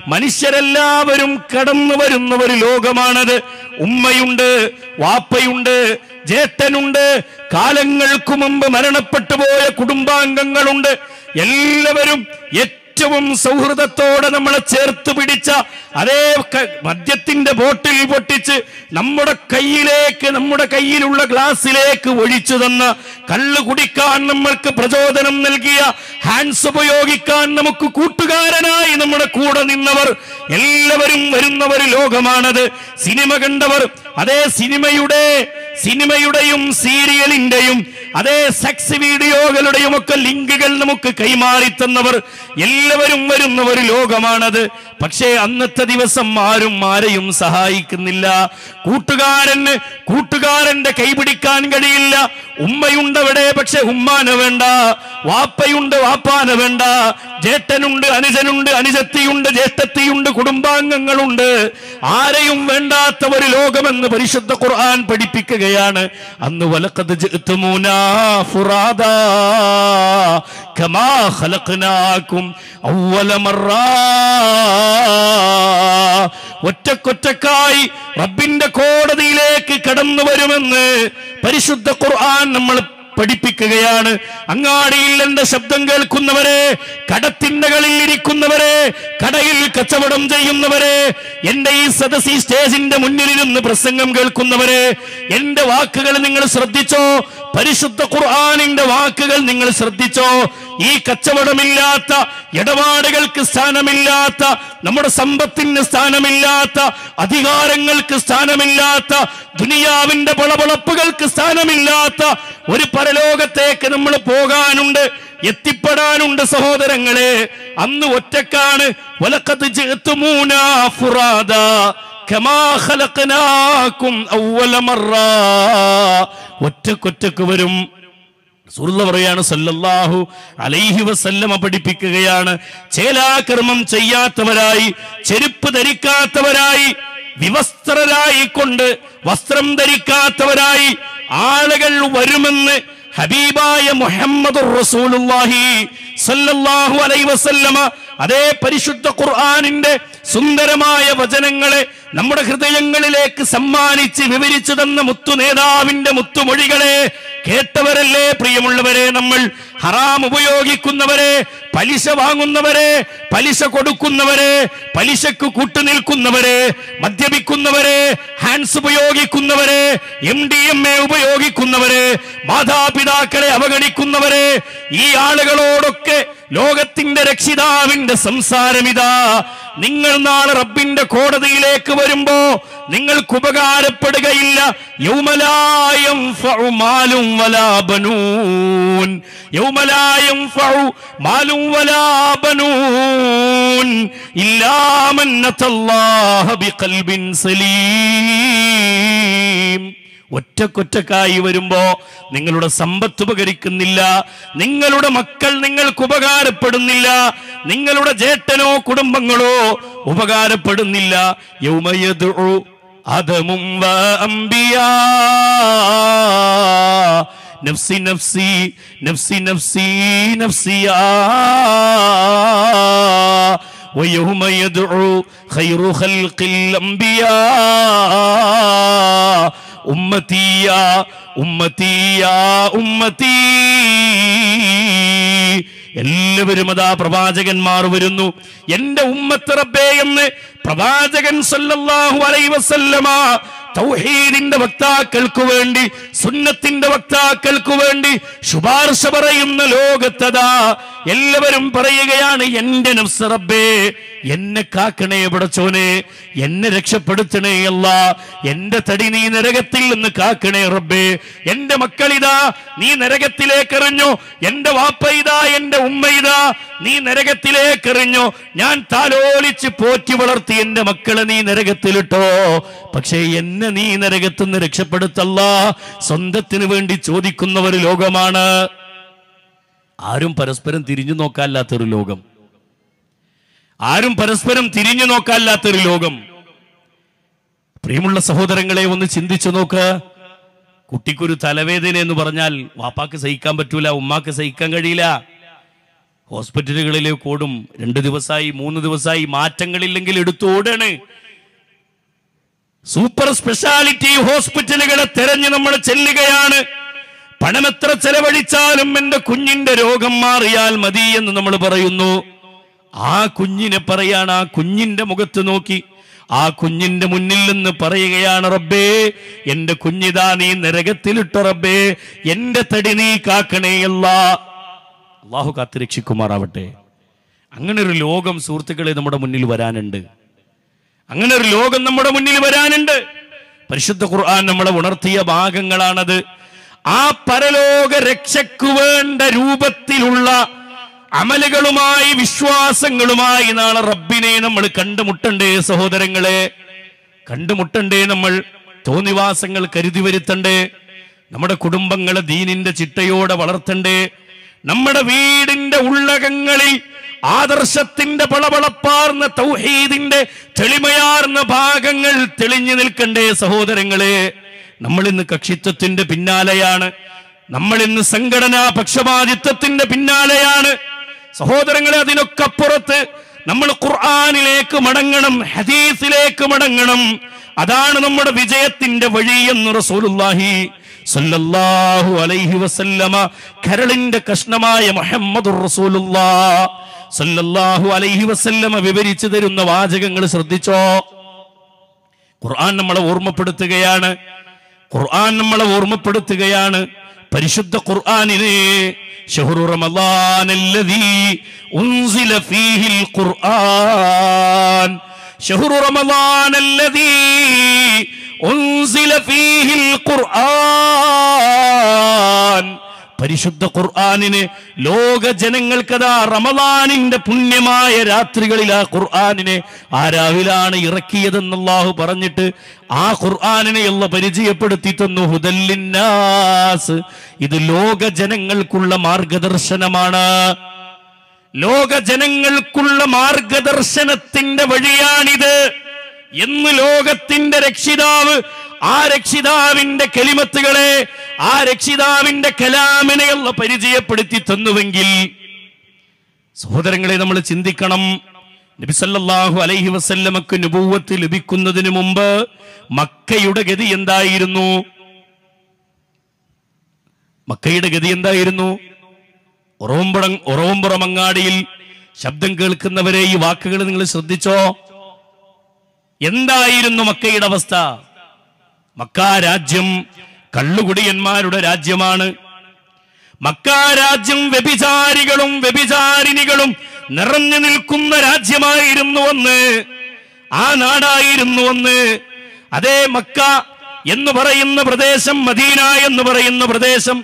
മനുഷ്യരെല്ലാവരും കടന്നു വരുന്ന ഒരു ലോകമാണത്. ഉമ്മയുണ്ട്, വാപ്പയുണ്ട്, ജ്യേഷ്ഠനുണ്ട്, കാലങ്ങൾക്ക് മുമ്പ് മരണപ്പെട്ടു പോയ കുടുംബാംഗങ്ങളുണ്ട്. എല്ലാവരും ഏറ്റവും സൗഹൃദത്തോടെ നമ്മളെ ചേർത്ത് പിടിച്ച അതേ മദ്യത്തിന്റെ ബോട്ടിൽ പൊട്ടിച്ച് നമ്മുടെ കയ്യിലുള്ള ഗ്ലാസ്സിലേക്ക് ഒഴിച്ചു തന്ന, കള്ളു കുടിക്കാൻ നമ്മൾക്ക് പ്രചോദനം നൽകിയ, ഹാൻഡ്സ് ഉപയോഗിക്കാൻ നമുക്ക് കൂട്ടുകാരനായി നമ്മുടെ കൂടെ നിന്നവർ എല്ലാവരും വരുന്ന ഒരു ലോകമാണത്. സിനിമ കണ്ടവർ, അതേ സിനിമയുടെയും സീരിയലിന്റെയും അതേ സെക്സ് വീഡിയോകളുടെയും ഒക്കെ ലിങ്കുകൾ നമുക്ക് കൈമാറി തന്നവർ എല്ലാവരും വരുന്ന ഒരു ലോകമാണത്. പക്ഷേ അന്നത്തെ ദിവസം ആരും ആരെയും സഹായിക്കുന്നില്ല. കൂട്ടുകാരന്റെ കൈപിടിക്കാൻ കഴിയില്ല. ഉമ്മയുണ്ടവിടെ, പക്ഷെ ഉമ്മാനെ വേണ്ട. വാപ്പയുണ്ട്, വാപ്പാനെ വേണ്ട. ജ്യേഷ്ഠനുണ്ട്, അനുജനുണ്ട്, അനുജത്തിയുണ്ട്, ജ്യേഷ്ഠത്തിയുണ്ട്, കുടുംബാംഗങ്ങളുണ്ട്. ആരെയും വേണ്ടാത്ത ഒരു ലോകമെന്ന് പരിശുദ്ധ ഖുർആൻ പഠിപ്പിക്കുകയാണ്. അന്ന് വലഖദ് ജിഅ്തുമൂനാ ഫുറാദാ കമാ ഖലഖനാകും അവ്വല മർറാ. ഒറ്റക്കൊറ്റക്കായി റബ്ബിന്റെ കോടതിയിലേക്ക് കടന്നു വരുമെന്ന് പരിശുദ്ധ ഖുർആൻ നമ്മൾ പഠിപ്പിക്കുകയാണ്. അങ്ങാടിയിൽ എന്റെ ശബ്ദം കേൾക്കുന്നവരെ, കടത്തിണ്ടകളിൽ ഇരിക്കുന്നവരെ, കടയിൽ കച്ചവടം ചെയ്യുന്നവരെ, എന്റെ ഈ സദസ്സി സ്റ്റേജിന്റെ മുന്നിലിരുന്ന് പ്രസംഗം കേൾക്കുന്നവരെ, എന്റെ വാക്കുകൾ നിങ്ങൾ ശ്രദ്ധിച്ചോ? പരിശുദ്ധ ഖുർആനിന്റെ വാക്കുകൾ നിങ്ങൾ ശ്രദ്ധിച്ചോ? ഈ കച്ചവടമില്ലാത്ത, ഇടപാടുകൾക്ക് സ്ഥാനമില്ലാത്ത, നമ്മുടെ സമ്പത്തിന് സ്ഥാനമില്ലാത്ത, അധികാരങ്ങൾക്ക് സ്ഥാനമില്ലാത്ത, ദുനിയാവിന്റെ പളപളപ്പുകൾക്ക് സ്ഥാനമില്ലാത്ത ഒരു പരലോകത്തേക്ക് നമ്മൾ പോകാനുണ്ട്, എത്തിപ്പെടാനുണ്ട് സഹോദരങ്ങളെ. അന്ന് ഒറ്റക്കാണ്. വലഖദ് ജിഅ്തുമൂനാ ഫുറാദാ കമാ ഖലഖനാകും അവ്വല മർറാ. ഒറ്റക്കൊറ്റക്ക് വരും. റസൂലുള്ളാഹി പറയാണ്, സല്ലല്ലാഹു അലൈഹി വസല്ലമ പഠിപ്പിക്കുകയാണ്, ചേലാകർമ്മം ചെയ്യാത്തവരായി, ചെരുപ്പ് ധരിക്കാത്തവരായി, വിവസ്ത്രരായിക്കൊണ്ട് വസ്ത്രം ധരിക്കാത്തവരായി ആളുകൾ വരുമെന്ന് ഹബീബായ മുഹമ്മദുർ റസൂലുള്ളാഹി സല്ലല്ലാഹു അലൈഹി വസല്ലമ അതേ പരിശുദ്ധ ഖുർആനിന്റെ സുന്ദരമായ വചനങ്ങളെ നമ്മുടെ ഹൃദയങ്ങളിലേക്ക് സമ്മാനിച്ച് വിവരിച്ചു തന്ന മുത്തു നേതാവിന്റെ മുത്തുമൊഴികളെ കേട്ടവരല്ലേ പ്രിയമുള്ളവരെ? നമ്മൾ ഹറാം ഉപയോഗിക്കുന്നവരെ, പലിശ വാങ്ങുന്നവരെ, പലിശ കൊടുക്കുന്നവരെ, പലിശക്ക് കൂട്ടുനിൽക്കുന്നവരെ, മദ്യപിക്കുന്നവരെ, ഹാൻഡ്സ് ഉപയോഗിക്കുന്നവരെ, MDMA ഉപയോഗിക്കുന്നവരെ, മാതാപിതാക്കളെ അവഗണിക്കുന്നവരെ, ഈ ആളുകളോടൊക്കെ ലോകത്തിന്റെ രക്ഷിതാവിന്റെ സംസാരമിതാ. നിങ്ങൾ നാളെ റബ്ബിന്റെ കോടതിയിലേക്ക് വരുമ്പോ നിങ്ങൾക്ക് ഉപകാരപ്പെടുകയില്ല. യൗമ ലാ യൻഫഉ മാലും വലാ ബനൂൻ, യൗമ ലാ യൻഫഉ മാലും വലാ ബനൂൻ ഇല്ലാ മൻ അത്തല്ലാഹ ബിഖൽബിൻ സലീം. ഒറ്റക്കൊറ്റക്കായി വരുമ്പോ നിങ്ങളുടെ സമ്പത്ത് ഉപകരിക്കുന്നില്ല, നിങ്ങളുടെ മക്കൾ നിങ്ങൾക്ക് ഉപകാരപ്പെടുന്നില്ല, നിങ്ങളുടെ ജ്യേഷ്ഠനോ കുടുംബങ്ങളോ ഉപകാരപ്പെടുന്നില്ല. യൗമ യദ്ഉ ആദമും വ അംബിയാ നഫ്സി നഫ്സി നഫ്സി നഫ്സി നഫ്സിയാ ويوم يدعو خير خلق الأنبياء ഉമ്മത്തി യാ ഉമ്മത്തി യാ ഉമ്മത്തി. എല്ലാവരും അതാ പ്രവാചകന്മാർ വരുന്നു. എന്റെ ഉമ്മത്ത് റബ്ബേ എന്ന് പ്രവാചകൻ സല്ലല്ലാഹു അലൈഹി വസല്ലമ തൗഹീദിന്റെ വക്താക്കൾക്ക് വേണ്ടി, സുന്നത്തിന്റെ വക്താക്കൾക്ക് വേണ്ടി ശുപാർശ പറയുന്ന ലോകത്തതാ എല്ലാവരും പറയുകയാണ്, എന്റെ നഫ്സ് റബ്ബേ എന്നെ കാക്കണേ പടച്ചോനെ, എന്നെ രക്ഷപ്പെടുത്തണേ അല്ലാ, എന്റെ തടി നീ നരകത്തിൽ നിന്ന് കാക്കണേ റബ്ബേ, എന്റെ മക്കളിതാ നീ നരകത്തിലേക്ക് എറിഞ്ഞു, എന്റെ വാപ്പ ഇതാ, എന്റെ ഉമ്മ ഇതാ നീ നരകത്തിലേക്ക് എറിഞ്ഞു, ഞാൻ താലോലിച്ച് പോറ്റി വളർത്തി എന്റെ മക്കളെ നീ നരകത്തിലിട്ടോ, പക്ഷേ എന്നെ നീ നരകത്തുനിന്ന് രക്ഷപ്പെടുത്തല്ലാ. സ്വന്തത്തിന് വേണ്ടി ചോദിക്കുന്ന ഒരു ലോകമാണ്. ആരും പരസ്പരം തിരിഞ്ഞു നോക്കാല്ലാത്തൊരു ലോകം, ആരും പരസ്പരം തിരിഞ്ഞു നോക്കാല്ലാത്തൊരു ലോകം. പ്രിയമുള്ള സഹോദരങ്ങളെ, ഒന്ന് ചിന്തിച്ചു നോക്ക്. കുട്ടിക്കൊരു തലവേദന എന്ന് പറഞ്ഞാൽ വാപ്പാക്ക് സഹിക്കാൻ പറ്റൂല, ഉമ്മാക്ക് സഹിക്കാൻ കഴിയില്ല. ഹോസ്പിറ്റലുകളിലേക്ക് ഓടും. 2 ദിവസമായി 3 ദിവസമായി മാറ്റങ്ങളില്ലെങ്കിൽ എടുത്തോടാണ്. സൂപ്പർ സ്പെഷ്യാലിറ്റി ഹോസ്പിറ്റലുകളെ തെരഞ്ഞ് നമ്മൾ ചെല്ലുകയാണ്. പണമെത്ര ചെലവഴിച്ചാലും എന്റെ കുഞ്ഞിന്റെ രോഗം മാറിയാൽ മതി എന്ന് നമ്മൾ പറയുന്നു. ആ കുഞ്ഞിനെ പറയാണ്, ആ കുഞ്ഞിന്റെ മുഖത്ത് നോക്കി ആ കുഞ്ഞിന്റെ മുന്നിൽ നിന്ന് പറയുകയാണ്, റബ്ബേ എന്റെ കുഞ്ഞിതാ നീ നരകത്തിലിട്ടോ റബ്ബേ, എന്റെ തടി നീ കാക്കണേ അല്ലാഹു കാത്തുരക്ഷിക്കുമാറാവട്ടെ. അങ്ങനെ ഒരു ലോകം സുഹൃത്തുക്കളെ നമ്മുടെ മുന്നിൽ വരാനുണ്ട്. അങ്ങനെ ഒരു ലോകം നമ്മുടെ മുന്നിൽ വരാനുണ്ട്. പരിശുദ്ധ ഖുർആൻ നമ്മളെ ഉണർത്തിയ ഭാഗങ്ങളാണത്. ആ പരലോക രക്ഷയ്ക്കു വേണ്ട രൂപത്തിലുള്ള അമലുകളുമായി വിശ്വാസങ്ങളുമായി നാളെ റബ്ബിനെ നമ്മൾ കണ്ടുമുട്ടണ്ടേ സഹോദരങ്ങളെ, കണ്ടുമുട്ടണ്ടേ. നമ്മൾ തോന്നിവാസങ്ങൾ കരുതി വരുത്തണ്ടേ. നമ്മുടെ കുടുംബങ്ങളെ ദീനിന്റെ ചിട്ടയോടെ വളർത്തണ്ടേ. നമ്മുടെ വീടിന്റെ ഉള്ളകങ്ങളിൽ ആദർശത്തിന്റെ പളപളപ്പാർന്ന തൗഹീദിന്റെ തെളിമയാർന്ന ഭാഗങ്ങൾ തെളിഞ്ഞു നിൽക്കണ്ടേ സഹോദരങ്ങളെ. നമ്മൾ ഇന്ന് കക്ഷിത്വത്തിന്റെ പിന്നാലെയാണ്. നമ്മൾ ഇന്ന് സംഘടനാ പക്ഷപാതിത്വത്തിന്റെ പിന്നാലെയാണ് സഹോദരങ്ങളെ. അതിനൊക്കെ അപ്പുറത്ത് നമ്മൾ ഖുർആനിലേക്ക് മടങ്ങണം, ഹദീസിലേക്ക് മടങ്ങണം. അതാണ് നമ്മുടെ വിജയത്തിന്റെ വഴി എന്ന് റസൂലുള്ളാഹി സല്ലല്ലാഹു അലൈഹി വസല്ലമ കരളിന്റെ കഷ്ണമായ മുഹമ്മദുർ റസൂലുള്ളാഹ് സല്ലല്ലാഹു അലൈഹി വസല്ലമ വിവരിച്ചു തരുന്ന വാചകങ്ങൾ ശ്രദ്ധിച്ചോ. ഖുർആൻ നമ്മളെ ഓർമ്മപ്പെടുത്തുകയാണ്. ഖുർആൻ നമ്മളെ ഓർമ്മപ്പെടുത്തുകയാണ്. പരിശുദ്ധ ഖുർആനിനെ ശഹ്റു റമളാനല്ലദീ ഉൻസില ഫീഹിൽ ഖുർആൻ, ശഹ്റു റമളാനല്ലദീ ഉൻസില ഫീഹിൽ ഖുർആൻ. പരിശുദ്ധ ഖുർആനിനെ ലോക ജനങ്ങൾക്കതാ റമളാനിന്റെ പുണ്യമായ രാത്രികളിൽ ആ ഖുർആനിനെ ആ രാവിലാണ് ഇറക്കിയതെന്ന് അല്ലാഹു പറഞ്ഞിട്ട് ആ ഖുർആനിനെ അല്ലാഹു പരിചയപ്പെടുത്തി തന്നു. ഹുദല്ലിന്നാസ്, ഇത് ലോക ജനങ്ങൾക്കുള്ള മാർഗദർശനമാണ്. ലോക ജനങ്ങൾക്കുള്ള മാർഗദർശനത്തിന്റെ വഴിയാണിത് എന്ന് ലോകത്തിന്റെ രക്ഷിതാവ്, ആ രക്ഷിതാവിന്റെ കലിമത്തുകളെ, ആ രക്ഷിതാവിന്റെ കലാമിനെ അല്ലാഹു പരിചയപ്പെടുത്തി തന്നുവെങ്കിൽ സഹോദരങ്ങളെ നമ്മൾ ചിന്തിക്കണം. നബി സല്ലല്ലാഹു അലൈഹി വസല്ലമക്ക് നുബുവത്ത് ലഭിക്കുന്നതിന് മുമ്പ് മക്കയുടെ ഗതി എന്തായിരുന്നു? മക്കയുടെ ഗതി എന്തായിരുന്നു? ഒറവമ്പുറമങ്ങാടിയിൽ ശബ്ദം കേൾക്കുന്നവരെ ഈ വാക്കുകൾ നിങ്ങൾ ശ്രദ്ധിച്ചോ. എന്തായിരുന്നു മക്കയുടെ അവസ്ഥ? മക്ക രാജ്യം കള്ളുകുടിയന്മാരുടെ രാജ്യമാണ്. മക്ക രാജ്യം വ്യഭിചാരികളും വ്യഭിചാരിണികളും നിറഞ്ഞു നിൽക്കുന്ന രാജ്യമായിരുന്നുവെന്ന്, ആ നാടായിരുന്നുവെന്ന്. അതേ മക്ക എന്ന് പറയുന്ന പ്രദേശം, മദീന എന്ന് പറയുന്ന പ്രദേശം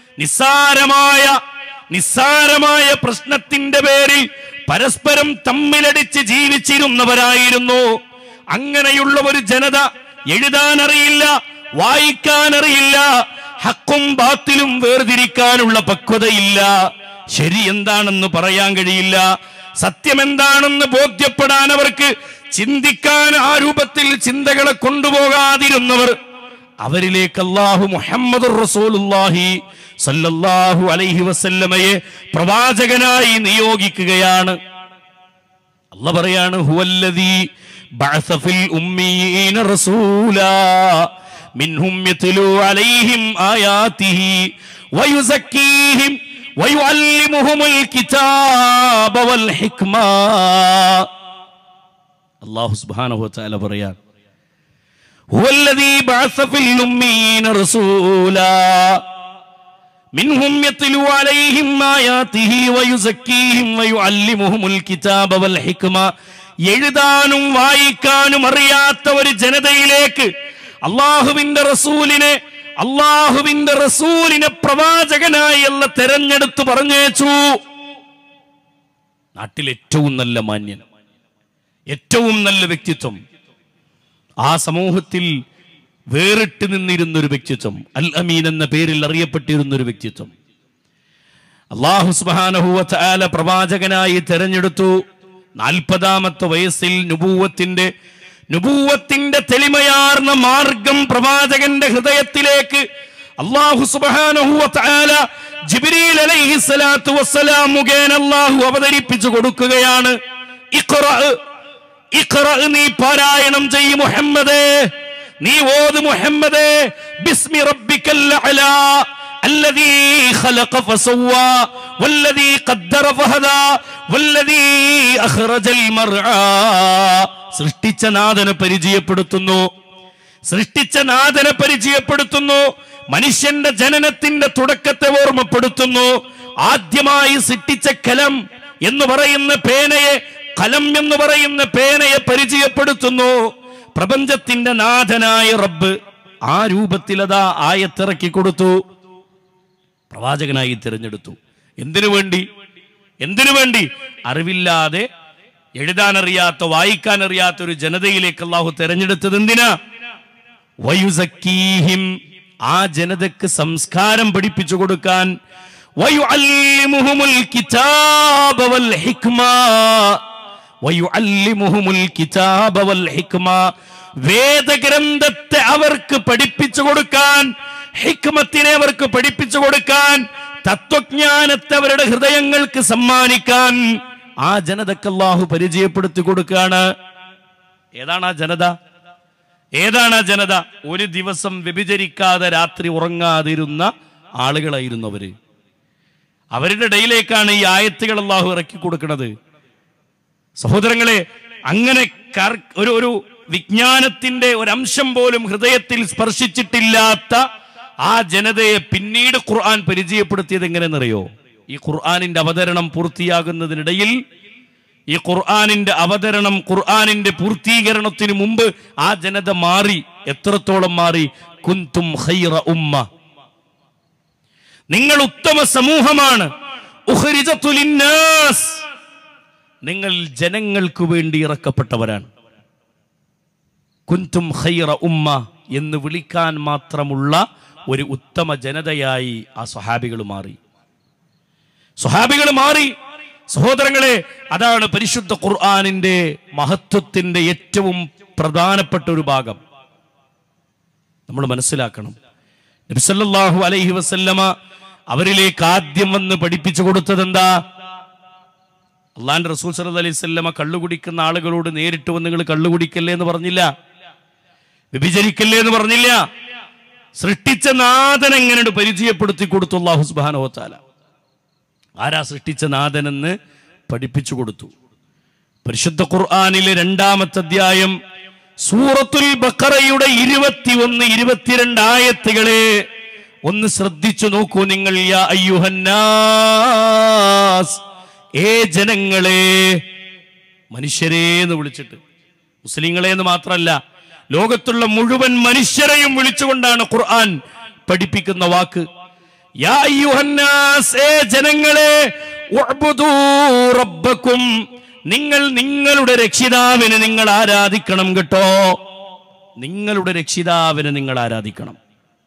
നിസ്സാരമായ പ്രശ്നത്തിന്റെ പേരിൽ പരസ്പരം തമ്മിലടിച്ച് ജീവിച്ചിരുന്നവരായിരുന്നു. അങ്ങനെയുള്ള ഒരു ജനത എഴുതാനറിയില്ല, വായിക്കാനറിയില്ല, ഹക്കും ബാത്തിലും വേർതിരിക്കാനുള്ള പക്വതയില്ല, ശരി എന്താണെന്ന് പറയാൻ കഴിയില്ല, സത്യം എന്താണെന്ന് ബോധ്യപ്പെടാൻ അവർക്ക് ചിന്തിക്കാൻ ആ രൂപത്തിൽ ചിന്തകളെ കൊണ്ടുപോകാതിരുന്നവർ, അവരിലേക്ക് അല്ലാഹു മുഹമ്മദുർ റസൂലുള്ളാഹി സല്ലല്ലാഹു അലൈഹി വസല്ലമയെ പ്രവാചകനായി നിയോഗിക്കുകയാണ്. അല്ലാഹു പറയാണ്, ഹുവല്ലദീ ബഅസ ഫിൽ ഉമ്മീന റസൂലാ മിൻഹും യത്ലൂ അലൈഹിം ആയാതിഹി വയുസക്കീഹിം വയുഅല്ലിമുഹുൽ കിതാബ വൽ ഹിക്മ. അല്ലാഹു സുബ്ഹാനഹു വ തആല പറയാണ്, ഹുവല്ലദീ ബഅസ ഫിൽ ഉമ്മീന റസൂലാ മിൻഹും യത്ലൂ അലൈഹിം ആയാതിഹി വയുസക്കീഹിം വയുഅല്ലിമുഹുൽ കിതാബ വൽ ഹിക്മ. എഴുതാനും വായിക്കാനും അറിയാത്ത ഒരു ജനതയിലേക്ക് അള്ളാഹുവിന്റെ റസൂലിനെ പ്രവാചകനായി അല്ലാഹു തെരഞ്ഞെടുത്തു പറഞ്ഞേച്ചു. നാട്ടിൽ ഏറ്റവും നല്ല മാന്യൻ, ഏറ്റവും നല്ല വ്യക്തിത്വം, ആ സമൂഹത്തിൽ വേറിട്ട് നിന്നിരുന്നൊരു വ്യക്തിത്വം, അൽ അമീൻ എന്ന പേരിൽ അറിയപ്പെട്ടിരുന്നൊരു വ്യക്തിത്വം അല്ലാഹു സുബ്ഹാനഹു വ തആല പ്രവാചകനായി തെരഞ്ഞെടുത്തു. 40ാമത്തെ വയസ്സിൽ നുബുവത്തിന്റെ തെളിമയാർന്ന മാർഗം പ്രവാചകന്റെ ഹൃദയത്തിലേക്ക് അല്ലാഹു സുബ്ഹാനഹു വ തആല ജിബ്രീൽ അലൈഹിസ്സലാത്തു വസ്സലാം മുഖേന അല്ലാഹു അവതരിപ്പിച്ചു കൊടുക്കുകയാണ്. ഇഖ്റ നീ പാരായണം ചെയ്യ് മുഹമ്മദേ, നീ ഓത് മുഹമ്മദേ. ബിസ്മി റബ്ബിക്കൽ അഅലാ അല്ലദീ ഖലഖ ഫസവ്വാ വല്ലദീ ഖദ്ദറ ഫഹദാ വല്ലദീ അഖ്റജൽ മർആ. സൃഷ്ടിച്ച നാഥനെ പരിചയപ്പെടുത്തുന്നു, സൃഷ്ടിച്ച നാഥനെ പരിചയപ്പെടുത്തുന്നു. മനുഷ്യന്റെ ജനനത്തിന്റെ തുടക്കത്തെ ഓർമ്മപ്പെടുത്തുന്നു. ആദ്യമായി സൃഷ്ടിച്ച കലം എന്ന് പറയുന്ന പേനയെ, കലം എന്ന് പറയുന്ന പേനയെ പരിചയപ്പെടുത്തുന്നു. പ്രപഞ്ചത്തിന്റെ നാഥനായ റബ്ബ് ആ രൂപത്തിൽ അതാ ആയത്തിറക്കി കൊടുത്തു, പ്രവാചകനായി തിരഞ്ഞെടുത്തു. എന്തിനു വേണ്ടി? എന്തിനു വേണ്ടി? അറിവില്ലാതെ, എഴുതാനറിയാത്ത, വായിക്കാനറിയാത്ത ഒരു ജനതയിലേക്ക് അല്ലാഹു തിരഞ്ഞെടുത്തത് എന്തിനാ? വയുസക്കീഹിം, ആ ജനതക്ക് സംസ്കാരം പഠിപ്പിച്ചു കൊടുക്കാൻ. വയുഅല്ലിമുഹുമുൽ കിതാബ വൽ ഹിക്മ, വയുഅല്ലിമുഹുമുൽ കിതാബ വൽ ഹിക്മ, വേദഗ്രന്ഥത്തെ അവർക്ക് പഠിപ്പിച്ചു കൊടുക്കാൻ, ഹിക്മത്തിനെ അവർക്ക് പഠിപ്പിച്ചു കൊടുക്കാൻ, തത്വജ്ഞാനത്തെ അവരുടെ ഹൃദയങ്ങൾക്ക് സമ്മാനിക്കാൻ ആ ജനതക്ക് അല്ലാഹു പരിചയപ്പെടുത്തി കൊടുക്കാണ്. ഏതാണ് ആ ജനത? ഏതാണ് ആ ജനത? ഒരു ദിവസം വ്യഭിചരിക്കാതെ രാത്രി ഉറങ്ങാതിരുന്ന ആളുകളായിരുന്നു അവര്. അവരുടെ ഇടയിലേക്കാണ് ഈ ആയത്തുകൾ അല്ലാഹു ഇറക്കി കൊടുക്കുന്നത്. സഹോദരങ്ങളെ, അങ്ങനെ ഒരു വിജ്ഞാനത്തിന്റെ ഒരംശം പോലും ഹൃദയത്തിൽ സ്പർശിച്ചിട്ടില്ലാത്ത ആ ജനതയെ പിന്നീട് ഖുർആൻ പരിചയപ്പെടുത്തിയത് എങ്ങനെയെന്നറിയോ? ഈ ഖുർആനിന്റെ അവതരണം പൂർത്തിയാകുന്നതിനിടയിൽ, ഈ ഖുർആനിന്റെ അവതരണം, ഖുർആനിന്റെ പൂർത്തീകരണത്തിന് മുമ്പ് ആ ജനത മാറി. എത്രത്തോളം മാറി? കുന്തും ഖൈറ ഉമ്മ, നിങ്ങൾ ഉത്തമ സമൂഹമാണ്. ഉഖ്രിജതു ലിന്നാസ്, നിങ്ങൾ ജനങ്ങൾക്ക് വേണ്ടി ഇറക്കപ്പെട്ടവരാണ്. കുന്തും ഖൈറ ഉമ്മ എന്ന് വിളിക്കാൻ മാത്രമുള്ള ഒരു ഉത്തമ ജനതയായി ആ സ്വഹാബികൾ മാറി. സ്വഹാബികൾ മാറി. സഹോദരങ്ങളെ, അതാണ് പരിശുദ്ധ ഖുർആനിന്റെ മഹത്വത്തിന്റെ ഏറ്റവും പ്രധാനപ്പെട്ട ഒരു ഭാഗം. നമ്മൾ മനസ്സിലാക്കണം. നബി സല്ലല്ലാഹു അലൈഹി വസല്ലമ അവരിലേക്ക് ആദ്യം വന്ന് പഠിപ്പിച്ചു കൊടുത്തത് എന്താ? അള്ളാന്റെ റസൂൽ സല്ലല്ലാഹു അലൈഹി വസല്ലമ കള്ളുകുടിക്കുന്ന ആളുകളോട് നേരിട്ട് വന്ന് നിങ്ങൾ കള്ളുകുടിക്കല്ലേ എന്ന് പറഞ്ഞില്ല, വ്യഭിചരിക്കല്ലേ എന്ന് പറഞ്ഞില്ല. സൃഷ്ടിച്ച നാഥൻ എങ്ങനെ പരിചയപ്പെടുത്തി കൊടുത്തു അല്ലാഹു സുബ്ഹാനഹു വ തആല. ആരാ സൃഷ്ടിച്ച നാഥനെന്ന് പഠിപ്പിച്ചു കൊടുത്തു. പരിശുദ്ധ ഖുർആനിലെ 2-ാമത്തെ അധ്യായം സൂറത്തുൽ ബഖറയുടെ 21, 22 ആയത്തുകളെ ഒന്ന് ശ്രദ്ധിച്ചു നോക്കൂ നിങ്ങൾ. യാ അയ്യുഹന്നാസ്, ഏ ജനങ്ങളെ, മനുഷ്യരെ എന്ന് വിളിച്ചിട്ട്, മുസ്ലിങ്ങളെ എന്ന് മാത്രമല്ല, ലോകത്തുള്ള മുഴുവൻ മനുഷ്യരെയും വിളിച്ചുകൊണ്ടാണ് ഖുർആൻ പഠിപ്പിക്കുന്ന വാക്ക്. യാ അയ്യുഹന്നാസ്, ഏ ജനങ്ങളെ, ഉഅ്ബുദൂ റബ്ബക്കും, നിങ്ങൾ നിങ്ങളുടെ രക്ഷിതാവിനെ നിങ്ങൾ ആരാധിക്കണം കേട്ടോ. നിങ്ങളുടെ രക്ഷിതാവിനെ നിങ്ങൾ ആരാധിക്കണം.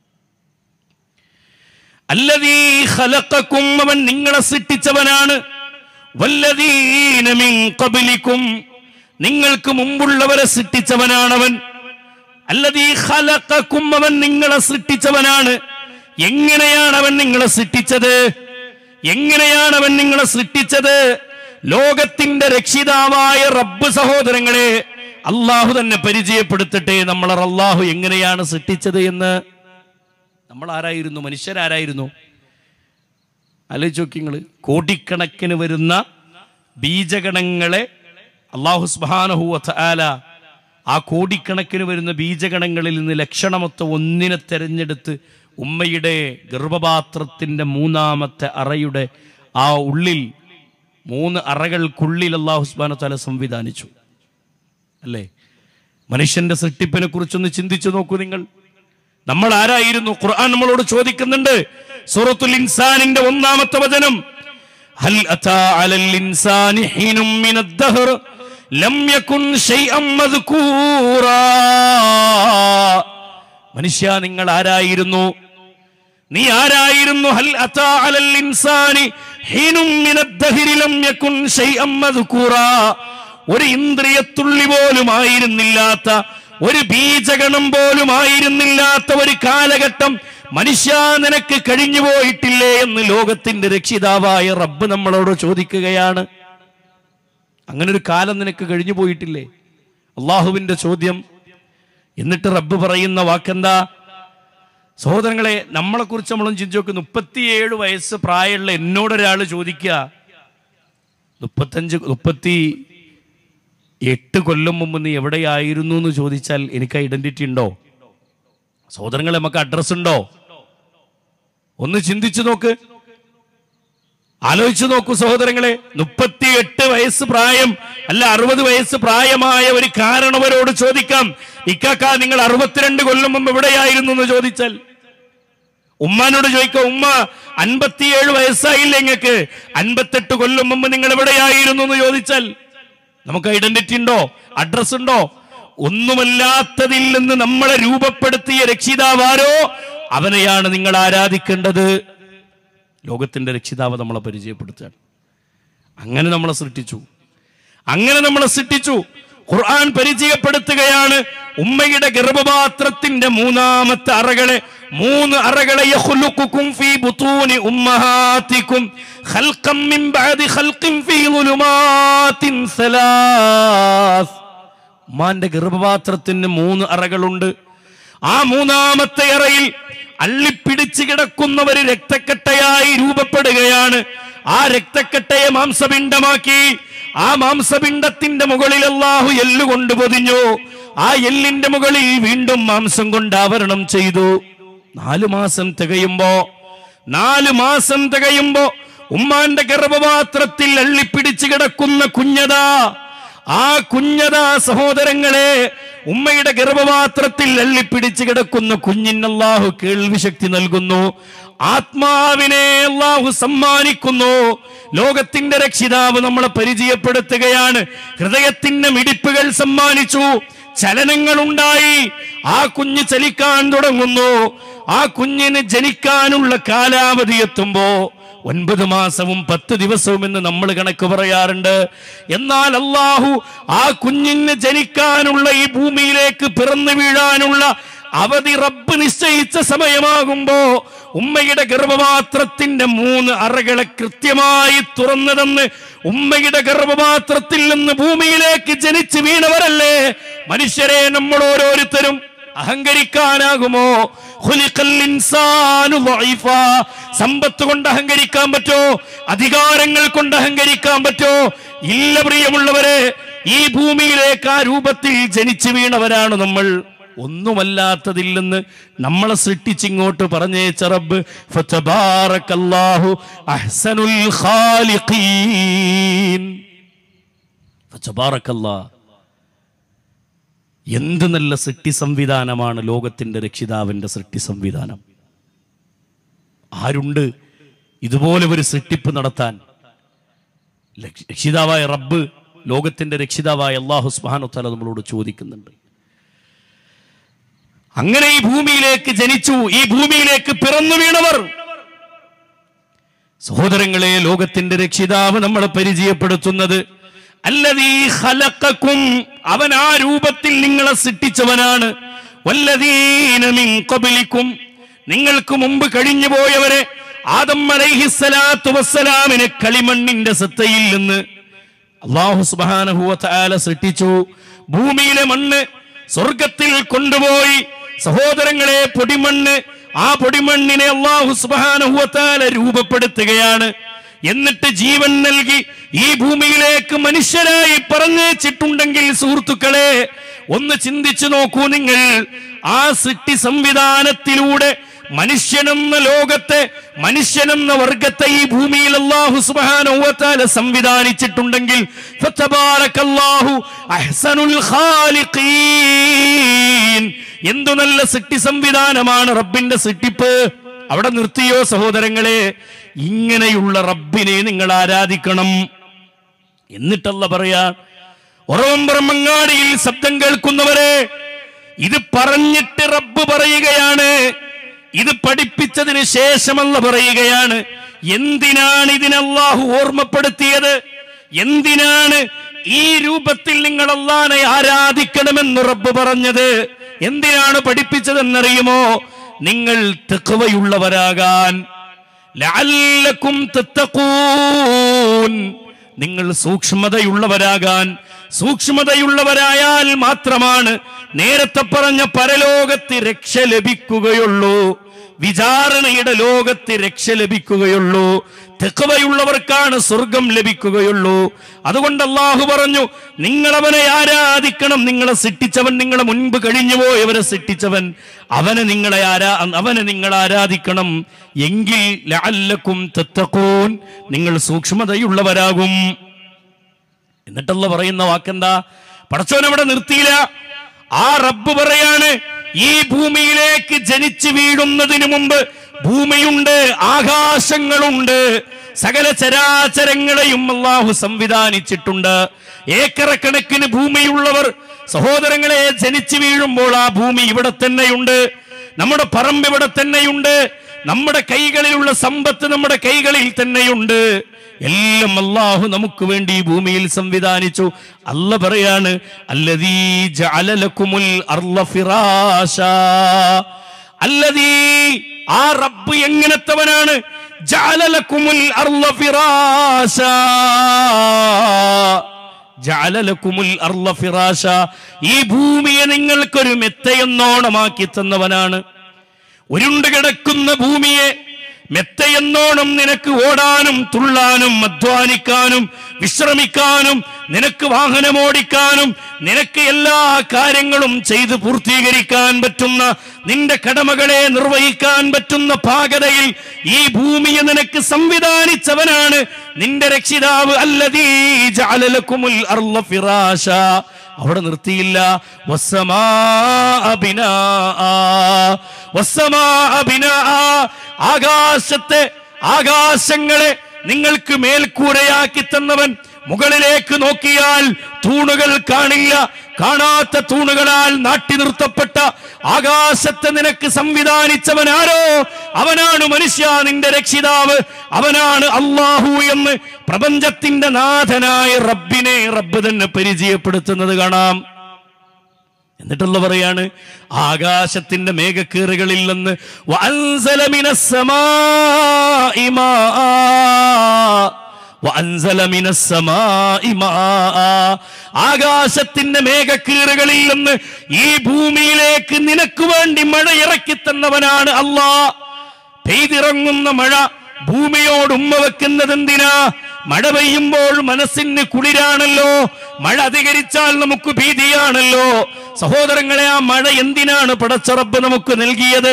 അല്ലദീ ഖലഖക്കും, അവൻ നിങ്ങളെ സൃഷ്ടിച്ചവനാണ്. വല്ലദീന മിൻ ഖബ്ലിക്കും, നിങ്ങൾക്ക് മുമ്പുള്ളവരെ സൃഷ്ടിച്ചവനാണവൻ. അല്ലദീ ഖലഖക്കും, അവൻ നിങ്ങളെ സൃഷ്ടിച്ചവനാണ്. എങ്ങനെയാണ് അവൻ നിങ്ങളെ സൃഷ്ടിച്ചത്? എങ്ങനെയാണ് അവൻ നിങ്ങളെ സൃഷ്ടിച്ചത്? ലോകത്തിന്റെ രക്ഷിതാവായ റബ്ബ്, സഹോദരങ്ങളെ, അള്ളാഹു തന്നെ പരിചയപ്പെടുത്തട്ടെ നമ്മളെ അള്ളാഹു എങ്ങനെയാണ് സൃഷ്ടിച്ചത് എന്ന്. നമ്മൾ ആരായിരുന്നു? മനുഷ്യരാരായിരുന്നു? ആലോചിച്ച് നോക്കിങ്ങള്. കോടിക്കണക്കിന് വരുന്ന ബീജഗണങ്ങളെ അല്ലാഹു സുബ്ഹാനഹു വ തആല ആ കോടിക്കണക്കിന് വരുന്ന ബീജഗണങ്ങളിൽ നിന്ന് ലക്ഷണമൊത്ത ഒന്നിനെ തെരഞ്ഞെടുത്ത് ഉമ്മയുടെ ഗർഭപാത്രത്തിന്റെ 3-ാമത്തെ അറയുടെ ആ ഉള്ളിൽ 3 അറകൾക്കുള്ളിൽ അല്ലാഹു സുബ്ഹാനഹു വ തആല സംവിധാനിച്ചു. അല്ലേ? മനുഷ്യന്റെ സൃഷ്ടിപ്പിനെ കുറിച്ചൊന്ന് ചിന്തിച്ചു നോക്കൂ നിങ്ങൾ. നമ്മൾ ആരായിരുന്നു? ഖുർആൻ നമ്മളോട് ചോദിക്കുന്നുണ്ട്. സൂറത്തുൽ ഇൻസാനിന്റെ 1-ാമത്തെ വചനം, ഹൽ അതാ അലൽ ഇൻസാനി ഹീനും മിനദ് ദഹർ ലം യകുൻ ശൈഅൻ മദ്കൂറാ. മനുഷ്യ, നിങ്ങൾ ആരായിരുന്നു? നീ ആരായിരുന്നു? ഹൽ അതാ അലൽ ഇൻസാനി ഹീനും മിനദ് ദഹരി ലം യകുൻ ശൈഅൻ മദ്കൂറാ. ഒരു ഇന്ദ്രിയത്തുള്ളി പോലും ആയിരുന്നില്ലാത്ത, ഒരു ബീജഗണം പോലും ആയിരുന്നില്ലാത്ത ഒരു കാലഘട്ടം മനുഷ്യ നിനക്ക് കഴിഞ്ഞു പോയിട്ടില്ലേ എന്ന് ലോകത്തിന്റെ രക്ഷിതാവായ റബ്ബ് നമ്മളോട് ചോദിക്കുകയാണ്. അങ്ങനെ ഒരു കാലം നിനക്ക് കഴിഞ്ഞു പോയിട്ടില്ലേ? അള്ളാഹുവിന്റെ ചോദ്യം. എന്നിട്ട് റബ്ബ് പറയുന്ന വാക്കെന്താ? സഹോദരങ്ങളെ, നമ്മളെ കുറിച്ച് നമ്മളും ചിന്തിച്ചു നോക്ക്. 37 വയസ്സ് പ്രായമുള്ള എന്നോടൊരാൾ ചോദിക്കുക 38 കൊല്ലം മുമ്പ് നീ എവിടെയായിരുന്നു എന്ന് ചോദിച്ചാൽ എനിക്ക് ഐഡന്റിറ്റി ഉണ്ടോ? സഹോദരങ്ങളെ, നമുക്ക് അഡ്രസ് ഉണ്ടോ? ഒന്ന് ചിന്തിച്ചു നോക്ക്, ആലോചിച്ചു നോക്കൂ സഹോദരങ്ങളെ. 38 വയസ്സ് പ്രായം അല്ല 60 വയസ്സ് പ്രായമായ ഒരു കാരണവരോട് ചോദിക്കാം, ഇക്കാക്ക നിങ്ങൾ 62 കൊല്ലം മുമ്പ് എവിടെയായിരുന്നു എന്ന് ചോദിച്ചാൽ, ഉമ്മാനോട് ചോദിക്കാം, ഉമ്മ 57 വയസ്സായില്ലേ നിങ്ങൾക്ക്, 58 കൊല്ലം മുമ്പ് നിങ്ങൾ എവിടെയായിരുന്നു എന്ന് ചോദിച്ചാൽ നമുക്ക് ഐഡന്റിറ്റി ഉണ്ടോ? അഡ്രസ് ഉണ്ടോ? ഒന്നുമല്ലാത്തതിൽ നിന്ന് നമ്മളെ രൂപപ്പെടുത്തിയ രക്ഷിതാവാരോ അവനെയാണ് നിങ്ങൾ ആരാധിക്കേണ്ടത്. ലോകത്തിന്റെ രക്ഷിതാവ് നമ്മളെ പരിചയപ്പെടുത്തുകയാണ്. അങ്ങനെ നമ്മളെ സൃഷ്ടിച്ചു. ഖുർആൻ പരിചയപ്പെടുത്തുകയാണ് ഉമ്മയുടെ ഗർഭപാത്രത്തിന്റെ 3ാമത്തെ അറകളെ 3 അറകളെ യഖ്ലുഖുകും ഫീ ബുതൂനി ഉമ്മഹാതികും ഖൽഖൻ മിൻ ബഅദി ഖൽഖിൻ ഫീ ളുലുമാതിൻ സലാസ്. ഉമ്മാന്റെ ഗർഭപാത്രത്തിന് 3 അറകളുണ്ട്. ആ 3ാമത്തെ അറയിൽ അള്ളിപ്പിടിച്ച് കിടക്കുന്നവര് രക്തക്കട്ടയായി രൂപപ്പെടുകയാണ്. ആ രക്തക്കട്ടയെ മാംസപിണ്ഡമാക്കി. ആ മാംസപിണ്ഡത്തിന്റെ മുകളിൽ അല്ലാഹു എല്ല് കൊണ്ട് പൊതിഞ്ഞു. ആ എല്ലിന്റെ മുകളിൽ വീണ്ടും മാംസം കൊണ്ട് ആവരണം ചെയ്തു. 4 മാസം തികയുമ്പോ ഉമ്മാന്റെ ഗർഭപാത്രത്തിൽ അള്ളിപ്പിടിച്ച് കിടക്കുന്ന ആ കുഞ്ഞതാ സഹോദരങ്ങളെ, ഉമ്മയുടെ ഗർഭപാത്രത്തിൽ അള്ളിപ്പിടിച്ച് കിടക്കുന്ന കുഞ്ഞിന് അല്ലാഹു കേൾവി ശക്തി നൽകുന്നു. ആത്മാവിനെ അല്ലാഹു സമ്മാനിക്കുന്നു. ലോകത്തിന്റെ രക്ഷിതാവ് നമ്മളെ പരിചയപ്പെടുത്തുകയാണ്. ഹൃദയത്തിന്റെ മിടിപ്പുകൾ സമ്മാനിച്ചു, ചലനങ്ങൾ ഉണ്ടായി. ആ കുഞ്ഞ് ചലിക്കാൻ തുടങ്ങുന്നു. ആ കുഞ്ഞിന് ജനിക്കാനുള്ള കാലാവധി എത്തുമ്പോ 9 മാസവും 10 ദിവസവും എന്ന് നമ്മൾ കണക്ക് പറയാറുണ്ട്. എന്നാൽ അല്ലാഹു ആ കുഞ്ഞിന് ജനിക്കാനുള്ള, ഈ ഭൂമിയിലേക്ക് പിറന്നു വീഴാനുള്ള അവധി റബ്ബ് നിശ്ചയിച്ച സമയമാകുമ്പോ ഉമ്മയുടെ ഗർഭപാത്രത്തിന്റെ 3 അറകളെ കൃത്യമായി തുറന്നതെന്ന് ഉമ്മയുടെ ഗർഭപാത്രത്തിൽ നിന്ന് ഭൂമിയിലേക്ക് ജനിച്ചു വീണവരല്ലേ മനുഷ്യരെ നമ്മൾ ഓരോരുത്തരും. അഹങ്കരിക്കാനാകുമോ? സമ്പത്ത് കൊണ്ട് അഹങ്കരിക്കാൻ പറ്റോ? അധികാരങ്ങൾ കൊണ്ട് അഹങ്കരിക്കാൻ പറ്റോ? ഇല്ല പ്രിയമുള്ളവരെ, ഈ ഭൂമിയിലേക്ക് ആ രൂപത്തിൽ ജനിച്ചു വീണവരാണ് നമ്മൾ. ഒന്നുമല്ലാത്തതിൽ നിന്ന് നമ്മളെ സൃഷ്ടിച്ചിങ്ങോട്ട് പറഞ്ഞേച്ച റബ്ബ് ഫതബാറകല്ലാഹു അഹ്സനുൽ ഖാലിഖീൻ. ഫതബാറകല്ലാഹ്, എന്ത് നല്ല സൃഷ്ടി സംവിധാനമാണ് ലോകത്തിന്റെ രക്ഷിതാവിന്റെ സൃഷ്ടി സംവിധാനം. ആരുണ്ട് ഇതുപോലെ ഒരു സൃഷ്ടിപ്പ് നടത്താൻ? രക്ഷിതാവായ റബ്ബ്, ലോകത്തിന്റെ രക്ഷിതാവായ അല്ലാഹു സുബ്ഹാനഹു വ തആല നമ്മളോട് ചോദിക്കുന്നുണ്ട്. അങ്ങനെ ഈ ഭൂമിയിലേക്ക് ജനിച്ചു, ഈ ഭൂമിയിലേക്ക് പിറന്നു വീണവർ. സഹോദരങ്ങളെ, ലോകത്തിന്റെ രക്ഷിതാവ് നമ്മളെ പരിചയപ്പെടുത്തുന്നത് അല്ലദീ ഖലഖകും, അവൻ ആ രൂപത്തിൽ നിങ്ങളെ സൃഷ്ടിച്ചവനാണ്. വല്ലദീന മിൻ ഖബ്ലികും, നിങ്ങൾക്ക് മുമ്പ് കഴിഞ്ഞു പോയവരെ, ആദം അലൈഹിസ്സലാത്തു വസ്സലാമിനെ കളിമണ്ണിന്റെ സത്തയിൽ നിന്ന് അല്ലാഹു സുബ്ഹാനഹു വ തആല സൃഷ്ടിച്ചു. ഭൂമിയിലെ മണ്ണ് സ്വർഗത്തിൽ കൊണ്ടുപോയി സഹോദരങ്ങളെ പൊടിമണ്ണ്, ആ പൊടിമണ്ണിനെ അല്ലാഹു സുബ്ഹാനഹു വ തആല രൂപപ്പെടുത്തുകയാണ്. എന്നിട്ട് ജീവൻ നൽകി ഈ ഭൂമിയിലേക്ക് മനുഷ്യരായി പറഞ്ഞേച്ചിട്ടുണ്ടെങ്കിൽ സുഹൃത്തുക്കളെ, ഒന്ന് ചിന്തിച്ചു നോക്കൂ നിങ്ങൾ. ആ സൃഷ്ടി സംവിധാനത്തിലൂടെ മനുഷ്യനെന്ന ലോകത്തെ, മനുഷ്യനെന്ന വർഗത്തെ ഈ ഭൂമിയിൽ അല്ലാഹു സുബ്ഹാനഹു വ തആല സംവിധാനിച്ചിട്ടുണ്ടെങ്കിൽ ഫതബാറകല്ലാഹു അഹ്സനുൽ ഖാലിഖീൻ. എന്തു നല്ല സൃഷ്ടി സംവിധാനമാണ് റബ്ബിന്റെ സൃഷ്ടിപ്പ്. അവിടെ നിർത്തിയോ സഹോദരങ്ങളെ? ഇങ്ങനെയുള്ള റബ്ബിനെ നിങ്ങൾ ആരാധിക്കണം. എന്നിട്ടല്ല പറയാ, ഒറവമ്പറമങ്ങാടിയിൽ ശബ്ദം കേൾക്കുന്നവരെ, ഇത് പറഞ്ഞിട്ട് റബ്ബ് പറയുകയാണ്, ഇത് പഠിപ്പിച്ചതിന് ശേഷമല്ല പറയുകയാണ്. എന്തിനാണ് ഇതിനെ അല്ലാഹു ഓർമ്മപ്പെടുത്തിയത്? എന്തിനാണ് ഈ രൂപത്തിൽ നിങ്ങൾ അല്ലാഹനെ ആരാധിക്കണമെന്ന് റബ്ബ് പറഞ്ഞത്? എന്തിനാണ് പഠിപ്പിച്ചതെന്നറിയുമോ? നിങ്ങൾ തഖ്വയുള്ളവരാകാൻ. ലഅല്ലകും തത്തഖൂൻ, നിങ്ങൾ സൂക്ഷ്മതയുള്ളവരാകാൻ. സൂക്ഷ്മതയുള്ളവരായാൽ മാത്രമാണ് നേരത്തെ പറഞ്ഞ പരലോകത്ത് രക്ഷ ലഭിക്കുകയുള്ളൂ, വിചാരണയുടെ ലോകത്ത് രക്ഷ ലഭിക്കുകയുള്ളൂ. തഖ്വയുള്ളവർക്കാണ് സ്വർഗം ലഭിക്കുകയുള്ളൂ. അതുകൊണ്ട് അല്ലാഹു പറഞ്ഞു, നിങ്ങൾ അവനെ ആരാധിക്കണം. നിങ്ങളെ സൃഷ്ടിച്ചവൻ, നിങ്ങളെ മുൻപ് കഴിഞ്ഞുപോയവരെ സൃഷ്ടിച്ചവൻ, അവനെ നിങ്ങൾ ആരാധിക്കണം. എങ്കിൽ ലഅല്ലകും തത്തഖൂൻ, നിങ്ങൾ സൂക്ഷ്മതയുള്ളവരാകും. എന്നിട്ടല്ല പറയുന്ന വാക്കെന്താ? പടച്ചോൻ അവിടെ നിർത്തിയില്ല. ആ റബ്ബ് പറയാണ്, ഈ ഭൂമിയിലേക്ക് ജനിച്ചു വീഴുന്നതിന് മുമ്പ് ഭൂമിയുണ്ട്, ആകാശങ്ങളുണ്ട്, സകല ചരാചരങ്ങളെയും അല്ലാഹു സംവിധാനിച്ചിട്ടുണ്ട്. ഏക്കറക്കണക്കിന് ഭൂമിയുള്ളവർ സഹോദരങ്ങളെ ജനിച്ചു വീഴുമ്പോൾ ആ ഭൂമി ഇവിടെ തന്നെയുണ്ട്, നമ്മുടെ പറമ്പ് ഇവിടെ തന്നെയുണ്ട്, നമ്മുടെ കൈകളിലുള്ള സമ്പത്ത് നമ്മുടെ കൈകളിൽ തന്നെയുണ്ട്. എല്ലാം അല്ലാഹു നമുക്ക് വേണ്ടി ഭൂമിയിൽ സംവിധാനിച്ചു. അല്ല പറയാണ്, അല്ലദീ ജഅല ലക്കുമുൽ അർള ഫിറാശാ. അല്ലദീ, ആ റബ്ബ് എങ്ങനത്തവനാണ്? ജഅല ലക്കുമുൽ അർള ഫിറാശാ. ജഅല ലക്കുമുൽ അർള ഫിറാശാ, ഈ ഭൂമിയെ നിങ്ങൾക്കൊരു മെത്തയെന്നോണമാക്കി തന്നവനാണ്. ഉരുണ്ട് കിടക്കുന്ന ഭൂമിയെ മെത്തയെന്നോണം നിനക്ക് ഓടാനും തുള്ളാനും അധ്വാനിക്കാനും വിശ്രമിക്കാനും നിനക്ക് വാഹനമോടിക്കാനും നിനക്ക് എല്ലാ കാര്യങ്ങളും ചെയ്ത് പൂർത്തീകരിക്കാൻ പറ്റുന്ന, നിന്റെ കടമകളെ നിർവഹിക്കാൻ പറ്റുന്ന പാകതയിൽ ഈ ഭൂമിയെ നിനക്ക് സംവിധാനിച്ചവനാണ് നിന്റെ രക്ഷിതാവ്. അല്ലദീ ജഅല ലക്കുമുൽ അർള ഫിറാശാ. അവിടെ നിർത്തിയില്ല. വസ്സമാഅ ബിനാആ, വസ്സമാഅ ബിനാആ, ആകാശങ്ങളെ നിങ്ങൾക്ക് മേൽക്കൂരയാക്കി തന്നവൻ. മുകളിലേക്ക് നോക്കിയാൽ തൂണുകൾ കാണില്ല. കാണാത്ത തൂണുകളാൽ നാട്ടി നിർത്തപ്പെട്ട ആകാശത്തെ നിനക്ക് സംവിധാനിച്ചവൻ ആരോ? അവനാണ് മനുഷ്യ, നിന്റെ രക്ഷിതാവ്. അവനാണ് അല്ലാഹു എന്ന് പ്രപഞ്ചത്തിന്റെ നാഥനായ റബ്ബിനെ റബ്ബ് തന്നെ പരിചയപ്പെടുത്തുന്നത് കാണാം. എന്നിട്ടുള്ള പറയാണ്, ആകാശത്തിന്റെ മേഘക്കീറുകളിൽ നിന്ന് വഅൻസല മിനസ്സമാഇ മാആ, വഅൻസല മിനസ്സമാഇ മാആ, ആകാശത്തിന്റെ മേഘക്കീറുകളിൽ നിന്ന് ഈ ഭൂമിയിലേക്ക് നിനക്ക് വേണ്ടി മഴ ഇറക്കി തന്നവനാണ് അല്ലാഹ്. പെയ്തിറങ്ങുന്ന മഴ ഭൂമിയോട് ഉമ്മ വെക്കുന്നത് എന്തിനാ? മഴ പെയ്യുമ്പോൾ മനസ്സിന് കുളിരാണല്ലോ, മഴ അധികരിച്ചാൽ നമുക്ക് ഭീതിയാണല്ലോ. സഹോദരങ്ങളെ, ആ മഴ എന്തിനാണ് പടച്ച റബ്ബ് നമുക്ക് നൽകിയത്?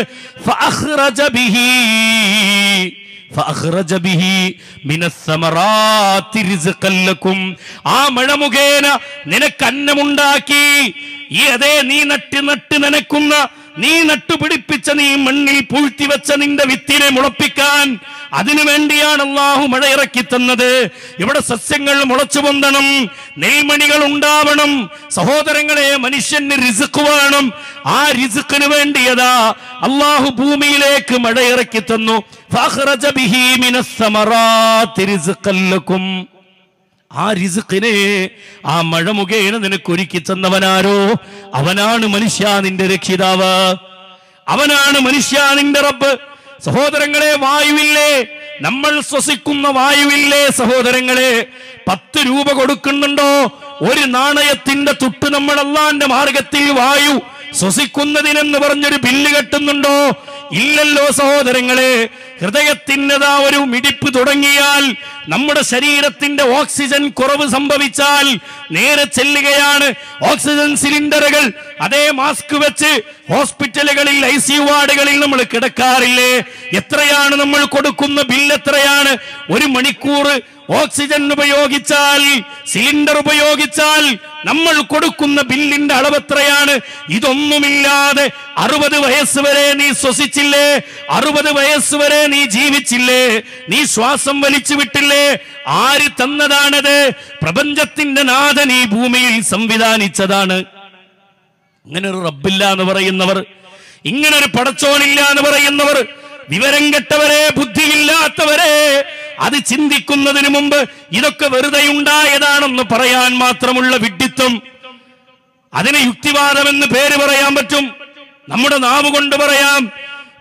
ഫഅഖ്റജ ബിഹി മിനസ്സമറാത്തി റിസ്ഖൻ ലക്കും, ആ മഴ മുഖേന നിനക്ക് അന്നമുണ്ടാക്കി. ഈ അതേ നീ നട്ട് നനക്കുന്ന, നീ നട്ടുപിടിപ്പിച്ച, നീ മണ്ണിൽ പൂഴ്ത്തിവെച്ച നിന്റെ വിത്തിനെ മുളപ്പിക്കാൻ, അതിനു വേണ്ടിയാണ് അല്ലാഹു മഴ ഇറക്കി തന്നത്. ഇവിടെ സസ്യങ്ങൾ മുളച്ചു പൊന്തണം, നെൽമണികൾ ഉണ്ടാവണം. സഹോദരങ്ങളെ, മനുഷ്യന് റിസ്ക് വേണം. ആ റിസ്കിന് വേണ്ടിയതാ അല്ലാഹു ഭൂമിയിലേക്ക് മഴ ഇറക്കി തന്നു. ഫഅഖ്റജ ബിഹി മിനസ്സമറാത്തി റിസ്ഖൻ ലക്കും, ആ റിസ്ഖിനെ, ആ മഴ മുഖേന നിനക്ക് ഒരുക്കി തന്നവനാരോ? അവനാണ് മനുഷ്യ നിന്റെ രക്ഷിതാവ്, അവനാണ് മനുഷ്യ നിന്റെ റബ്ബ്. സഹോദരങ്ങളെ, വായുവില്ലേ, നമ്മൾ ശ്വസിക്കുന്ന വായുവില്ലേ സഹോദരങ്ങളെ, 10 രൂപ കൊടുക്കുന്നുണ്ടോ? ഒരു നാണയത്തിന്റെ തുട്ട് നമ്മൾ അല്ലാഹുവിന്റെ മാർഗത്തിൽ വായു ശ്വസിക്കുന്നതിനെന്ന് പറഞ്ഞൊരു ബില്ല് കെട്ടുന്നുണ്ടോ? ഇല്ലല്ലോ സഹോദരങ്ങളെ. ഹൃദയത്തിൻ്റെതാ ഒരു മിടിപ്പ് തുടങ്ങിയാൽ, നമ്മുടെ ശരീരത്തിന്റെ ഓക്സിജൻ കുറവ് സംഭവിച്ചാൽ നേരെ ചെല്ലുകയാണ് ഓക്സിജൻ സിലിണ്ടറുകൾ. അതേ മാസ്ക് വെച്ച് ഹോസ്പിറ്റലുകളിൽ, ICU വാർഡുകളിൽ നമ്മൾ കിടക്കാറില്ലേ? എത്രയാണ് നമ്മൾ കൊടുക്കുന്ന ബില്ല്? എത്രയാണ്? 1 മണിക്കൂർ ഓക്സിജൻ ഉപയോഗിച്ചാൽ, സിലിണ്ടർ ഉപയോഗിച്ചാൽ നമ്മൾ കൊടുക്കുന്ന ബില്ലിന്റെ അളവ് എത്രയാണ്? ഇതൊന്നുമില്ലാതെ 60 വയസ്സ് വരെ നീ ശ്വസിച്ചില്ലേ? 60 വയസ്സ് വരെ നീ ജീവിച്ചില്ലേ? നീ ശ്വാസം വലിച്ചു വിട്ടില്ലേ? ആര് തന്നതാണത്? പ്രപഞ്ചത്തിന്റെ നാഥൻ ഈ ഭൂമിയിൽ സംവിധാനിച്ചതാണ്. ഇങ്ങനൊരു റബ്ബില്ല എന്ന് പറയുന്നവർ, ഇങ്ങനൊരു പടച്ചോനില്ല എന്ന് പറയുന്നവർ, വിവരം കെട്ടവരെ, ബുദ്ധിയില്ലാത്തവരെ, അത് ചിന്തിക്കുന്നതിന് മുമ്പ് ഇതൊക്കെ വെറുതെ ഉണ്ടായതാണെന്ന് പറയാൻ മാത്രമുള്ള വിഡ്ഢിത്വം. അതിന് യുക്തിവാദമെന്ന് പേര് പറയാൻ പറ്റും, നമ്മുടെ നാവ് കൊണ്ട് പറയാം.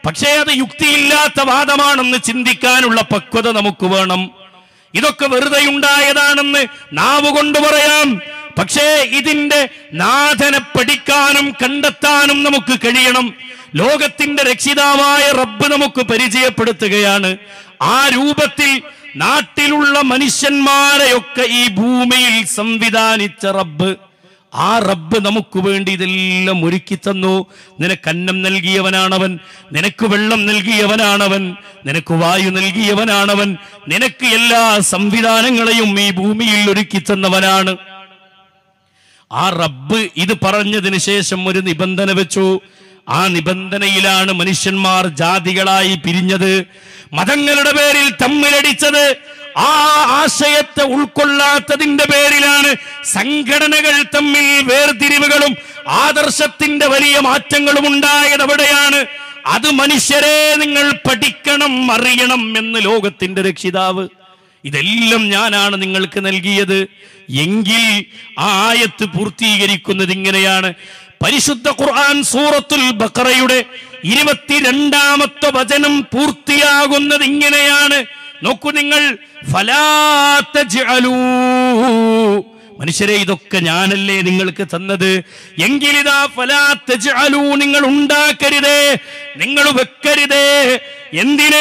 പക്ഷേ അത് യുക്തിയില്ലാത്ത വാദമാണെന്ന് ചിന്തിക്കാനുള്ള പക്വത നമുക്ക് വേണം. ഇതൊക്കെ വെറുതെ ഉണ്ടായതാണെന്ന് നാവ് കൊണ്ട് പറയാം, പക്ഷേ ഇതിന്റെ നാഥനെ പഠിക്കാനും കണ്ടെത്താനും നമുക്ക് കഴിയണം. ലോകത്തിന്റെ രക്ഷിതാവായ റബ്ബ് നമുക്ക് പരിചയപ്പെടുത്തുകയാണ്. ആ രൂപത്തിൽ നാട്ടിലുള്ള മനുഷ്യന്മാരെയൊക്കെ ഈ ഭൂമിയിൽ സംവിധാനിച്ച റബ്ബ്, ആ റബ്ബ് നമുക്ക് വേണ്ടി ഇതെല്ലാം ഒരുക്കി തന്നു. നിനക്ക് അന്നം നൽകിയവനാണവൻ, നിനക്ക് വെള്ളം നൽകിയവനാണവൻ, നിനക്ക് വായു നൽകിയവനാണവൻ, നിനക്ക് എല്ലാ സംവിധാനങ്ങളെയും ഈ ഭൂമിയിൽ ഒരുക്കി തന്നവനാണ്. ആ റബ്ബ് ഇത് പറഞ്ഞതിന് ശേഷം ഒരു നിബന്ധന വെച്ചു. ആ നിബന്ധനയിലാണ് മനുഷ്യന്മാർ ജാതികളായി പിരിഞ്ഞത്, മതങ്ങളുടെ പേരിൽ തമ്മിലടിച്ചത്. ആ ആശയത്തെ ഉൾക്കൊള്ളാത്തതിന്റെ പേരിലാണ് സംഘടനകൾ തമ്മിൽ വേർതിരിവുകളും ആദർശത്തിന്റെ വലിയ മാറ്റങ്ങളും ഉണ്ടായത്. എവിടെയാണ് അത്? മനുഷ്യരെ നിങ്ങൾ പഠിക്കണം, അറിയണം എന്ന് ലോകത്തിന്റെ രക്ഷിതാവ് ഇതെല്ലാം ഞാനാണ് നിങ്ങൾക്ക് നൽകിയത് എങ്കിൽ ആ ആയത്ത് പൂർത്തീകരിക്കുന്നത് ഇങ്ങനെയാണ്. പരിശുദ്ധ ഖുർആൻ സൂറത്തുൽ ബഖറയുടെ 22-ാമത്തെ വചനം പൂർത്തിയാകുന്നത് ഇങ്ങനെയാണ്. നോക്കൂ നിങ്ങൾ, ഫലാ തജ്അലൂ, മനുഷ്യരെ ഇതൊക്കെ ഞാനല്ലേ നിങ്ങൾക്ക് തന്നത്, എങ്കിലിതാ ഫലാ തജ്അലൂ, നിങ്ങൾ ഉണ്ടാക്കരുതേ, നിങ്ങൾ വെക്കരുതേ. എന്തിന്?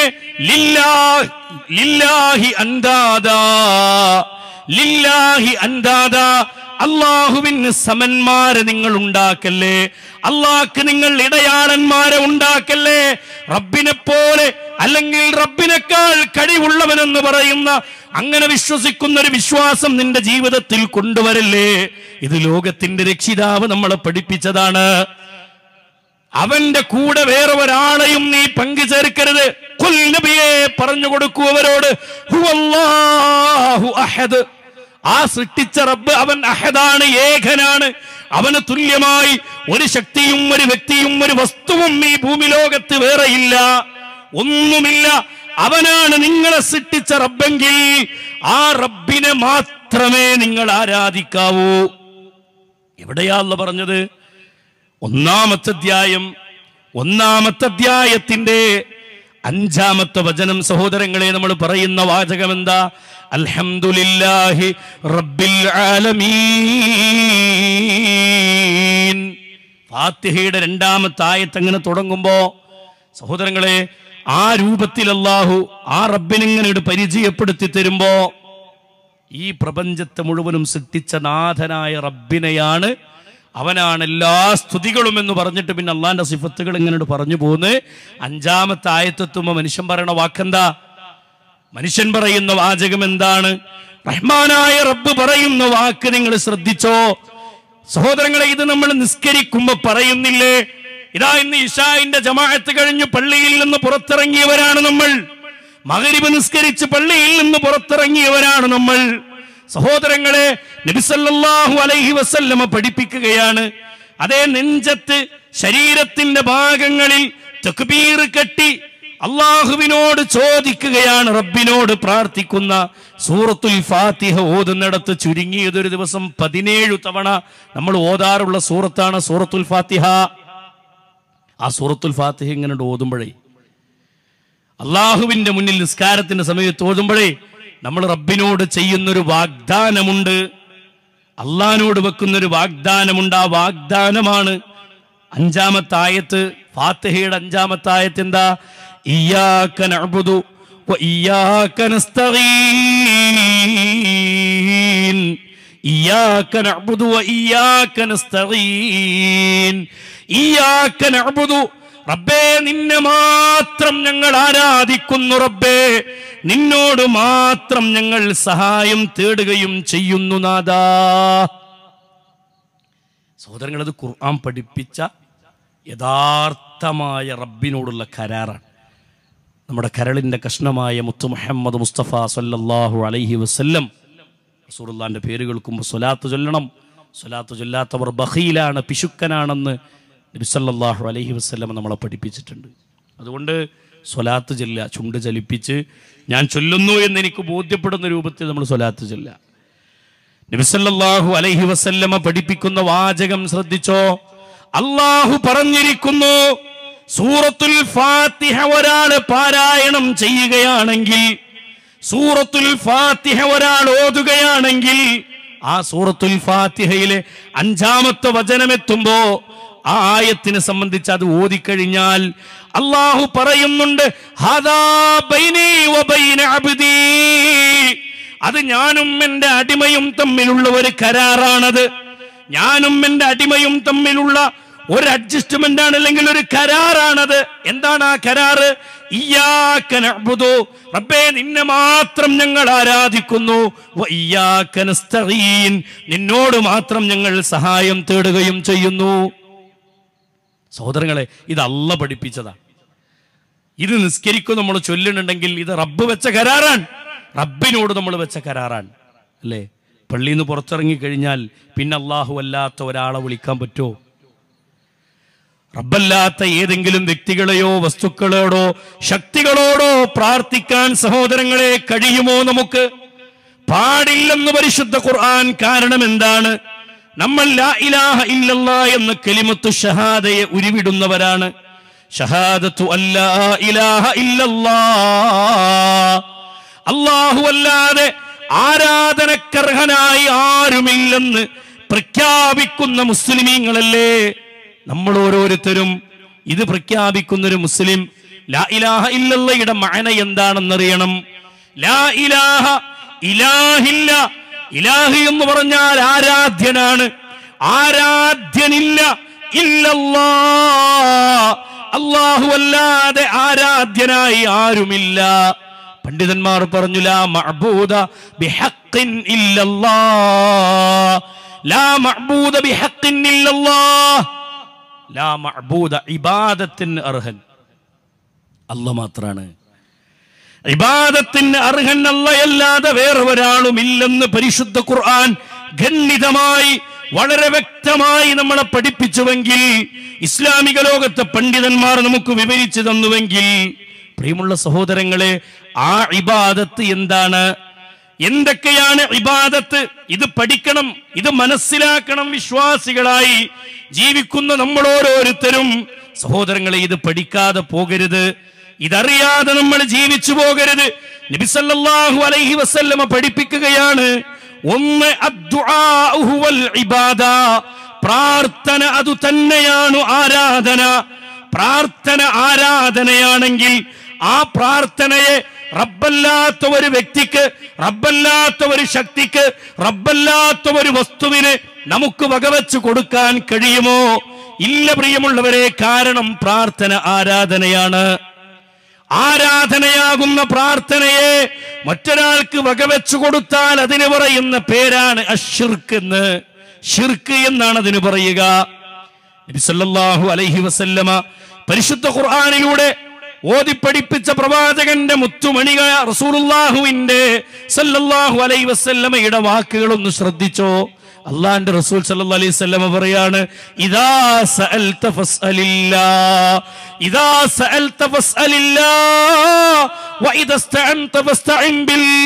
ലില്ലാഹി അൻദാദാ, ലില്ലാഹി അൻദാദാ, അല്ലാഹുവിന് സമന്മാരെ നിങ്ങൾ ഉണ്ടാക്കല്ലേ, അള്ളാഹ്ക്ക് നിങ്ങൾ ഇടയാളന്മാരെ ഉണ്ടാക്കല്ലേ. റബ്ബിനെ പോലെ അല്ലെങ്കിൽ റബ്ബിനേക്കാൾ കഴിവുള്ളവനെന്ന് പറയുന്ന അങ്ങനെ വിശ്വസിക്കുന്ന ഒരു വിശ്വാസം നിന്റെ ജീവിതത്തിൽ കൊണ്ടുവരല്ലേ. ഇത് ലോകത്തിന്റെ രക്ഷിതാവ് നമ്മളെ പഠിപ്പിച്ചതാണ്. അവന്റെ കൂടെ വേറെ ഒരാളെയും നീ പങ്കു ചേർക്കരുത്. ഖുൽ നബിയെ പറഞ്ഞു കൊടുക്കൂ അവരോട്, ഹുവല്ലാഹു അഹദ്, ആ സൃഷ്ടിച്ച റബ്ബ് അവൻ അഹദാണ്, ഏകനാണ്. അവന് തുല്യമായി ഒരു ശക്തിയും ഒരു വ്യക്തിയും ഒരു വസ്തുവും ഈ ഭൂമി ലോകത്ത് വേറെയില്ല, ഒന്നുമില്ല. അവനാണ് നിങ്ങളെ സൃഷ്ടിച്ച റബ്ബെങ്കിൽ ആ റബ്ബിനെ മാത്രമേ നിങ്ങൾ ആരാധിക്കാവൂ. എവിടെയാ അല്ലാഹു പറഞ്ഞത്? ഒന്നാമത്തെ അധ്യായത്തിന്റെ 5-ാമത്തെ വചനം. സഹോദരങ്ങളെ, നമ്മൾ പറയുന്ന വാചകം എന്താ? അൽഹംദുലില്ലാഹി റബ്ബിൽ ആലമീൻ. ഫാത്തിഹയുടെ 2-ാമത്തെ ആയത്ത് അങ്ങനെ തുടങ്ങുമ്പോ സഹോദരങ്ങളെ, ആ രൂപത്തിൽ അല്ലാഹു ആ റബ്ബിനിങ്ങനെ പരിചയപ്പെടുത്തി തരുമ്പോ ഈ പ്രപഞ്ചത്തെ മുഴുവനും സൃഷ്ടിച്ച നാഥനായ റബ്ബിനെയാണ്, അവനാണ് എല്ലാ സ്തുതികളും എന്ന് പറഞ്ഞിട്ട് പിന്നെ അള്ളാന്റെ സിഫത്തുകൾ ഇങ്ങനെ പറഞ്ഞു പോകുന്നത്. 5-ാമത്തെ ആയത്തെത്തുമ്പോ മനുഷ്യൻ പറയണ വാക്കെന്താ? മനുഷ്യൻ പറയുന്ന വാചകം എന്താണ്? റഹ്മാനായ റബ്ബ് പറയുന്ന വാക്ക് നിങ്ങൾ ശ്രദ്ധിച്ചോ സഹോദരങ്ങളെ? ഇത് നമ്മൾ നിസ്കരിക്കുമ്പോ പറയുന്നില്ലേ? ഇതാ ഇന്ന് ഇശാഇന്റെ ജമാഅത്ത് കഴിഞ്ഞ് പള്ളിയിൽ നിന്ന് പുറത്തിറങ്ങിയവരാണ് നമ്മൾ. മഗ്രിബ് നിസ്കരിച്ച് പള്ളിയിൽ നിന്ന് പുറത്തിറങ്ങിയവരാണ് നമ്മൾ. സഹോദരങ്ങളെ, നബി സല്ലല്ലാഹു അലൈഹി വസല്ലമ പഠിപ്പിക്കുകയാണ്, അതേ നെഞ്ചത്ത് ശരീരത്തിന്റെ ഭാഗങ്ങളിൽ തക്ബീർ കെട്ടി അള്ളാഹുവിനോട് ചോദിക്കുകയാണ്, റബ്ബിനോട് പ്രാർത്ഥിക്കുന്ന സൂറത്തുൽ ഫാത്തിഹ ഓതുന്നിടത്ത് ചുരുങ്ങിയതൊരു ദിവസം 17 തവണ നമ്മൾ ഓതാറുള്ള സൂറത്താണ് സൂറത്തുൽ ഫാത്തിഹ. ആ സൂറത്തുൽ ഫാത്തിഹ ഇങ്ങനെ ഓതുമ്പോഴേ, അള്ളാഹുവിന്റെ മുന്നിൽ നിസ്കാരത്തിന്റെ സമയത്ത് ഓതുമ്പോഴേ നമ്മൾ റബ്ബിനോട് ചെയ്യുന്നൊരു വാഗ്ദാനമുണ്ട്, അള്ളാഹിനോട് വെക്കുന്നൊരു വാഗ്ദാനമുണ്ട്. ആ വാഗ്ദാനമാണ് 5-ാമത്തെ ആയത്ത്. ഫാത്തിഹയുടെ 5-ാമത്തെ ആയത്ത് എന്താ? ഇയ്യാക നഅ്ബുദു വ ഇയ്യാക നസ്തഈൻ, ഇയ്യാക നഅ്ബുദു വ ഇയ്യാക നസ്തഈൻ. ഇയ്യാക നഅ്ബുദു, റബ്ബേ നിന്നെ മാത്രം ഞങ്ങൾ ആരാധിക്കുന്നു, റബ്ബേ നിന്നോട് മാത്രം ഞങ്ങൾ സഹായം തേടുകയും ചെയ്യുന്നു നാഥാ. സഹോദരങ്ങൾ, അത് ഖുർആൻ പഠിപ്പിച്ച യഥാർത്ഥമായ റബ്ബിനോടുള്ള കരാറാണ്. നമ്മുടെ കരളിന്റെ കഷ്ണമായ മുത്തു മുഹമ്മദ് മുസ്തഫ സല്ലല്ലാഹു അലൈഹി വസല്ലം റസൂലുള്ളാഹിന്റെ പേര് കേൾക്കുമ്പോൾ സ്വലാത്ത് ചൊല്ലണം. സ്വലാത്ത് ചൊല്ലാത്തവർ ബഖീലാണ്, പിശുക്കനാണെന്ന് നബി സല്ലല്ലാഹു അലൈഹി വസല്ലം നമ്മളെ പഠിപ്പിച്ചിട്ടുണ്ട്. അതുകൊണ്ട് സ്വലാത്ത് ചൊല്ല, ചുണ്ട് ചലിപ്പിച്ച് ഞാൻ ചൊല്ലുന്നു എന്ന് എനിക്ക് ബോധ്യപ്പെടുന്ന രൂപത്തിൽ നമ്മൾ സ്വലാത്ത് ചൊല്ല. നബി സല്ലല്ലാഹു അലൈഹി വസല്ലമ പഠിപ്പിക്കുന്ന വാചകം ശ്രദ്ധിച്ചോ? അല്ലാഹു പറഞ്ഞിരിക്കുന്നു, സൂറത്തുൽ ഫാത്തിഹ ഒരാൾ പാരായണം ചെയ്യുകയാണെങ്കിൽ, സൂറത്തുൽ ഫാത്തിഹ ഒരാൾ ഓതുകയാണെങ്കിൽ, ആ സൂറത്തുൽ ഫാത്തിഹയിലെ 5-ാമത്തെ വചനമെത്തുമ്പോ ആ ആയത്തിനെ സംബന്ധിച്ച് അത് ഓതിക്കഴിഞ്ഞാൽ അള്ളാഹു പറയുന്നുണ്ട്, ഹാദാ ബൈനി വ ബൈന അബ്ദി, അത് ഞാനും എൻ്റെ അടിമയും തമ്മിലുള്ള ഒരു കരാറാണത്. ഞാനും എൻ്റെ അടിമയും തമ്മിലുള്ള ഒരു അഡ്ജസ്റ്റ്മെന്റ് ആണ്, അല്ലെങ്കിൽ ഒരു കരാറാണത്. എന്താണ് ആ കരാറ്? ഇയ്യാക നഅ്ബുദു, റബ്ബേ നിന്നെ മാത്രം ഞങ്ങൾ ആരാധിക്കുന്നു, വ ഇയ്യാക നസ്തഈൻ, നിന്നോട് മാത്രം ഞങ്ങൾ സഹായം തേടുകയും ചെയ്യുന്നു. സഹോദരങ്ങളെ, ഇത് അല്ലാഹ് പഠിപ്പിച്ചതാ. ഇത് നിസ്കരിക്കും നമ്മൾ ചൊല്ലുന്നുണ്ടെങ്കിൽ ഇത് റബ്ബ് വെച്ച കരാറാണ്, റബ്ബിനോട് നമ്മൾ വെച്ച കരാറാണ്, അല്ലേ? പള്ളിയിൽ നിന്ന് പുറത്തിറങ്ങി കഴിഞ്ഞാൽ പിന്നെ അല്ലാഹു അല്ലാത്ത ഒരാളെ വിളിക്കാൻ പറ്റുമോ? റബ്ബല്ലാത്ത ഏതെങ്കിലും വ്യക്തികളെയോ വസ്തുക്കളോടോ ശക്തികളോടോ പ്രാർത്ഥിക്കാൻ സഹോദരങ്ങളെ കഴിയുമോ? നമുക്ക് പാടില്ലെന്ന് പരിശുദ്ധ ഖുർആൻ. കാരണം എന്താണ്? നമ്മൾ ലാ ഇലാഹ ഇല്ലല്ലാഹ് എന്ന കലിമത്തു ഷഹാദയെ ഉരുവിടുന്നവരാണ്. ഷഹാദത്തു അല്ലാ ഇലാഹ ഇല്ലല്ലാഹ്, അല്ലാഹു അല്ലാതെ ആരാധനക്കർഹനായി ആരുമില്ലെന്ന് പ്രഖ്യാപിക്കുന്ന മുസ്ലിമീങ്ങളല്ലേ നമ്മൾ ഓരോരുത്തരും? ഇത് പ്രഖ്യാപിക്കുന്നൊരു മുസ്ലിം ലാ ഇലാഹ ഇല്ലല്ലാഹയുടെ മഅന എന്താണെന്നറിയണം. ലാ ഇലാഹ, ഇലാഹില്ല. ഇലാഹി എന്ന് പറഞ്ഞാൽ ആരാധ്യനാണ്, ആരാധ്യനില്ല. ഇല്ലല്ലാഹ്, അല്ലാഹു അല്ലാതെ ആരാധ്യനായി ആരുമില്ല. പണ്ഡിതന്മാർ പറഞ്ഞു, ലാ മഅബൂദ ബിഹഖിൻ ഇല്ലല്ലാഹ്, ലാ മഅബൂദ ബിഹഖിൻ ഇല്ലല്ലാഹ്, ലാ മഅബൂദ, ഇബാദത്തിന് അർഹൻ അല്ലാഹ് മാത്രാണ്. ഇബാദത്തിന് അർഹൻ അല്ലാഹയല്ലാതെ വേറെ ഒരാളും ഇല്ലെന്ന് പരിശുദ്ധ ഖുർആൻ ഖണ്ഡിതമായി വളരെ വ്യക്തമായി നമ്മളെ പഠിപ്പിച്ചുവെങ്കിൽ, ഇസ്ലാമിക ലോകത്തെ പണ്ഡിതന്മാർ നമുക്ക് വിവരിച്ചു തന്നുവെങ്കിൽ, പ്രിയമുള്ള സഹോദരങ്ങളെ, ആ ഇബാദത്ത് എന്താണ്? എന്തൊക്കെയാണ് ഇബാദത്ത്? ഇത് പഠിക്കണം, ഇത് മനസ്സിലാക്കണം. വിശ്വാസികളായി ജീവിക്കുന്ന നമ്മൾ ഓരോരുത്തരും സഹോദരങ്ങളെ ഇത് പഠിക്കാതെ പോകരുത്, ഇതറിയാതെ നമ്മൾ ജീവിച്ചു പോകരുത്. നബി സല്ലല്ലാഹു അലൈഹി വസല്ലമ പഠിപ്പിക്കുകയാണ്, ഒന്ന് അദ്ദുആഉ വൽ ഇബാദ, പ്രാർത്ഥന അത് തന്നെയാണ് ആരാധന. പ്രാർത്ഥന ആരാധനയാണെങ്കിൽ ആ പ്രാർത്ഥനയെ റബ്ബല്ലാത്ത ഒരു വ്യക്തിക്ക്, റബ്ബല്ലാത്ത ഒരു ശക്തിക്ക്, റബ്ബല്ലാത്ത ഒരു വസ്തുവിന് നമുക്ക് വകവെച്ച് കൊടുക്കാൻ കഴിയുമോ? ഇല്ല പ്രിയമുള്ളവരെ. കാരണം പ്രാർത്ഥന ആരാധനയാണ്. ആരാധനയാകുന്ന പ്രാർത്ഥനയെ മറ്റൊരാൾക്ക് വകവെച്ചു കൊടുത്താൽ അതിന് പറയുന്ന പേരാണ് അശ്ശിർക്ക് എന്ന്. ശിർക്ക് എന്നാണ് അതിന് പറയുക. നബി സല്ലല്ലാഹു അലൈഹി വസല്ലമ പരിശുദ്ധ ഖുർആനിലൂടെ ഓതി പഠിപ്പിച്ച പ്രവാചകന്റെ മുത്തുമണിക റസൂലുള്ളാഹിന്റെ സല്ലല്ലാഹു അലൈഹി വസല്ലമയുടെ വാക്കുകളൊന്ന് ശ്രദ്ധിച്ചോ. അള്ളാന്റെ റസൂൽ സല്ലല്ലാഹു അലൈഹി വസല്ലമ പറയാണ്, ഇദാ സഅൽത ഫസ്അലില്ലാഹ്, ഇദാ സഅൽത ഫസ്അലില്ലാഹ് വഇദാ ഇസ്തഅൻത ഫസ്തഇൻ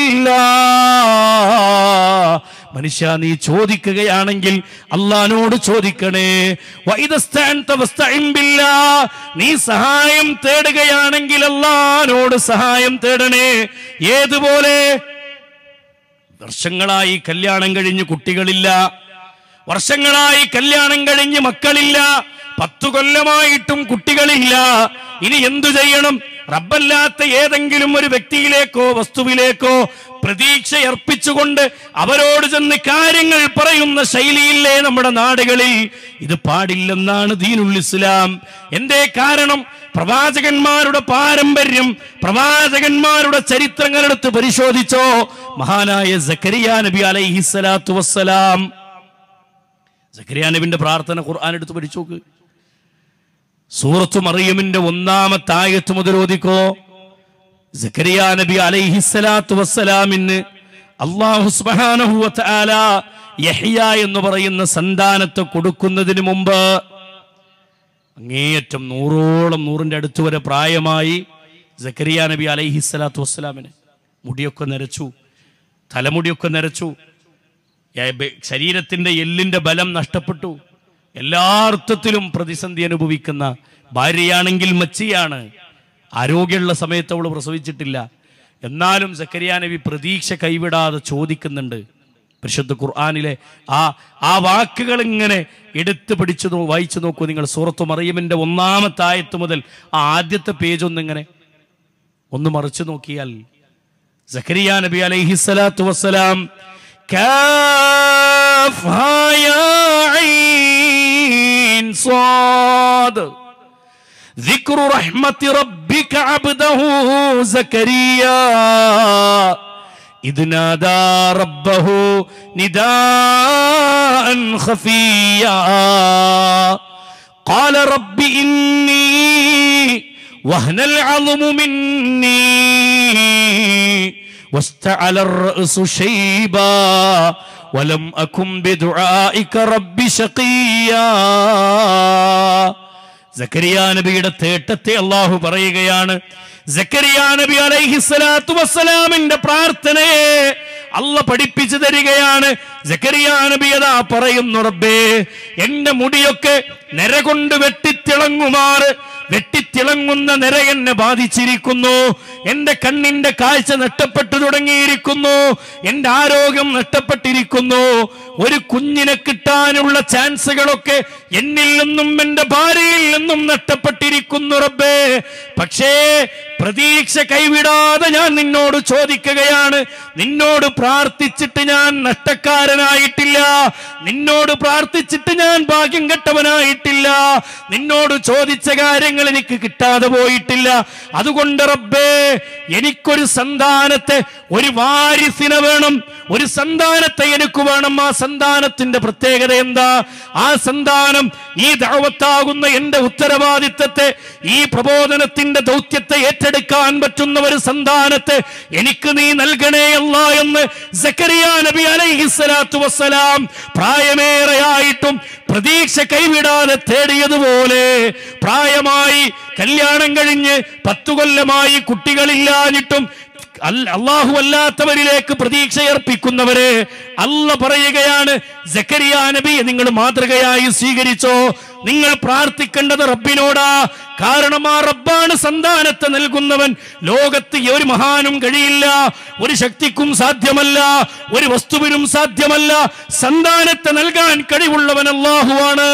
ബില്ലാഹ്. മനുഷ്യ, നീ ചോദിക്കുകയാണെങ്കിൽ അള്ളാഹ്നോട് ചോദിക്കണേ. വഇദാ ഇസ്തഅൻത ഫസ്തഇൻ ബില്ലാഹ്, നീ സഹായം തേടുകയാണെങ്കിൽ അള്ളാഹ്നോട് സഹായം തേടണേ. ഏതുപോലെ? വർഷങ്ങളായി കല്യാണം കഴിഞ്ഞ് കുട്ടികളില്ല, വർഷങ്ങളായി കല്യാണം കഴിഞ്ഞ് മക്കളില്ല, 10 കൊല്ലമായിട്ടും കുട്ടികളില്ല. ഇനി എന്തു ചെയ്യണം? റബ്ബല്ലാത്ത ഏതെങ്കിലും ഒരു വ്യക്തിയിലേക്കോ വസ്തുവിലേക്കോ പ്രതീക്ഷയർപ്പിച്ചുകൊണ്ട് അവരോട് ചെന്ന് കാര്യങ്ങൾ പറയുന്ന ശൈലിയില്ലേ നമ്മുടെ നാടുകളിൽ? ഇത് പാടില്ലെന്നാണ് ദീനുൽ ഇസ്ലാം. എന്തേ കാരണം? പ്രവാചകന്മാരുടെ പാരമ്പര്യം, പ്രവാചകന്മാരുടെ ചരിത്രങ്ങളെടുത്ത് പരിശോധിച്ചോ. മഹാനായ സക്കരിയ നബി അലൈഹിസ്സലാത്തു വസ്സലാം, സക്കരിയ നബിന്റെ പ്രാർത്ഥന ഖുർആൻ എടുത്ത് പഠിച്ചു നോക്ക്. സൂറത്തു മറിയമിന്റെ 1-ാമത്തെ ആയത്ത് മുതൽ ഓതിക്കോ. സക്കരിയ നബി അലൈഹിസ്സലാത്തു വസ്സലാമിന് അല്ലാഹു സുബ്ഹാനഹു വ തആല യഹ്യ എന്ന് പറയുന്ന സന്താനത്തെ കൊടുക്കുന്നതിന് മുമ്പ് അങ്ങേയറ്റം 100ന്റെ അടുത്ത് വരെ പ്രായമായി സക്കരിയ നബി അലൈഹിസ്സലാത്തു വസ്സലാമിന് മുടിയൊക്കെ നരച്ചു, തലമുടിയൊക്കെ നരച്ചു, ശരീരത്തിന്റെ എല്ലിന്റെ ബലം നഷ്ടപ്പെട്ടു, എല്ലാ അർത്ഥത്തിലും പ്രതിസന്ധി അനുഭവിക്കുന്ന ഭാര്യയാണെങ്കിൽ മച്ചിയാണ്. ആരോഗ്യമുള്ള സമയത്ത് അവൾ പ്രസവിച്ചിട്ടില്ല. എന്നാലും സക്കരിയ നബി പ്രതീക്ഷ കൈവിടാതെ ചോദിക്കുന്നുണ്ട്. പരിശുദ്ധ ഖുർആനിലെ ആ വാക്കുകൾ ഇങ്ങനെ എടുത്ത് വായിച്ചു നോക്കൂ നിങ്ങൾ. സൂറത്തു മറിയമിന്റെ 1-ാമത്തെ ആയത്ത് മുതൽ ആ ആദ്യത്തെ പേജ് ഒന്ന് മറിച്ചു നോക്കിയാൽ സക്കരിയ നബി അലൈഹിസ്സലാത്തു വസ്സലാം കാഫ് ഹാ യാ ഐൻ സ്വാദ് ذكر رحمة ربك عبده زكريا إذ نادى ربه نداء خفيا قال رب إني وهن العظم مني واستعل الرأس شيبا ولم أكن بدعائك رب شقيا. സക്കരിയ നബിയുടെ തേട്ടത്തെ അല്ലാഹു പറയുകയാണ്. സക്കരിയ നബി അലൈഹിസ്സലാത്തു വസ്സലാമിന്റെ പ്രാർത്ഥനയെ അല്ലാഹു പഠിപ്പിച്ചു തരികയാണ്. സക്കരിയ നബി അതാ പറയുന്നു, റബ്ബേ എന്റെ മുടിയൊക്കെ നര കൊണ്ട് വെട്ടിത്തിളങ്ങുന്ന നര എന്നെ ബാധിച്ചിരിക്കുന്നു. എന്റെ കണ്ണിന്റെ കാഴ്ച നഷ്ടപ്പെട്ടു തുടങ്ങിയിരിക്കുന്നു. എന്റെ ആരോഗ്യം നഷ്ടപ്പെട്ടിരിക്കുന്നു. ഒരു കുഞ്ഞിനെ കിട്ടാനുള്ള ചാൻസുകളൊക്കെ എന്നിൽ നിന്നും എന്റെ ഭാര്യയിൽ നിന്നും നഷ്ടപ്പെട്ടിരിക്കുന്നു റബ്ബേ. പക്ഷേ പ്രതീക്ഷ കൈവിടാതെ ഞാൻ നിന്നോട് ചോദിക്കുകയാണ്. നിന്നോട് പ്രാർത്ഥിച്ചിട്ട് ഞാൻ നഷ്ടക്കാരനായിട്ടില്ല. നിന്നോട് പ്രാർത്ഥിച്ചിട്ട് ഞാൻ ഭാഗ്യം കെട്ടവനായിട്ടില്ല. നിന്നോട് ചോദിച്ച കാര്യങ്ങൾ എനിക്ക് കിട്ടാതെ പോയിട്ടില്ല. അതുകൊണ്ട് റബ്ബേ എനിക്കൊരു സന്താനത്തെ, ഒരു വാരിസിനെ വേണം. ഒരു സന്താനത്തെ എനിക്ക് വേണം. ആ സന്താനത്തിന്റെ പ്രത്യേകത എന്താ? ആ സന്താനം ഈ ദഅവത്താകുന്ന എന്റെ ഉത്തരവാദിത്തത്തെ, ഈ പ്രബോധനത്തിന്റെ ദൗത്യത്തെ ഏറ്റെടുക്കാൻ പറ്റുന്ന ഒരു സന്താനത്തെ എനിക്ക് നീ നൽകണേ അല്ലാ എന്ന് സക്കരിയ നബി അലൈഹിസ്സലാത്തു വസ്സലാം പ്രായമേറെയായിട്ടും പ്രതീക്ഷ കൈവിടാതെ തേടിയതുപോലെ, പ്രായമായി കല്യാണം കഴിഞ്ഞ് 10 കൊല്ലമായി കുട്ടികളില്ലാഞ്ഞിട്ടും അല്ലാഹു അല്ലാത്തവരിലേക്ക് പ്രതീക്ഷയർപ്പിക്കുന്നവരെ അല്ലാഹു പറയുകയാണ്, സക്കരിയ നബിയെ നിങ്ങൾ മാതൃകയായി സ്വീകരിച്ചോ. നിങ്ങൾ പ്രാർത്ഥിക്കേണ്ടത് റബ്ബിനോടാ. കാരണം ആ റബ്ബാണ് സന്താനത്തെ നൽകുന്നവൻ. ലോകത്ത് ഒരു മഹാനും കഴിയില്ല, ഒരു ശക്തിക്കും സാധ്യമല്ല, ഒരു വസ്തുവിനും സാധ്യമല്ല. സന്താനത്തെ നൽകാൻ കഴിവുള്ളവൻ അല്ലാഹുവാണ്.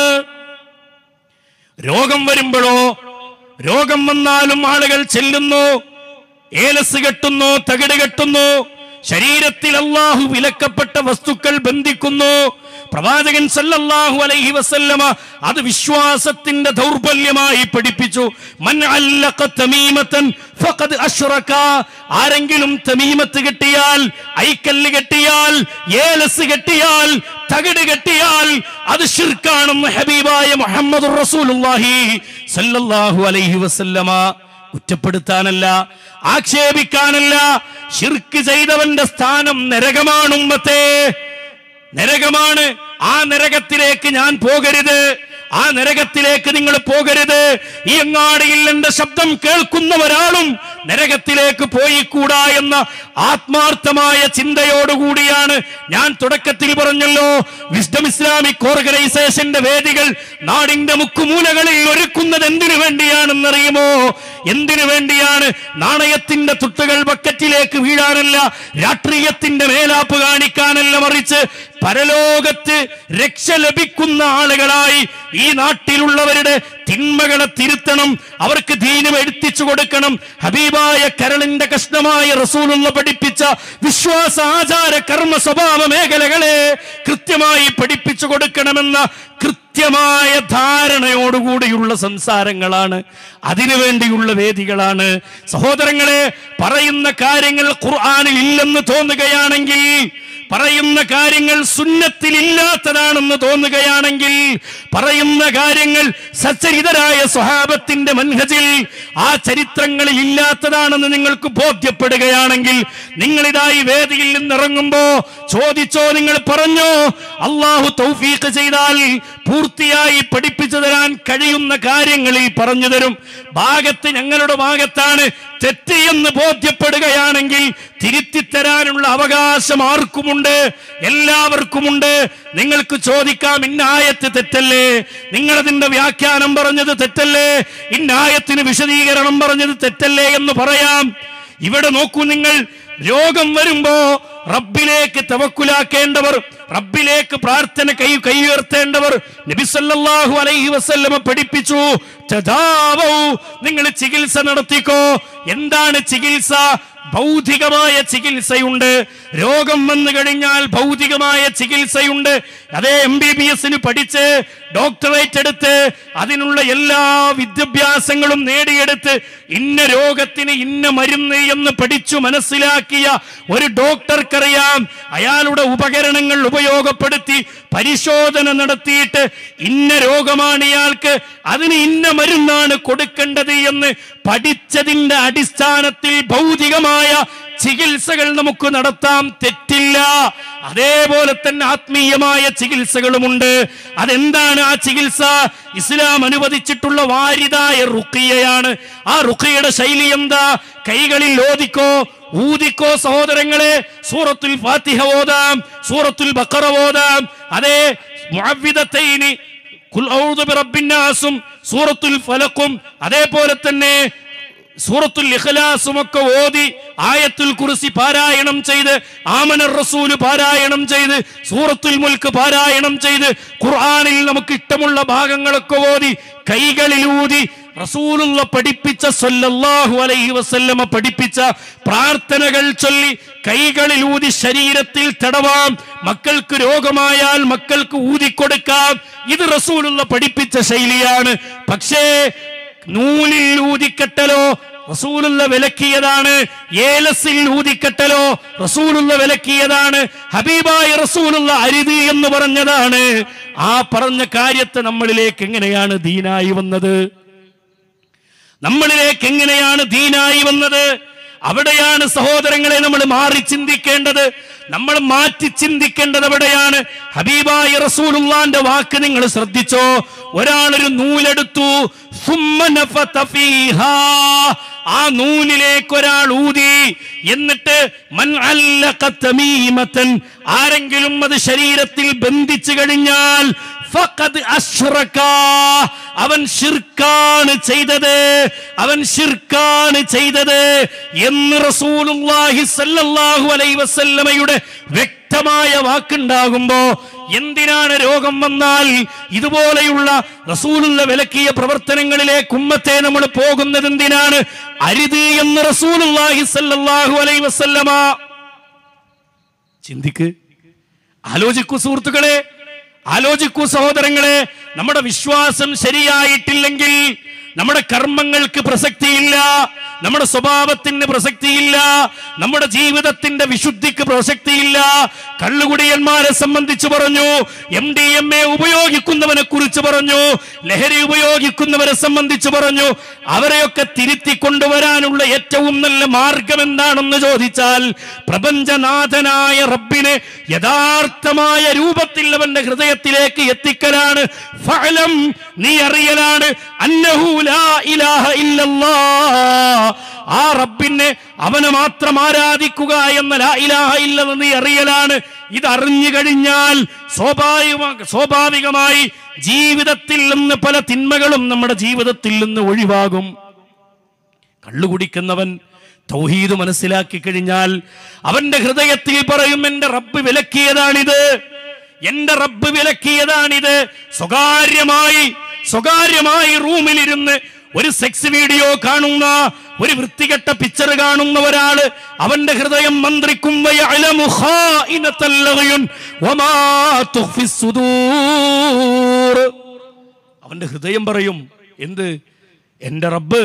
രോഗം വരുമ്പോഴോ, രോഗം വന്നാലും ആളുകൾ ചെല്ലുന്നു, ഏലസ് കെട്ടുന്നു, തകിട് കെട്ടുന്നു, ശരീരത്തിൽ അല്ലാഹു വിലക്കപ്പെട്ട വസ്തുക്കൾ ബന്ധിക്കുന്നു. പ്രവാചകൻ സല്ലല്ലാഹു അലൈഹി വസല്ലമ അത് വിശ്വാസത്തിന്റെ ദൗർബല്യമായി പഠിപ്പിച്ചു. മൻ അല്ലഖ തമീമതൻ ഫഖദ് അശ്റക. ആരെങ്കിലും തമീമത്ത് കെട്ടിയാൽ, ഐക്കല്ല് കെട്ടിയാൽ, ഏലസ് കെട്ടിയാൽ, തകിട് കെട്ടിയാൽ അത് ശിർക്കാണെന്ന് ഹബീബായ മുഹമ്മദുർ റസൂലുള്ളാഹി സല്ലല്ലാഹു അലൈഹി വസല്ലമ. കുറ്റപ്പെടുത്താനല്ല, ആക്ഷേപിക്കാനല്ല. ശിർക്ക് ചെയ്തവന്റെ സ്ഥാനം നരകമാണ് ഉമ്മത്തെ, നരകമാണ്. ആ നരകത്തിലേക്ക് ഞാൻ പോകരുത്, ആ നരകത്തിലേക്ക് നിങ്ങൾ പോകരുത്. ഈ അങ്ങാടിയിൽ എന്റെ ശബ്ദം കേൾക്കുന്ന ഒരാളും നരകത്തിലേക്ക് പോയിക്കൂടാ എന്ന ആത്മാർത്ഥമായ ചിന്തയോടുകൂടിയാണ് ഞാൻ തുടക്കത്തിൽ പറഞ്ഞല്ലോ, വിസ്ഡം ഇസ്ലാമിക് ഓർഗനൈസേഷന്റെ വേദികൾ നാടിന്റെ മുക്കുമൂലകളിൽ ഒരുക്കുന്നത് എന്തിനു വേണ്ടിയാണെന്നറിയുമോ? എന്തിനു വേണ്ടിയാണ്? നാണയത്തിന്റെ തുട്ടുകൾ ബക്കറ്റിലേക്ക് വീഴാനല്ല, രാഷ്ട്രീയത്തിന്റെ മേലാപ്പ് കാണിക്കാനല്ല, മറിച്ച് പരലോകത്ത് രക്ഷ ലഭിക്കുന്ന ആളുകളായി ഈ നാട്ടിലുള്ളവരുടെ തിന്മകളെ തിരുത്തണം, അവർക്ക് ദീനം എത്തിച്ചു കൊടുക്കണം. ഹബീബായ കരളിന്റെ കഷ്ണമായ റസൂലുള്ള പഠിപ്പിച്ച വിശ്വാസ, ആചാര, കർമ്മ, സ്വഭാവ മേഖലകളെ കൃത്യമായി പഠിപ്പിച്ചു കൊടുക്കണമെന്ന കൃത്യമായ ധാരണയോടുകൂടിയുള്ള സംസാരങ്ങളാണ്, അതിനുവേണ്ടിയുള്ള വേദികളാണ്. സഹോദരങ്ങളെ, പറയുന്ന കാര്യങ്ങൾ ഖുർആനിൽ ഇല്ലെന്ന് തോന്നുകയാണെങ്കിൽ, പറയുന്ന കാര്യങ്ങൾ സുന്നത്തിൽ ഇല്ലാത്തതാണെന്ന് തോന്നുകയാണെങ്കിൽ, പറയുന്ന കാര്യങ്ങൾ സച്ചരിതരായ സ്വഹാബത്തിന്റെ മൻഹജിൽ, ആ ചരിത്രങ്ങളിൽ ഇല്ലാത്തതാണെന്ന് നിങ്ങൾക്ക് ബോധ്യപ്പെടുകയാണെങ്കിൽ, നിങ്ങളിതായി വേദിയിൽ നിന്നിറങ്ങുമ്പോ ചോദിച്ചോ, നിങ്ങൾ പറഞ്ഞോ, അല്ലാഹു തൗഫീഖ് ചെയ്താൽ പൂർത്തിയായി പഠിപ്പിച്ചു തരാൻ കഴിയുന്ന കാര്യങ്ങളിൽ പറഞ്ഞു തരും. ഭാഗത്ത് ഞങ്ങളുടെ ഭാഗത്താണ് തെറ്റ് എന്ന് ബോധ്യപ്പെടുകയാണെങ്കിൽ തിരുത്തിത്തരാനുള്ള അവകാശം ആർക്കുമുണ്ട്, എല്ലാവർക്കുമുണ്ട്. നിങ്ങൾക്ക് ചോദിക്കാം, ഇന്ന ആയത്ത് തെറ്റല്ലേ, നിങ്ങളതിന്റെ വ്യാഖ്യാനം പറഞ്ഞത് തെറ്റല്ലേ, ഇന്ന ആയത്തിന് വിശദീകരണം പറഞ്ഞത് തെറ്റല്ലേ എന്ന് പറയാം. ഇവിടെ നോക്കൂ, നിങ്ങൾ രോഗം വരുമ്പോ റബ്ബിലേക്ക് തവക്കുലാക്കേണ്ടവർ, റബ്ബിലേക്ക് പ്രാർത്ഥന കൈ ഉയർത്തേണ്ടവർ നബി സല്ലല്ലാഹു അലൈഹി വസല്ലം പഠിപ്പിച്ചു, തദാവൂ, നിങ്ങൾ ചികിത്സ നടത്തിക്കോ. എന്താണ് ചികിത്സ? ഭൗതികമായ ചികിത്സയുണ്ട്. രോഗം വന്നു കഴിഞ്ഞാൽ ഭൗതികമായ ചികിത്സയുണ്ട്. അതേ MBBS പഠിച്ച് ഡോക്ടറേറ്റ് എടുത്ത് അതിനുള്ള എല്ലാ വിദ്യാഭ്യാസങ്ങളും നേടിയെടുത്ത് ഇന്ന രോഗത്തിന് ഇന്ന മരുന്ന് എന്ന് പഠിച്ചു മനസ്സിലാക്കിയ ഒരു ഡോക്ടർക്കറിയാം അയാളുടെ ഉപകരണങ്ങൾ ഉപയോഗപ്പെടുത്തി പരിശോധന നടത്തിയിട്ട് ഇന്ന രോഗമാണ് ഇയാൾക്ക്, അതിന് ഇന്ന മരുന്നാണ് കൊടുക്കേണ്ടത് എന്ന് പഠിച്ചതിന്റെ അടിസ്ഥാനത്തിൽ ഭൗതികമായ ചികിത്സകൾ നമുക്ക് നടത്താം, തെറ്റില്ല. അതേപോലെ തന്നെ ആത്മീയമായ ചികിത്സകളുമുണ്ട്. അതെന്താണ് ആ ചികിത്സ? ഇസ്ലാം അനുവദിച്ചിട്ടുള്ള വാരിദായ റുഖിയയാണ്. ആ റുഖിയയുടെ ശൈലി എന്താ? കൈകളിൽ ഓതിക്കോ, ഊതിക്കോ സഹോദരങ്ങളെ. സൂറത്തുൽ ഫാത്തിഹ ഓതാം, സൂറത്തുൽ ബഖറ ഓതാം, അതേ മുഅവ്വിദതൈനി ഖുൽ ഔദു ബിറബ്ബിന്നാസും സൂറത്തുൽ ഫലഖും അതേപോലെ തന്നെ സൂറത്തുൽ ഇഖ്ലാസും ഒക്കെ ഓതി ആയത്തുൽ കുർസി പാരായണം ചെയ്ത് ആമനർ റസൂല് പാരായണം ചെയ്ത് സൂറത്തുൽ മുൽക്ക് പാരായണം ചെയ്ത് ഖുർആനിൽ നമുക്ക് ഇഷ്ടമുള്ള ഭാഗങ്ങളൊക്കെ ഓതി കൈകളിലൂതി റസൂലുള്ള പഠിപ്പിച്ച സല്ലല്ലാഹു അലൈഹി വസല്ലമ പഠിപ്പിച്ച പ്രാർത്ഥനകൾ ചൊല്ലി കൈകളിലൂതി ശരീരത്തിൽ തടവാം. മക്കൾക്ക് രോഗമായാൽ മക്കൾക്ക് ഊതിക്കൊടുക്കാം. ഇത് റസൂലുള്ള പഠിപ്പിച്ച ശൈലിയാണ്. പക്ഷേ നൂലിൽ ഊതിക്കെട്ടലോ റസൂലുള്ള വിലക്കിയതാണ്. ഏലസിൽ ഊതിക്കെട്ടലോ റസൂലുള്ള വിലക്കിയതാണ്. ഹബീബായ റസൂലുള്ള അരുത് എന്ന് പറഞ്ഞതാണ്. ആ പറഞ്ഞ കാര്യത്തെ നമ്മളിലേക്ക് എങ്ങനെയാണ് ദീനായി വന്നത്? നമ്മളിലേക്ക് എങ്ങനെയാണ് ദീനായി വന്നത്? അവിടെയാണ് സഹോദരങ്ങളെ നമ്മൾ മാറി ചിന്തിക്കേണ്ടത്. നമ്മൾ മാറ്റി ചിന്തിക്കേണ്ടത് അവിടെയാണ്. ഹബീബായ റസൂലുള്ളാന്റെ വാക്ക് നിങ്ങൾ ശ്രദ്ധിച്ചോ. ഒരാളൊരു നൂലെടുത്തു, ആ നൂലിലേക്ക് ഒരാൾ ഊതി, എന്നിട്ട് മൻ അല്ലഖ തമീമതൻ, ആരെങ്കിലും അത് ശരീരത്തിൽ ബന്ധിച്ചു കഴിഞ്ഞാൽ ഫഖദ് അശ്റക, അവൻ ശിർക്കാണ് ചെയ്തത്, അവൻ ശിർക്കാണ് ചെയ്തത് എന്ന് റസൂലുള്ളാഹി സ്വല്ലല്ലാഹു അലൈഹി വസല്ലമയുടെ വ്യക്തമായ വാക്കുണ്ടാകുമ്പോ എന്തിനാണ് രോഗം വന്നാൽ ഇതുപോലെയുള്ള റസൂലുള്ള വിലക്കിയ പ്രവർത്തനങ്ങളിലേക്ക് ഉമ്മത്തെ നമ്മൾ പോകുന്നത്? എന്തിനാണ്? അരുത് എന്ന് റസൂലുള്ളാഹി സ്വല്ലല്ലാഹു അലൈഹി വസല്ലമ. ചിന്തിക്ക്, ആലോചിക്കൂ സുഹൃത്തുക്കളെ, ആലോചിക്കൂ സഹോദരങ്ങളെ. നമ്മുടെ വിശ്വാസം ശരിയായിട്ടില്ലെങ്കിൽ നമ്മുടെ കർമ്മങ്ങൾക്ക് പ്രസക്തിയില്ല, നമ്മുടെ സ്വഭാവത്തിന് പ്രസക്തിയില്ല, നമ്മുടെ ജീവിതത്തിന്റെ വിശുദ്ധിക്ക് പ്രസക്തിയില്ല. കള്ളുകുടിയന്മാരെ സംബന്ധിച്ച് പറഞ്ഞു, MDMA ഉപയോഗിക്കുന്നവനെ കുറിച്ച് പറഞ്ഞു, ലഹരി ഉപയോഗിക്കുന്നവരെ സംബന്ധിച്ച് പറഞ്ഞു. അവരെയൊക്കെ തിരുത്തി കൊണ്ടുവരാനുള്ള ഏറ്റവും നല്ല മാർഗം എന്താണെന്ന് ചോദിച്ചാൽ പ്രപഞ്ചനാഥനായ റബ്ബിനെ യഥാർത്ഥമായ രൂപത്തിൽ അവന്റെ ഹൃദയത്തിലേക്ക് എത്തിക്കലാണ്. ഫഅലം, നീ അറിയലാണ്, അന്നഹു ലാ ഇലാഹ ഇല്ലല്ലാഹ്, ആ റബ്ബിനെ അവനെ മാത്രം ആരാധിക്കുക എന്ന ലാ ഇലാഹ ഇല്ലല്ലാഹ് നീ അറിയലാണ്. ഇതറിഞ്ഞു കഴിഞ്ഞാൽ സ്വാഭാവികമായി ജീവിതത്തിൽ നിന്ന് പല തിന്മകളും നമ്മുടെ ജീവിതത്തിൽ നിന്ന് ഒഴിവാകും. കള്ളുകുടിക്കുന്നവൻ തൗഹീദ് മനസ്സിലാക്കി കഴിഞ്ഞാൽ അവന്റെ ഹൃദയത്തിൽ പറയും, എന്റെ റബ്ബ് വിലക്കിയതാണിത്, എന്റെ റബ്ബ് വിലക്കിയതാണിത്. സ്വകാര്യമായി റൂമിലിരുന്ന് ഒരു സെക്സ് വീഡിയോ കാണുന്ന, ഒരു വൃത്തികെട്ട പിക്ചർ കാണുന്ന ഒരാള് അവന്റെ ഹൃദയം മന്ത്രിക്കും, അവന്റെ ഹൃദയം പറയും എന്ത്? എന്റെ റബ്ബ്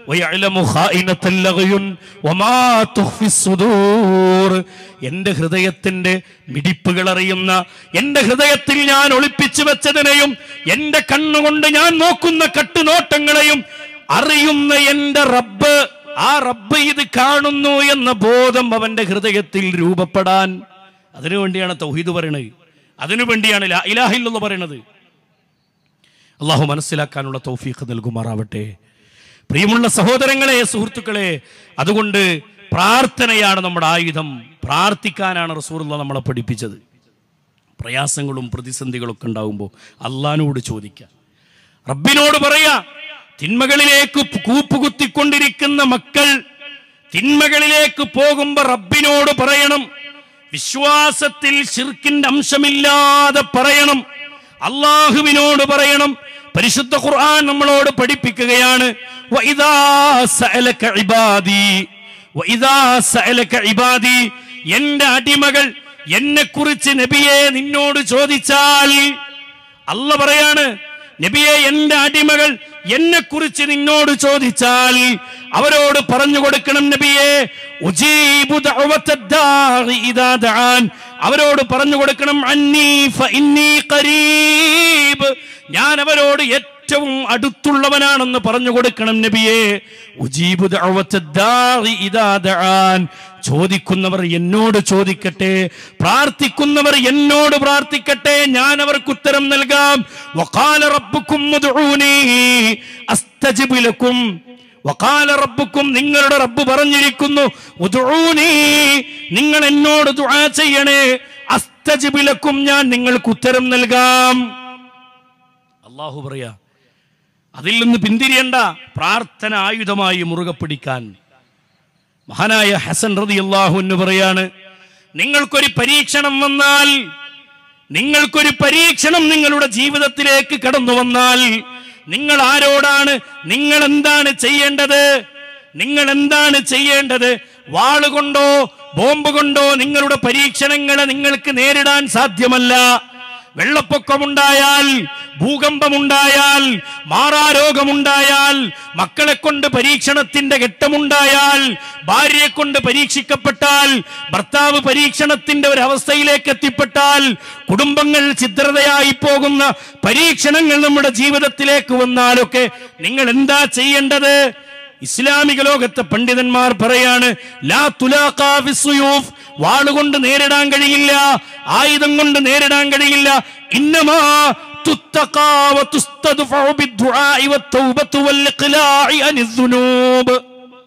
എന്റെ ഹൃദയത്തിന്റെ മിടിപ്പുകൾ അറിയുന്ന, എന്റെ ഹൃദയത്തിൽ ഞാൻ ഒളിപ്പിച്ചു വെച്ചതിനെയും എന്റെ കണ്ണുകൊണ്ട് ഞാൻ നോക്കുന്ന കട്ടുനോട്ടങ്ങളെയും അറിയുന്ന എന്റെ റബ്ബ്, ആ റബ്ബ് ഇത് കാണുന്നു എന്ന ബോധം അവന്റെ ഹൃദയത്തിൽ രൂപപ്പെടാൻ, അതിനുവേണ്ടിയാണ് തൗഹീദ് പറയണത്, അതിനുവേണ്ടിയാണ് ലാ ഇലാഹ ഇല്ലല്ലാഹ് പറയണത്. അള്ളാഹു മനസ്സിലാക്കാനുള്ള തൗഫീഖ് നൽകുമാറാവട്ടെ. പ്രിയമുള്ള സഹോദരങ്ങളെ, സുഹൃത്തുക്കളെ, അതുകൊണ്ട് പ്രാർത്ഥനയാണ് നമ്മുടെ ആയുധം. പ്രാർത്ഥിക്കാനാണ് റസൂലുള്ളാഹി നമ്മളെ പഠിപ്പിച്ചത്. പ്രയാസങ്ങളും പ്രതിസന്ധികളൊക്കെ ഉണ്ടാകുമ്പോൾ അള്ളാഹിനോട് ചോദിക്കുക, റബ്ബിനോട് പറയാ. തിന്മകളിലേക്ക് കൂപ്പുകുത്തിക്കൊണ്ടിരിക്കുന്ന മക്കൾ തിന്മകളിലേക്ക് പോകുമ്പോൾ റബ്ബിനോട് പറയണം. വിശ്വാസത്തിൽ ശിർക്കിന്റെ അംശമില്ലാതെ പറയണം. അള്ളാഹുവിനോട് പറയണം. പരിശുദ്ധ ഖുർആൻ നമ്മളോട് പഠിപ്പിക്കുകയാണ്, വഇദാ സഅലക ഇബാദി, എന്റെ അടിമകൾ എന്നെക്കുറിച്ച് നബിയെ നിന്നോട് ചോദിച്ചാൽ, അല്ലാഹ് പറയാണ്, നബിയെ എന്റെ അടിമകൾ എന്നെക്കുറിച്ച് നിന്നോട് ചോദിച്ചാൽ അവരോട് പറഞ്ഞു കൊടുക്കണം, നബിയെ ഉജീബു ദഅവത്തദ്ദാഇ ഇദാ ദഅൻ, അവരോട് പറഞ്ഞു കൊടുക്കണം, അന്നീ ഫഇന്നീ ഖരീബ്, ഞാൻ അവരോട് ഏറ്റവും അടുത്തുള്ളവനാണെന്ന് പറഞ്ഞു കൊടുക്കണം നബിയെ. ഉജീബു ദഅവത്തദ്ദാഇ ഇദാ ദഅൻ, ചോദിക്കുന്നവർ എന്നോട് ചോദിക്കട്ടെ, പ്രാർത്ഥിക്കുന്നവർ എന്നോട് പ്രാർത്ഥിക്കട്ടെ, ഞാൻ അവർക്ക് ഉത്തരം നൽകാം. വഖാല റബ്ബുക്കും ഉദ്ഊനി അസ്തജിബ് ലക്കും, വഖാല റബ്ബുക്കും, നിങ്ങളുടെ റബ്ബ് പറഞ്ഞിരിക്കുന്നു, ഉദ്ഊനി, നിങ്ങൾ എന്നോട് ദുആ ചെയ്യണേ, അസ്തജിബ് ലക്കും, ഞാൻ നിങ്ങൾക്ക് ഉത്തരം നൽകാം. അല്ലാഹു പറയാ, അതിൽ നിന്ന് പിന്തിരിയണ്ട, പ്രാർത്ഥന ആയുധമായി മുറുകെ പിടിക്കാൻ. മഹാനായ ഹസൻ റളിയല്ലാഹു അൻഹു പറയാണ്, നിങ്ങൾക്കൊരു പരീക്ഷണം വന്നാൽ, നിങ്ങൾക്കൊരു പരീക്ഷണം നിങ്ങളുടെ ജീവിതത്തിലേക്ക് കടന്നു വന്നാൽ നിങ്ങൾ ആരോടാണ്, നിങ്ങൾ എന്താണ് ചെയ്യേണ്ടത്? നിങ്ങൾ എന്താണ് ചെയ്യേണ്ടത്? വാളുകൊണ്ടോ ബോംബ് കൊണ്ടോ നിങ്ങളുടെ പരീക്ഷണങ്ങളെ നിങ്ങൾക്ക് നേരിടാൻ സാധ്യമല്ല. വെള്ളപ്പൊക്കമുണ്ടായാൽ, ഭൂകമ്പമുണ്ടായാൽ, മാറാരോഗമുണ്ടായാൽ, മക്കളെ കൊണ്ട് പരീക്ഷണത്തിന്റെ ഘട്ടമുണ്ടായാൽ, ഭാര്യയെ കൊണ്ട് പരീക്ഷിക്കപ്പെട്ടാൽ, ഭർത്താവ് പരീക്ഷണത്തിന്റെ ഒരു അവസ്ഥയിലേക്ക് എത്തിപ്പെട്ടാൽ, കുടുംബങ്ങൾ ഛിദ്രതയായി പോകുന്ന പരീക്ഷണങ്ങൾ നമ്മുടെ ജീവിതത്തിലേക്ക് വന്നാലൊക്കെ നിങ്ങൾ എന്താ ചെയ്യേണ്ടത്? ഇസ്ലാമിക ലോകത്തെ പണ്ഡിതന്മാർ പറയാണ്, ലാ തുലാഖാ ഫിസ്സുയൂഫ്, വാളുകൊണ്ട് നേരിടാൻ കഴിയില്ല, ആയുധം കൊണ്ട് നേരിടാൻ കഴിയില്ല. ഇന്നമാ തുത്തഖാ വതുസ്തദ്ഫഉ ബിദ്ദുആഇ വത്തൗബതു വൽഇഖ്ലാഇ അനിദ്ദുനൂബ്.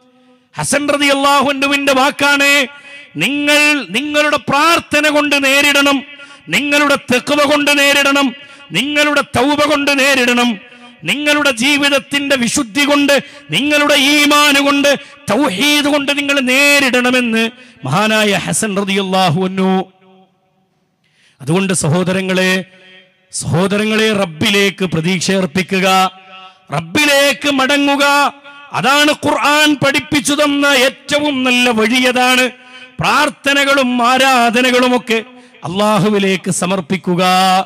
ഹസൻ റളിയല്ലാഹു അൻഹുവിന്റെ വാക്കാണ്. നിങ്ങൾ നിങ്ങളുടെ പ്രാർത്ഥന കൊണ്ട് നേരിടണം, നിങ്ങളുടെ തഖ്വ കൊണ്ട് നേരിടണം, നിങ്ങളുടെ തൗബ കൊണ്ട് നേരിടണം, നിങ്ങളുടെ ജീവിതത്തിന്റെ വിശുദ്ധി കൊണ്ട്, നിങ്ങളുടെ ഈമാൻ കൊണ്ട്, തൗഹീദ് കൊണ്ട് നിങ്ങൾ നേരിടണമെന്ന് മഹാനായ ഹസൻ റളിയല്ലാഹു അൻഹു. അതുകൊണ്ട് സഹോദരങ്ങളെ റബ്ബിലേക്ക് പ്രതീക്ഷ അർപ്പിക്കുക, റബ്ബിലേക്ക് മടങ്ങുക. അതാണ് ഖുർആൻ പഠിപ്പിച്ചു തന്ന ഏറ്റവും നല്ല വഴി. അതാണ് പ്രാർത്ഥനകളും ആരാധനകളുമൊക്കെ അള്ളാഹുവിലേക്ക് സമർപ്പിക്കുക.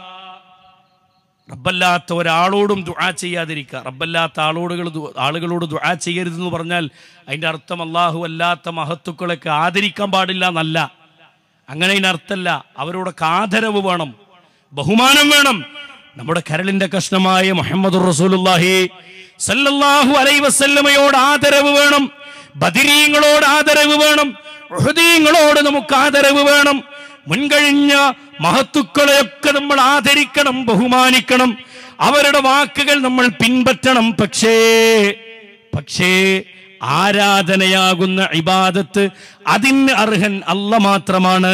റബ്ബല്ലാത്ത ഒരാളോടും ദുആ ചെയ്യാതിരിക്കുക. റബ്ബല്ലാത്ത ആളുകളോട് ദുആ ചെയ്യരുതെന്ന് പറഞ്ഞാൽ അതിൻ്റെ അർത്ഥം അള്ളാഹു അല്ലാത്ത മഹത്തുക്കളൊക്കെ ആദരിക്കാൻ പാടില്ല എന്നല്ല. അങ്ങനെ അതിനർത്ഥമല്ല. അവരോടൊക്കെ ആദരവ് വേണം, ബഹുമാനം വേണം. നമ്മുടെ കരളിന്റെ കഷ്ണമായ മുഹമ്മദുർ റസൂലുള്ളാഹി സല്ലല്ലാഹു അലൈഹി വസല്ലമയോട് ആദരവ് വേണം, ബദരീങ്ങളോട് ആദരവ് വേണം, ഉഹദീങ്ങളോട് നമുക്ക് ആദരവ് വേണം. മുൻകഴിഞ്ഞ മഹത്തുക്കളെയൊക്കെ നമ്മൾ ആദരിക്കണം, ബഹുമാനിക്കണം, അവരുടെ വാക്കുകൾ നമ്മൾ പിൻപറ്റണം. പക്ഷേ ആരാധനയാകുന്ന ഇബാദത്ത് അതിന് അർഹൻ അല്ലാഹ് മാത്രമാണ്.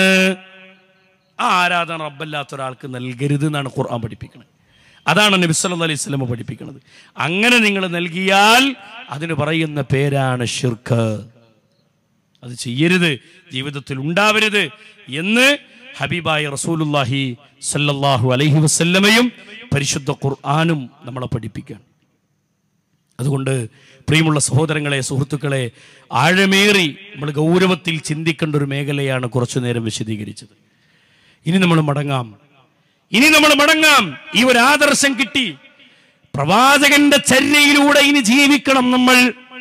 ആ ആരാധന റബ്ബല്ലാത്ത ഒരാൾക്ക് നൽകരുത് എന്നാണ് ഖുർആൻ പഠിപ്പിക്കുന്നത്. അതാണ് നബി സല്ലല്ലാഹു അലൈഹി വസല്ലം പഠിപ്പിക്കുന്നത്. അങ്ങനെ നിങ്ങൾ നൽകിയാൽ അതിന് പറയുന്ന പേരാണ് ശിർക്ക്. അത് ചെയ്യരുത്, ജീവിതത്തിൽ ഉണ്ടാവരുത് എന്ന് ഹബീബായ റസൂലുള്ളാഹി സല്ലല്ലാഹു അലൈഹി വസല്ലമയും പരിശുദ്ധ ഖുർആനും നമ്മളെ പഠിപ്പിക്കുകയാണ്. അതുകൊണ്ട് പ്രിയമുള്ള സഹോദരങ്ങളെ, സുഹൃത്തുക്കളെ, ആഴമേറി നമ്മൾ ഗൗരവത്തിൽ ചിന്തിക്കേണ്ട ഒരു മേഖലയാണ് കുറച്ചു നേരം വിശദീകരിച്ചത്. ഇനി നമ്മൾ മടങ്ങാം. ഈ ഒരു ആദർശം കിട്ടി. പ്രവാചകന്റെ ചര്യയിലൂടെ ഇനി ജീവിക്കണം നമ്മൾ.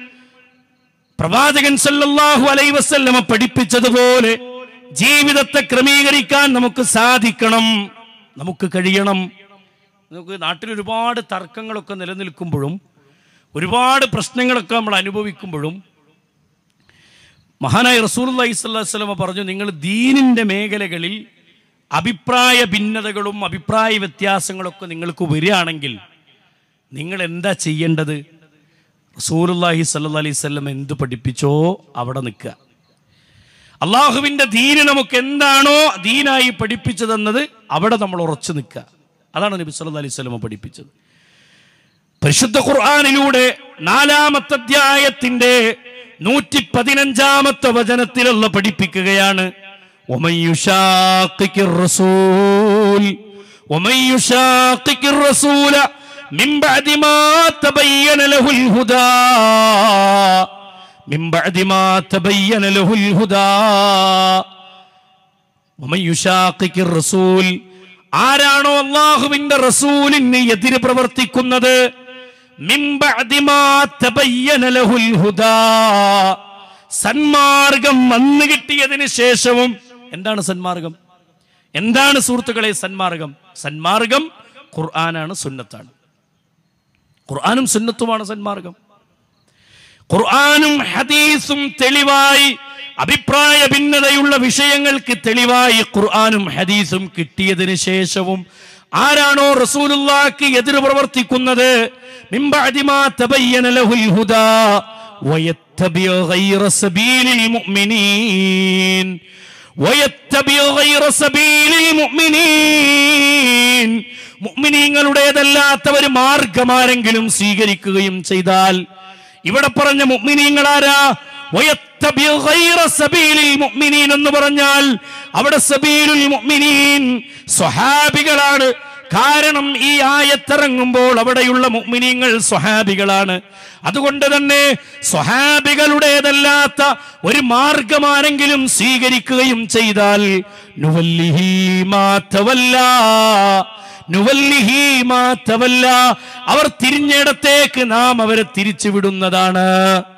പ്രവാചകൻ സല്ലല്ലാഹു അലൈഹി വസല്ലമ പഠിപ്പിച്ചതുപോലെ ജീവിതത്തെ ക്രമീകരിക്കാൻ നമുക്ക് സാധിക്കണം, നമുക്ക് കഴിയണം. നമുക്ക് നാട്ടിൽ ഒരുപാട് തർക്കങ്ങളൊക്കെ നിലനിൽക്കുമ്പോഴും ഒരുപാട് പ്രശ്നങ്ങളൊക്കെ നമ്മൾ അനുഭവിക്കുമ്പോഴും മഹാനായ റസൂലുള്ളാഹി സ്വല്ലല്ലാഹു അലൈഹി വസല്ലമ പറഞ്ഞു, നിങ്ങൾ ദീനിന്റെ മേഖലകളിൽ അഭിപ്രായ ഭിന്നതകളും അഭിപ്രായ വ്യത്യാസങ്ങളൊക്കെ നിങ്ങൾക്ക് വരികയാണെങ്കിൽ നിങ്ങൾ എന്താ ചെയ്യേണ്ടത്? റസൂലുള്ളാഹി സ്വല്ലല്ലാഹി അലൈഹി വസല്ലം എന്ത് പഠിപ്പിച്ചോ അവിടെ നിൽക്കുക. അള്ളാഹുവിൻ്റെ ദീന് നമുക്ക് എന്താണോ ദീനായി പഠിപ്പിച്ചു തന്നത് അവിടെ നമ്മൾ ഉറച്ചു നിൽക്കുക. അതാണ് നബി സല്ലല്ലാഹു അലൈഹി വസല്ലം പഠിപ്പിച്ചത്. പരിശുദ്ധ ഖുർആനിലൂടെ 4-ാമത്തെ അധ്യായത്തിന്റെ 115-ാമത്തെ വചനത്തിലുള്ള പഠിപ്പിക്കുകയാണ്, ومن يشاقق الرسول من بعد ما تبين له الهدى ومن يشاقق الرسول ആരാണോ അല്ലാഹുവിന്റെ റസൂലിന് എതിര് പ്രവർത്തിക്കുന്നത്, മിൻ ബഅദി മാ തബയ്യന ലഹുൽ ഹുദാ, സന്മാർഗം വന്നു കിട്ടിയതിന് ശേഷവും. എന്താണ് സന്മാർഗം? എന്താണ് സുഹൃത്തുക്കളെ സന്മാർഗം? സന്മാർഗം ഖുർആനാണ്, സുന്നത്താണ്. ഖുർആനും സുന്നത്തുമാണ് സന്മാർഗം. ഖുർആനും ഹദീസും തെളിവായി, അഭിപ്രായ ഭിന്നതയുള്ള വിഷയങ്ങൾക്ക് തെളിവായി ഖുർആനും ഹദീസും കിട്ടിയതിന് ശേഷവും ആരാണോ റസൂലുള്ളാഹിക്ക് എതിര് പ്രവർത്തിക്കുന്നത്, മിൻ ബഅദി മാ തബയ്യന ലഹുൽ ഹുദാ വയത്തബിഉ ഗൈറ സബീലിൽ മുഅ്മിനീൻ മുഅ്മിനീങ്ങളുടേതല്ലാത്ത ഒരു മാർഗമാരെങ്കിലും സ്വീകരിക്കുകയും ചെയ്താൽ, ഇവിടെ പറഞ്ഞ മുഅ്മിനീങ്ങൾ ആരാ? വയത്തബിഉ ഗൈറ സബീലിൽ മുഅ്മിനീൻ എന്ന് പറഞ്ഞാൽ അവിടെ സബീലുൽ മുഅ്മിനീൻ സ്വഹാബികളാണ്. കാരണം ഈ ആയത്തിറങ്ങുമ്പോൾ അവിടെയുള്ള മുഅ്മിനീങ്ങൾ സ്വഹാബികളാണ്. അതുകൊണ്ട് തന്നെ സ്വഹാബികളുടേതല്ലാത്ത ഒരു മാർഗമാരെങ്കിലും സ്വീകരിക്കുകയും ചെയ്താൽ നുവല്ലിഹി മാ തവല്ല, അവർ തിരിഞ്ഞിടത്തേക്ക് നാം അവരെ തിരിച്ചുവിടുന്നതാണ്.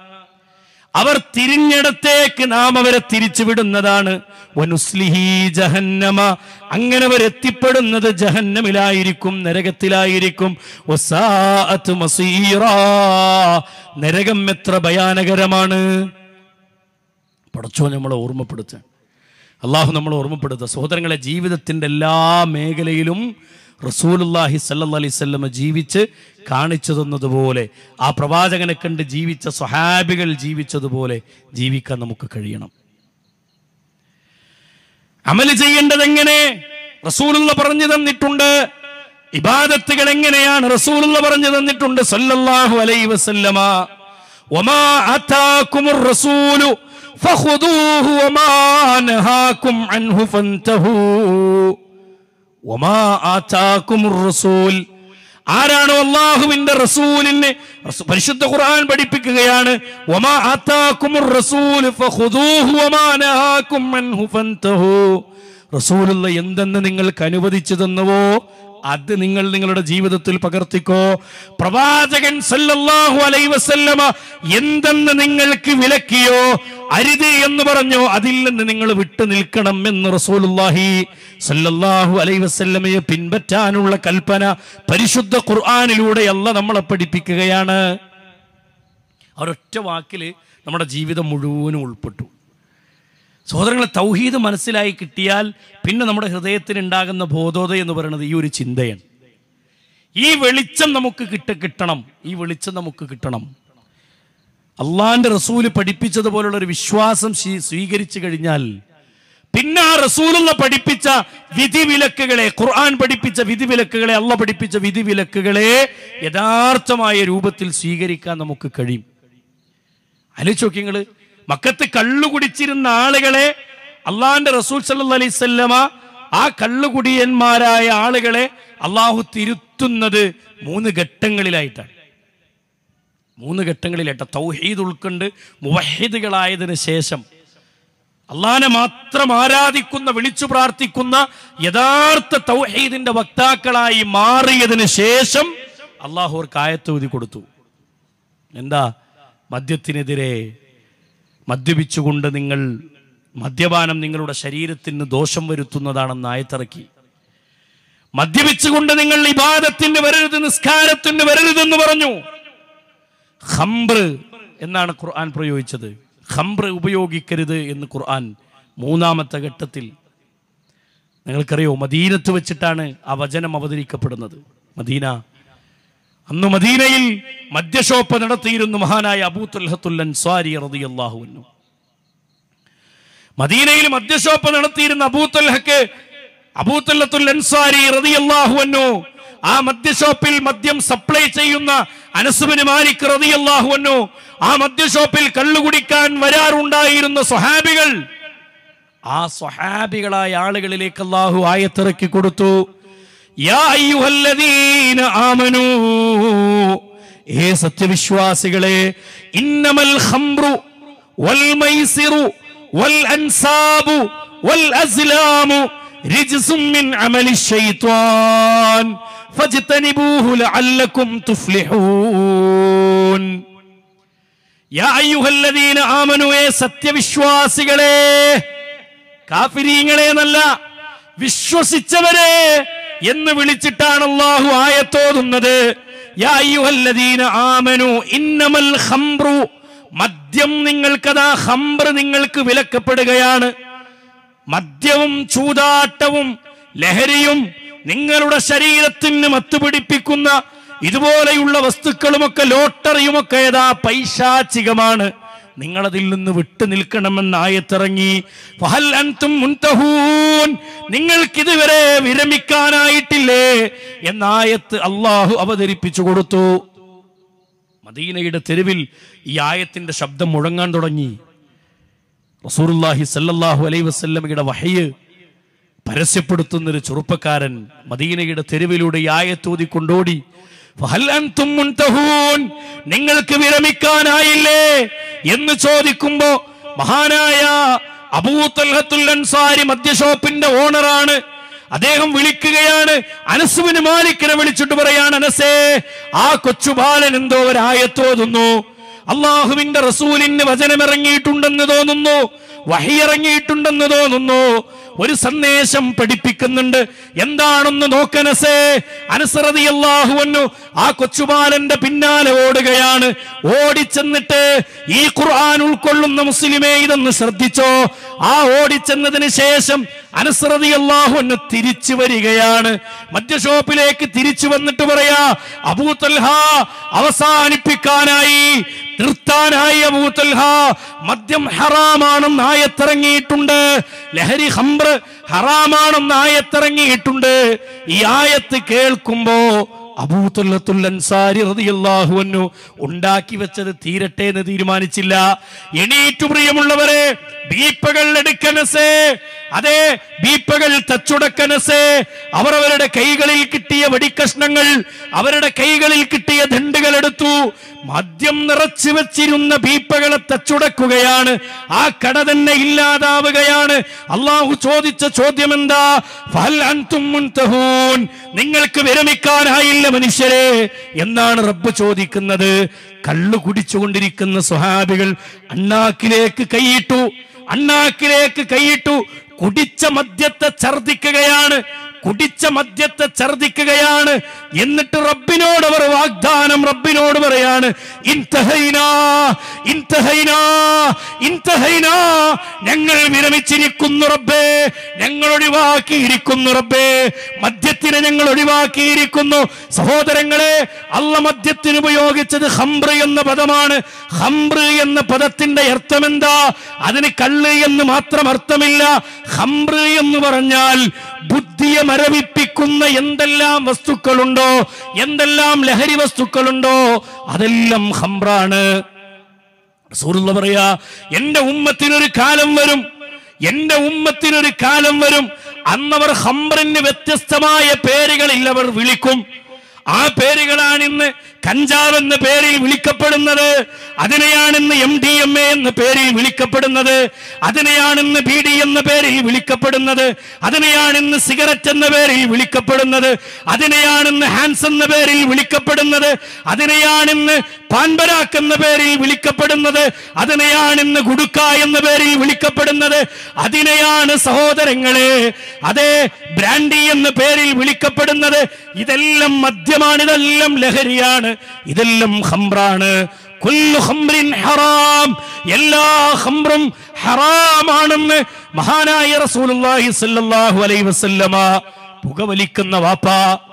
വനുസ്ലിഹി ജഹന്നമ, അങ്ങനെ അവർ എത്തിപ്പെടുന്നത് ജഹന്നമിലായിരിക്കും, നരകത്തിലായിരിക്കും. വസാഅത് മസീറാ, നരകം എത്ര ഭയാനകരമാണ്. പടച്ചോൻ നമ്മളെ ഓർമ്മപ്പെടുത്താൻ, അള്ളാഹു നമ്മളെ ഓർമ്മപ്പെടുത്തുക. സഹോദരങ്ങളെ, ജീവിതത്തിൻ്റെ എല്ലാ മേഖലയിലും റസൂലുള്ളാഹി സ്വല്ലല്ലാഹി അലൈഹി വസല്ലം ജീവിച്ച് കാണിച്ചു തന്നതുപോലെ, ആ പ്രവാചകനെ കണ്ട് ജീവിച്ച സ്വഹാബികൾ ജീവിച്ചതുപോലെ ജീവിക്കാൻ നമുക്ക് കഴിയണം. അമൽ ചെയ്യേണ്ടത് എങ്ങനെ റസൂലുള്ള പറഞ്ഞു തന്നിട്ടുണ്ട്. ഇബാദത്തുകൾ എങ്ങനെയാണ് റസൂലുള്ള പറഞ്ഞു തന്നിട്ടുണ്ട് സല്ലല്ലാഹു അലൈഹി വസല്ലമ. വമാ ആതാകുമുർ റസൂലു ഫഖുദൂഹു വമാ നഹാകും അൻഹു ഫൻതഹൂ. വമാ ആതാകുമുർ റസൂൽ, ആരാണോ അല്ലാഹുവിന്റെ റസൂലിനെ, പരിശുദ്ധ ഖുർആൻ പഠിപ്പിക്കുകയാണ്, വമാ ആതാകുമുർ റസൂൽ ഫഖുദൂഹു വമാ നഹാകും അൻഹു ഫൻതഹൂ. റസൂലുള്ള എന്തെന്ന് നിങ്ങൾക്ക് അനുവദിച്ചു തന്നുവോ അത് നിങ്ങൾ നിങ്ങളുടെ ജീവിതത്തിൽ പകർത്തിക്കോ. പ്രവാചകൻ സല്ലല്ലാഹു അലൈഹി വസല്ലമ എന്തെന്ന് നിങ്ങൾക്ക് വിലക്കിയോ, അരുത് എന്ന് പറഞ്ഞോ, അതിൽ നിന്ന് നിങ്ങൾ വിട്ടു നിൽക്കണം എന്ന് റസൂലുള്ളാഹി സല്ലല്ലാഹു അലൈഹി വസല്ലമയെ പിൻപറ്റാനുള്ള കൽപ്പന പരിശുദ്ധ ഖുർആനിലൂടെ അല്ലാഹു നമ്മളെ പഠിപ്പിക്കുകയാണ്. ഒരൊറ്റ വാക്കിൽ നമ്മുടെ ജീവിതം മുഴുവനും ഉൾപ്പെട്ടു. സഹോദരങ്ങളെ, തൗഹീദ് മനസ്സിലായി കിട്ടിയാൽ പിന്നെ നമ്മുടെ ഹൃദയത്തിന് ഉണ്ടാകുന്ന ബോധോദയം എന്ന് പറയുന്നത് ഈ ഒരു ചിന്തയാണ്. ഈ വെളിച്ചം നമുക്ക് കിട്ടണം. ഈ വെളിച്ചം നമുക്ക് കിട്ടണം. അള്ളാന്റെ റസൂല് പഠിപ്പിച്ചതുപോലുള്ള ഒരു വിശ്വാസം സ്വീകരിച്ചു കഴിഞ്ഞാൽ പിന്നെ ആ റസൂലുള്ള പഠിപ്പിച്ച വിധിവിലക്കുകളെ, ഖുർആൻ പഠിപ്പിച്ച വിധിവിലക്കുകളെ, അള്ളാഹ് പഠിപ്പിച്ച വിധിവിലക്കുകളെ യഥാർത്ഥമായ രൂപത്തിൽ സ്വീകരിക്കാൻ നമുക്ക് കഴിയും. ആലോചിച്ച് നോക്കി നിങ്ങൾ, മക്കത്ത് കള്ളു കുടിച്ചിരുന്ന ആളുകളെ അള്ളാന്റെ റസൂൽ സല്ലല്ലാഹു അലൈഹി വസല്ലമ ആ കള്ളുകുടിയന്മാരായ ആളുകളെ അള്ളാഹു തിരുത്തുന്നത് 3 ഘട്ടങ്ങളിലായിട്ടാണ്. 3 ഘട്ടങ്ങളിലായിട്ട് തൗഹീദ് ഉൾക്കൊണ്ട് മുവഹിദുകളായതിനു ശേഷം, അള്ളാനെ മാത്രം ആരാധിക്കുന്ന, വിളിച്ചു പ്രാർത്ഥിക്കുന്ന യഥാർത്ഥ തൗഹീദിന്റെ വക്താക്കളായി മാറിയതിനു ശേഷം അള്ളാഹു അവർക്ക് ആയത്ത് ഓതി കൊടുത്തു. എന്താ? മദ്യത്തിനെതിരെ, മദ്യപിച്ചുകൊണ്ട് മദ്യപാനം നിങ്ങളുടെ ശരീരത്തിന് ദോഷം വരുത്തുന്നതാണെന്ന് ആയത്തിറക്കി. മദ്യപിച്ചുകൊണ്ട് നിങ്ങൾ ഇബാദത്തിന് വരരുത്, നിസ്കാരത്തിന് വരരുതെന്ന് പറഞ്ഞു. ഖംറ് എന്നാണ് ഖുർആൻ പ്രയോഗിച്ചത്. ഖംറ് ഉപയോഗിക്കരുത് എന്ന് ഖുർആൻ 3-ാമത്തെ ഘട്ടത്തിൽ. നിങ്ങൾക്കറിയോ, മദീനത്ത് വെച്ചിട്ടാണ് ആ വചനം അവതരിക്കപ്പെടുന്നത്. മദീന, അന്ന് മദീനയിൽ മദ്യഷോപ്പ് നടത്തിയിരുന്നു മഹാനായ അബൂ തൽഹത്തുൽ അൻസാരി റളിയല്ലാഹു അൻഹു. മദീനയിൽ മദ്യഷോപ്പ് നടത്തിയിരുന്ന അബൂ തൽഹത്തുൽ അൻസാരി റളിയല്ലാഹു അൻഹു, ആ മദ്യഷോപ്പിൽ മദ്യം സപ്ലൈ ചെയ്യുന്ന അനസ് ബിൻ മാലിക് റളിയല്ലാഹു അൻഹു, ആ മദ്യഷോപ്പിൽ കള്ളു കുടിക്കാൻ വരാറുണ്ടായിരുന്ന സ്വഹാബികൾ, ആ സ്വഹാബികളായ ആളുകളിലേക്ക് അല്ലാഹു ആയത്തിറക്കി കൊടുത്തു. യാ അയ്യുഹല്ലദീന ആമനൂ, ഏ സത്യവിശ്വാസികളെ, ഇന്നമൽ ഖംറു വൽ മൈസിറു വൽ അൻസാബു വൽ അസ്ലാമു റിജ്സും മിൻ അമലി ശൈത്വാൻ ഫജ്തനിബൂഹു ലഅല്ലകും തുഫ്ലിഹൂൻ. യാ അയ്യുഹല്ലദീന ആമനൂ, ഏ സത്യവിശ്വാസികളെ, കാഫിരീങ്ങളെ എന്നല്ല, വിശ്വസിച്ചവരെ എന്ന് വിളിച്ചിട്ടാണ് അല്ലാഹു ആയത്തോതുന്നത്. യാ അയ്യുഹല്ലദീന ആമനൂ ഇന്നമൽ ഖംറു, മദ്യം നിങ്ങൾക്കതാ, ഖംർ നിങ്ങൾക്ക് വിലക്കപ്പെടുകയാണ്. മദ്യവും ചൂതാട്ടവും ലഹരിയും നിങ്ങളുടെ ശരീരത്തിന് മത്തുപിടിപ്പിക്കുന്ന ഇതുപോലെയുള്ള വസ്തുക്കളുമൊക്കെ, ലോട്ടറിയുമൊക്കെ ഏതാ പൈശാചികമാണ്. നിങ്ങളതിൽ നിന്ന് വിട്ടു നിൽക്കണമെന്ന് ആയത്തിറങ്ങി. ഫഹൽ അൻതും മുൻതഹൂൻ, നിങ്ങൾക്കിതുവരെ വിരമിക്കാനായിട്ടില്ലേ എന്ന ആയത്ത് അള്ളാഹു അവതരിപ്പിച്ചു കൊടുത്തു. മദീനയുടെ തെരുവിൽ ഈ ആയത്തിന്റെ ശബ്ദം മുഴങ്ങാൻ തുടങ്ങി. റസൂലുള്ളാഹി സ്വല്ലല്ലാഹു അലൈഹി വസല്ലമയുടെ വഹയ്യ് പരസ്യപ്പെടുത്തുന്നൊരു ചെറുപ്പക്കാരൻ മദീനയുടെ തെരുവിലൂടെ ഈ ആയത്തോതി കൊണ്ടോടി. ഫഹൽ അൻതും മുൻതഹൂൻ, നിങ്ങൾക്ക് വിരമിക്കാനായില്ലേ എന്ന് ചോദിക്കുമ്പോ മഹാനായ അബൂ തൽഹത്തുൽ അൻസാരി മദ്യഷോപ്പിന്റെ ഓണറാണ്. അദ്ദേഹം വിളിക്കുകയാണ്, അനസ് ബിൻ മാലിക്കിനെ വിളിച്ചിട്ട് പറയാണ്, അനസേ, ആ കൊച്ചുബാലൻ എന്തോ ഒരു ആയത്തോതുന്നു, അള്ളാഹുവിന്റെ റസൂലിന് വചനമിറങ്ങിയിട്ടുണ്ടെന്ന് തോന്നുന്നു, വഹി ഇറങ്ങിയിട്ടുണ്ടെന്ന് തോന്നുന്നു, ഒരു സന്ദേശം പഠിപ്പിക്കുന്നുണ്ട്, എന്താണെന്ന് നോക്കനസേ. അനസ് റളിയല്ലാഹു അൻഹു ആ കൊച്ചുബാലന്റെ പിന്നാലെ ഓടുകയാണ്. ഓടിച്ചെന്നിട്ട്, ഈ ഖുർആൻ ഉൾക്കൊള്ളുന്ന മുസ്ലിമേ ഇതൊന്ന് ശ്രദ്ധിച്ചോ, ആ ഓടിച്ചെന്നതിന് ശേഷം അനസ് റളിയല്ലാഹു അൻഹു തിരിച്ചു വരികയാണ്. മദ്യഷോപ്പിലേക്ക് തിരിച്ചു വന്നിട്ട് പറയാ, അബൂ തൽഹ അവസാനിപ്പിക്കാനായി, നിർത്താനായി അബൂ തൽഹ, മദ്യം ഹറാമാണെന്ന് ആയത്തിറങ്ങിയിട്ടുണ്ട്, ലഹരി ഖംർ ഹറാമാണെന്ന് ആയത്തിറങ്ങിയിട്ടുണ്ട്. ഈ ആയത്ത് കേൾക്കുമ്പോ അബൂ തൽഹത്തുൽ അൻസാരി റളിയല്ലാഹു അൻഹു ഉണ്ടാക്കി വെച്ചത് തീരട്ടെ എന്ന് തീരുമാനിച്ചില്ല. എണീറ്റു, പ്രിയമുള്ളവരെ, ബീപ്പകൾ എടുക്കനസേ, അതെ, ബീപ്പകൾ തച്ചുടക്കനസേ. അവർ അവരുടെ കൈകളിൽ കിട്ടിയ വെടിക്കഷ്ണങ്ങൾ, അവരുടെ കൈകളിൽ കിട്ടിയ ദണ്ടുകൾ എടുത്തു, മദ്യം നിറച്ചു വെച്ചിരുന്ന ബീപ്പകളെ തച്ചുടക്കുകയാണ്. ആ കട തന്നെ ഇല്ലാതാവുകയാണ്. അള്ളാഹു ചോദിച്ച ചോദ്യം എന്താ? ഫഹൽ അൻതും മുൻതഹൂൻ, നിങ്ങൾക്ക് വിരമിക്കാനായില്ല മനുഷ്യരെ എന്നാണ് റബ്ബ് ചോദിക്കുന്നത്. കള്ളു കുടിച്ചുകൊണ്ടിരിക്കുന്ന സ്വഹാബികൾ അണ്ണാക്കിലേക്ക് കൈയിട്ടു, കുടിച്ച മദ്യത്തെ ഛർദിക്കുകയാണ്. എന്നിട്ട് റബ്ബിനോട് അവർ വാഗ്ദാനം, റബ്ബിനോട് പറയാണ്, ഇൻതഹൈനാ, ഞങ്ങൾ വിരമിച്ചിരിക്കുന്നു റബ്ബേ, ഞങ്ങൾ ഒഴിവാക്കിയിരിക്കുന്നു റബ്ബേ, മദ്യത്തിനെ ഞങ്ങൾ ഒഴിവാക്കിയിരിക്കുന്നു. സഹോദരങ്ങളെ, അല്ലാഹു മദ്യത്തിന് ഉപയോഗിച്ചത് ഖംർ എന്ന പദമാണ്. ഖംർ എന്ന പദത്തിന്റെ അർത്ഥം എന്താ? അതിന് കള്ള് എന്ന് മാത്രം അർത്ഥമില്ല. ഖംർ എന്ന് പറഞ്ഞാൽ ബുദ്ധിയെ മരവിപ്പിക്കുന്ന എന്തെല്ലാം വസ്തുക്കളുണ്ടോ, എന്തെല്ലാം ലഹരി വസ്തുക്കളുണ്ടോ, അതെല്ലാം ഖംറാണ്. റസൂലുള്ളാഹി പറയാ, എന്റെ ഉമ്മത്തിനൊരു കാലം വരും, അന്നവർ ഖംറിന് വ്യത്യസ്തമായ പേരുകളിൽ അവർ വിളിക്കും. ആ പേരുകളാണ് ഇന്ന് കഞ്ചാവ് എന്ന പേരിൽ വിളിക്കപ്പെടുന്നത്, അതിനെയാണിന്ന് MDMA എന്ന പേരിൽ വിളിക്കപ്പെടുന്നത്, അതിനെയാണിന്ന് BD എന്ന പേരിൽ വിളിക്കപ്പെടുന്നത്, അതിനെയാണിന്ന് സിഗരറ്റ് എന്ന പേരിൽ വിളിക്കപ്പെടുന്നത്, അതിനെയാണിന്ന് ഹാൻസ് എന്ന പേരിൽ വിളിക്കപ്പെടുന്നത്, അതിനെയാണിന്ന് പാൻപരാക്ക് എന്ന പേരിൽ വിളിക്കപ്പെടുന്നത്, അതിനെയാണിന്ന് ഗുഡുക്ക എന്ന പേരിൽ വിളിക്കപ്പെടുന്നത്, അതിനെയാണ് സഹോദരങ്ങളെ അതേ ബ്രാൻഡി എന്ന പേരിൽ വിളിക്കപ്പെടുന്നത്. ഇതെല്ലാം മദ്യമാണ്, ഇതെല്ലാം ലഹരിയാണ്, ഇതെല്ലാം ഖംറാണ്. കുല്ലു ഖംറിൻ ഹറാം, എല്ലാ ഖംറും ഹറാമാണെന്ന് മഹാനായ റസൂലുള്ളാഹി സ്വല്ലല്ലാഹു അലൈഹി വസല്ലമ. പുകവലിക്കുന്ന വാപ്പ,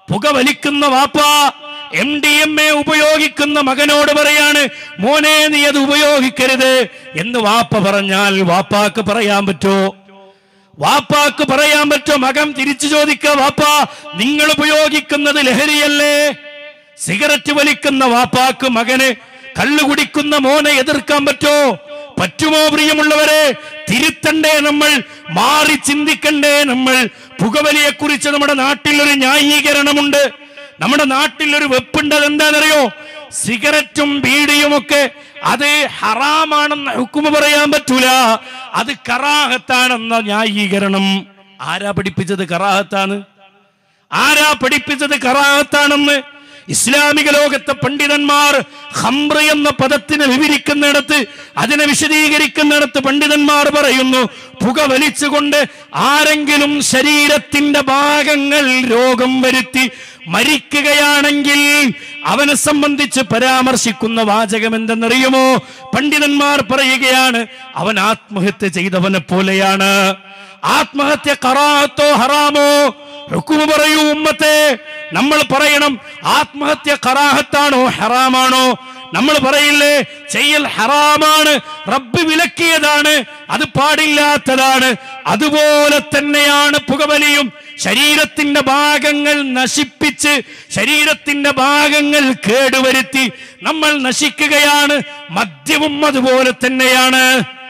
പുകവലിക്കുന്ന വാപ്പ MDMA ഉപയോഗിക്കുന്ന മകനോട് പറയാണ്, മോനെ നീ അത് ഉപയോഗിക്കരുത് എന്ന് വാപ്പ പറഞ്ഞാൽ വാപ്പാക്ക് പറയാൻ പറ്റോ? വാപ്പാക്ക് പറയാൻ പറ്റോ? മകൻ തിരിച്ചു ചോദിക്ക, വാപ്പ നിങ്ങൾ ഉപയോഗിക്കുന്നത് ലഹരിയല്ലേ? സിഗരറ്റ് വലിക്കുന്ന വാപ്പാക്ക് മകന്, കള്ളു കുടിക്കുന്ന മോനെ എതിർക്കാൻ പറ്റോ? പറ്റുമോ? പ്രിയമുള്ളവരെ, തിരുത്തണ്ടേ നമ്മൾ, മാറി ചിന്തിക്കണ്ടേ നമ്മൾ. പുകവലിയെ കുറിച്ച് നമ്മുടെ നാട്ടിൽ ഒരു ന്യായീകരണമുണ്ട്, നമ്മുടെ നാട്ടിൽ ഒരു വെപ്പുണ്ട്. അതെന്താണെന്നറിയോ? സിഗരറ്റും ബീഡിയും ഒക്കെ അത് ഹറാമാണെന്ന് ഹുക്മ പറയാൻ പറ്റൂല, അത് കറാഹത്താണെന്ന ന്യായീകരണം. ആരാ പഠിപ്പിച്ചത് കറാഹത്താണ്? ആരാ പഠിപ്പിച്ചത് കറാഹത്താണെന്ന്? ഇസ്ലാമിക ലോകത്തെ പണ്ഡിതന്മാർ ഖംർ എന്ന പദത്തിനെ വിവരിക്കുന്നിടത്ത്, അതിനെ വിശദീകരിക്കുന്നിടത്ത് പണ്ഡിതന്മാർ പറയുന്നു, പുക വലിച്ചുകൊണ്ട് ആരെങ്കിലും ശരീരത്തിന്റെ ഭാഗങ്ങൾ രോഗം വരുത്തി മരിക്കുകയാണെങ്കിൽ അവനെ സംബന്ധിച്ച് പരാമർശിക്കുന്ന വാചകം എന്തെന്നറിയുമോ? പണ്ഡിതന്മാർ പറയുകയാണ്, അവൻ ആത്മഹത്യ ചെയ്തവനെ പോലെയാണ്. ആത്മഹത്യ ഖറാഅത്തോ ഹറാമോ? ഹുക്മ പറയൂ ഉമ്മത്തെ. നമ്മൾ പറയണം, ആത്മഹത്യ ഖറാഹത്താണോ ഹറാമാണോ? നമ്മൾ പറയില്ലേ, ചെയ്യൽ ഹറാമാണ്, റബ്ബ് വിലക്കിയതാണ്, അത് പാടില്ലാത്തതാണ്. അതുപോലെ തന്നെയാണ് പുകവലിയും. ശരീരത്തിന്റെ ഭാഗങ്ങൾ നശിപ്പിച്ച്, ശരീരത്തിന്റെ ഭാഗങ്ങൾ കേടുവരുത്തി നമ്മൾ നശിക്കുകയാണ്. മദ്യവും അതുപോലെ തന്നെയാണ്.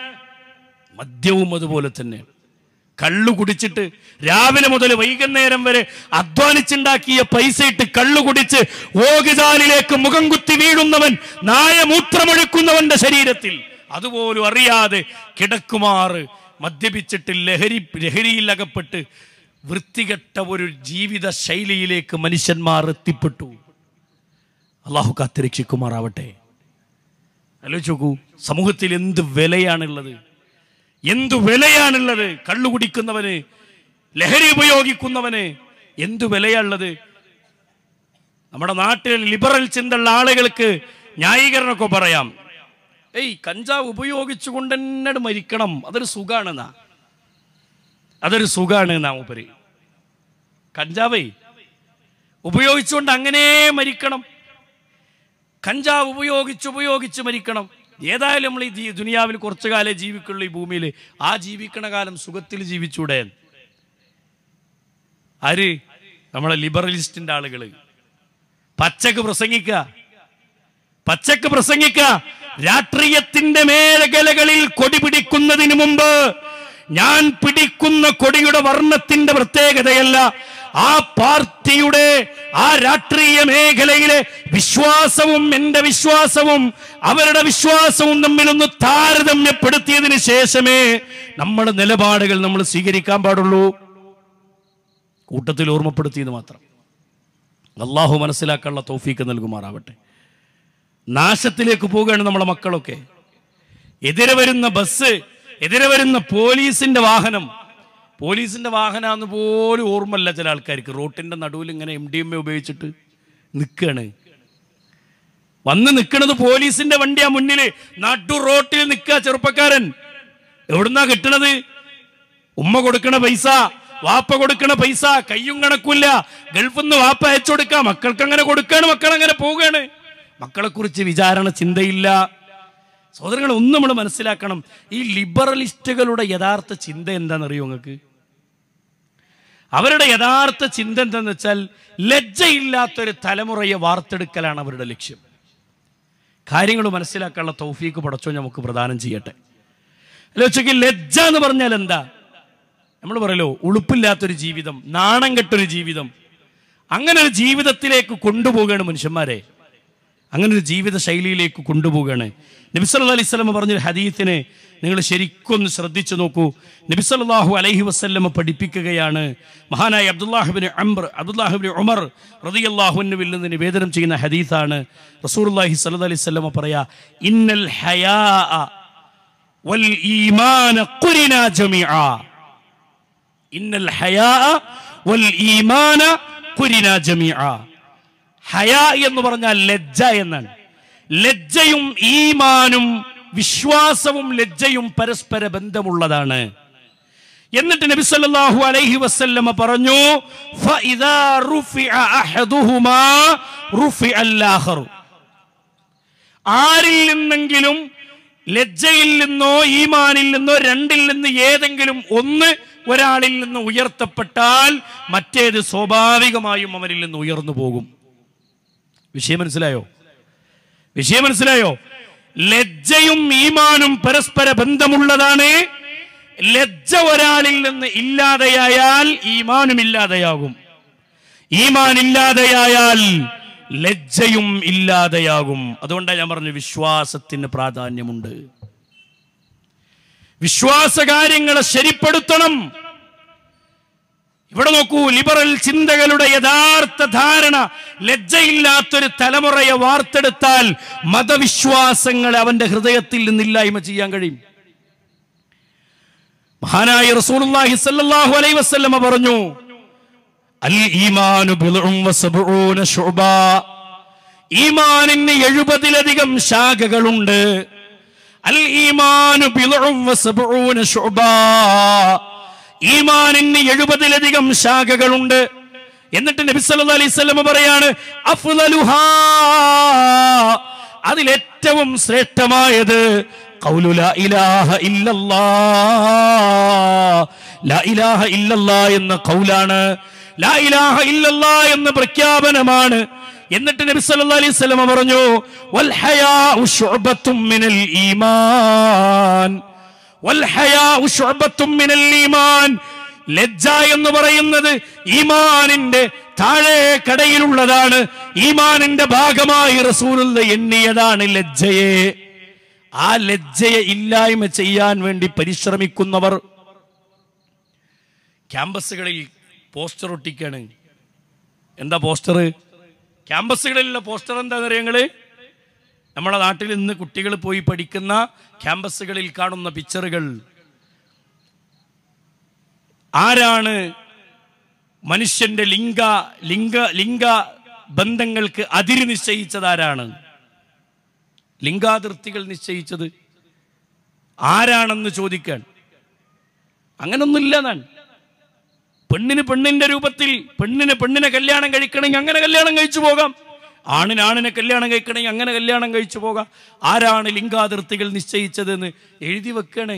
മദ്യവും അതുപോലെ തന്നെ. കള്ളു കുടിച്ചിട്ട് രാവിലെ മുതൽ വൈകുന്നേരം വരെ അധ്വാനിച്ചുണ്ടാക്കിയ പൈസ ഇട്ട് കള്ളു കുടിച്ച് ഓകുചാലിലേക്ക് മുഖം കുത്തി വീഴുന്നവൻ, നായമൂത്രമൊഴുക്കുന്നവന്റെ ശരീരത്തിൽ അതുപോലും അറിയാതെ കിടക്കുമാറ് മദ്യപിച്ചിട്ട് ലഹരിയിൽ അകപ്പെട്ട് വൃത്തികെട്ട ഒരു ജീവിത ശൈലിയിലേക്ക് മനുഷ്യന്മാർ എത്തിപ്പെട്ടു. അള്ളാഹു കാത്തിരക്ഷിക്കുമാറാവട്ടെ. ആലോചിച്ച് നോക്കൂ, സമൂഹത്തിൽ എന്ത് വിലയാണുള്ളത്, എന്തു വിലയാണുള്ളത്. കള്ളു കുടിക്കുന്നവന്, ലഹരി ഉപയോഗിക്കുന്നവന് എന്തു വിലയാണുള്ളത്. നമ്മുടെ നാട്ടിൽ ലിബറൽ ചിന്തയുള്ള ആളുകൾക്ക് ന്യായീകരണമൊക്കെ പറയാം. കഞ്ചാവ് ഉപയോഗിച്ചുകൊണ്ട് തന്നെ മരിക്കണം, അതൊരു സുഖാണെന്നാ, അതൊരു സുഖാണ് എന്നാ ഉപരി. കഞ്ചാവേ ഉപയോഗിച്ചുകൊണ്ട് അങ്ങനെ മരിക്കണം, കഞ്ചാവ് ഉപയോഗിച്ച് മരിക്കണം. ഏതായാലും നമ്മൾ ഈ ദുനിയാവിൽ കുറച്ചു കാലം ജീവിക്കുള്ളൂ, ഈ ഭൂമിയിൽ. ആ ജീവിക്കണ കാലം സുഖത്തിൽ ജീവിച്ചൂടെ? ആര്? നമ്മളെ ലിബറലിസ്റ്റിന്റെ ആളുകൾ പച്ചക്ക് പ്രസംഗിക്ക. രാഷ്ട്രീയത്തിന്റെ മേഖലകളിൽ കൊടി പിടിക്കുന്നതിന് മുമ്പ് ഞാൻ പിടിക്കുന്ന കൊടിയുടെ വർണ്ണത്തിന്റെ പ്രത്യേകതയല്ല, ആ പാർട്ടിയുടെ, ആ രാഷ്ട്രീയ മേഖലയിലെ വിശ്വാസവും എന്റെ വിശ്വാസവും അവരുടെ വിശ്വാസവും തമ്മിലൊന്ന് താരതമ്യപ്പെടുത്തിയതിനു ശേഷമേ നമ്മുടെ നിലപാടുകൾ നമ്മൾ സ്വീകരിക്കാൻ പാടുള്ളൂ. കൂട്ടത്തിൽ ഓർമ്മപ്പെടുത്തിയത് മാത്രം. അള്ളാഹു മനസ്സിലാക്കാനുള്ള തൗഫീക്ക് നൽകുമാറാവട്ടെ. നാശത്തിലേക്ക് പോവുകയാണ് നമ്മളെ മക്കളൊക്കെ. എതിരെ വരുന്ന ബസ്, എതിരെ വരുന്ന പോലീസിന്റെ വാഹനമാണെന്ന് പോലും ഓർമ്മല്ല ചില ആൾക്കാർക്ക്. റോട്ടിന്റെ നടുവിൽ ഇങ്ങനെ MDMA ഉപയോഗിച്ചിട്ട് നിൽക്കുകയാണ്. വന്ന് നിൽക്കുന്നത് പോലീസിന്റെ വണ്ടിയാ മുന്നില്, നടു റോട്ടിൽ നിൽക്കുക ചെറുപ്പക്കാരൻ. എവിടുന്നാ കിട്ടണത്? ഉമ്മ കൊടുക്കണ പൈസ, വാപ്പ കൊടുക്കണ പൈസ കയ്യും കണക്കില്ല. ഗൾഫിൽ നിന്ന് വാപ്പ അയച്ചു കൊടുക്കുക, മക്കൾക്ക് അങ്ങനെ കൊടുക്കുകയാണ്, മക്കൾ അങ്ങനെ പോവുകയാണ്. മക്കളെ കുറിച്ച് വിചാരണ ചിന്തയില്ല. സഹോദരങ്ങൾ, ഒന്നും നമ്മൾ മനസ്സിലാക്കണം. ഈ ലിബറലിസ്റ്റുകളുടെ യഥാർത്ഥ ചിന്ത എന്താണെന്നറിയോ നിങ്ങൾക്ക്? അവരുടെ യഥാർത്ഥ ചിന്ത എന്താണെന്ന് വെച്ചാൽ, ലജ്ജയില്ലാത്തൊരു തലമുറയെ വാർത്തെടുക്കലാണ് അവരുടെ ലക്ഷ്യം. കാര്യങ്ങൾ മനസ്സിലാക്കാനുള്ള തൗഫീക്ക് പടച്ചോൻ നമുക്ക് പ്രദാനം ചെയ്യട്ടെ. ആലോചിക്ക്, ലജ്ജ എന്ന് പറഞ്ഞാൽ എന്താ? നമ്മൾ പറയല്ലോ, ഉളുപ്പില്ലാത്തൊരു ജീവിതം, നാണം കെട്ടൊരു ജീവിതം. അങ്ങനെ ഒരു ജീവിതത്തിലേക്ക് കൊണ്ടുപോവുകയാണ് മനുഷ്യന്മാരെ, അങ്ങനെ ഒരു ജീവിത ശൈലിയിലേക്ക് കൊണ്ടുപോവുകയാണ്. നബി സല്ലല്ലാഹു അലൈഹി വസല്ലം പറഞ്ഞൊരു ഹദീസിനെ നിങ്ങൾ ശരിക്കൊന്ന് ശ്രദ്ധിച്ചു നോക്കൂ. നബി സല്ലല്ലാഹു അലൈഹി വസല്ലം പഠിപ്പിക്കുകയാണ്. മഹാനായ അബ്ദുല്ലാഹിബ്നു ഉമർ റളിയല്ലാഹു അൻഹുവിൽ നിന്ന് നിവേദനം ചെയ്യുന്ന ഹദീസാണ്. റസൂലുള്ളാഹി സ്വല്ലല്ലാഹു അലൈഹി വസല്ലം പറയാ, ഇന്നൽ ഹയാഅ വൽ ഈമാന ഖുരിനാ ജമീഅ. ഇന്നൽ ഹയാഅ വൽ ഈമാന ഖുരിനാ ജമീഅ. ഹയാ എന്ന് പറഞ്ഞാൽ ലജ്ജ എന്നാണ്. ലജ്ജയും ഈമാനും, വിശ്വാസവും ലജ്ജയും പരസ്പര ബന്ധമുള്ളതാണ്. എന്നിട്ട് നബി സല്ലല്ലാഹു അലൈഹി വസല്ലമ പറഞ്ഞു ഫഇദാ റുഫിഅ അഹദുഹുമാ റുഫിഅൽ ആഖറു. ആരിൽ നിന്നെങ്കിലും ലജ്ജയിൽ നിന്നോ ഈമാനിൽ നിന്നോ രണ്ടിൽ നിന്ന് ഏതെങ്കിലും ഒന്ന് ഒരാളിൽ നിന്ന് ഉയർത്തപ്പെട്ടാൽ മറ്റേത് സ്വാഭാവികമായും അവരിൽ നിന്ന് ഉയർന്നു പോകും. വിഷയം മനസ്സിലായോ? ലജ്ജയും ഈമാനും പരസ്പര ബന്ധമുള്ളതാണ്. ലജ്ജ ഒരാളിൽ നിന്ന് ഇല്ലാതെയായാൽ ഈമാനും ഇല്ലാതെയാകും, ഈമാൻ ഇല്ലാതെയായാൽ ലജ്ജയും ഇല്ലാതെയാകും. അതുകൊണ്ടാണ് ഞാൻ പറഞ്ഞു വിശ്വാസത്തിന് പ്രാധാന്യമുണ്ട്. വിശ്വാസകാര്യങ്ങളെ ശരിപ്പെടുത്തണം. ഇവിടെ നോക്കൂ, ലിബറൽ ചിന്തകളുടെ യഥാർത്ഥ ധാരണ ലജ്ജയില്ലാത്തൊരു തലമുറയെ വാർത്തെടുത്താൽ മതവിശ്വാസങ്ങളെ അവന്റെ ഹൃദയത്തിൽ നിന്നില്ലായ്മ ചെയ്യാൻ കഴിയും. മഹാനായ റസൂലുള്ളാഹി സ്വല്ലല്ലാഹു അലൈഹി വസല്ലമ പറഞ്ഞു, അൽ ഈമാനു ബിദ്ഉൻ വസബ്ഊന ശുഅബ. ഈമാനിന് 70-ലധികം ശാഖകളുണ്ട്. അൽ ഈമാനു ബിദ്ഉൻ വസബ്ഊന ശുഅബ. ഈമാനിന് 70-ലധികം ശാഖകളുണ്ട്. എന്നിട്ട് നബി സല്ലല്ലാഹു അലൈഹി വസല്ലമ പറയാണ്, അഫ്ളലുഹാ, അതിലേറ്റവും ശ്രേഷ്ഠമായത് ഖൗലു ലാ ഇലാഹ ഇല്ലല്ലാഹ്. ലാ ഇലാഹ ഇല്ലല്ലാഹ് എന്ന ഖൗലാണ്, ലാ ഇലാഹ ഇല്ലല്ലാഹ് എന്ന പ്രഖ്യാപനമാണ്. എന്നിട്ട് നബി സല്ലല്ലാഹു അലൈഹി വസല്ലമ പറഞ്ഞു, വൽ ഹയാഉ ശുഅബത്തും മിനൽ ഈമാൻ. വൽ ഹയാഉ ശുഅബത്തും മിനൽ ഈമാൻ. ലജ്ജ എന്ന് പറയുന്നത് ഈമാനിന്റെ താഴെ കടയിലുള്ളതാണ്. ഈമാനിന്റെ ഭാഗമായി റസൂലുള്ളാഹി എണ്ണിയതാണ് ലജ്ജയെ. ആ ലജ്ജയെ ഇല്ലായ്മ ചെയ്യാൻ വേണ്ടി പരിശ്രമിക്കുന്നവർ ക്യാമ്പസുകളിൽ പോസ്റ്റർ ഒട്ടിക്കാണ്. എന്താ പോസ്റ്റർ? ക്യാമ്പസുകളിലുള്ള പോസ്റ്റർ എന്താണെന്ന് അറിയങ്ങള്? നമ്മുടെ നാട്ടിൽ ഇന്ന് കുട്ടികൾ പോയി പഠിക്കുന്ന ക്യാമ്പസുകളിൽ കാണുന്ന പിക്ചറുകൾ. ആരാണ് മനുഷ്യന്റെ ലിംഗ ബന്ധങ്ങൾക്ക് അതിര് നിശ്ചയിച്ചത്? ആരാണ് ലിംഗാതിർത്തികൾ നിശ്ചയിച്ചത്? ആരാണെന്ന് ചോദിക്കാൻ. അങ്ങനൊന്നുമില്ല. പെണ്ണിന് പെണ്ണിന്റെ രൂപത്തിൽ പെണ്ണിനെ കല്യാണം കഴിക്കണമെങ്കിൽ അങ്ങനെ കല്യാണം കഴിച്ചു പോകാം. ആണിനെ കല്യാണം കഴിക്കണമെങ്കിൽ അങ്ങനെ കല്യാണം കഴിച്ചു പോകാം. ആരാണ് ലിംഗാതിർത്തികൾ നിശ്ചയിച്ചതെന്ന് എഴുതി വെക്കണേ.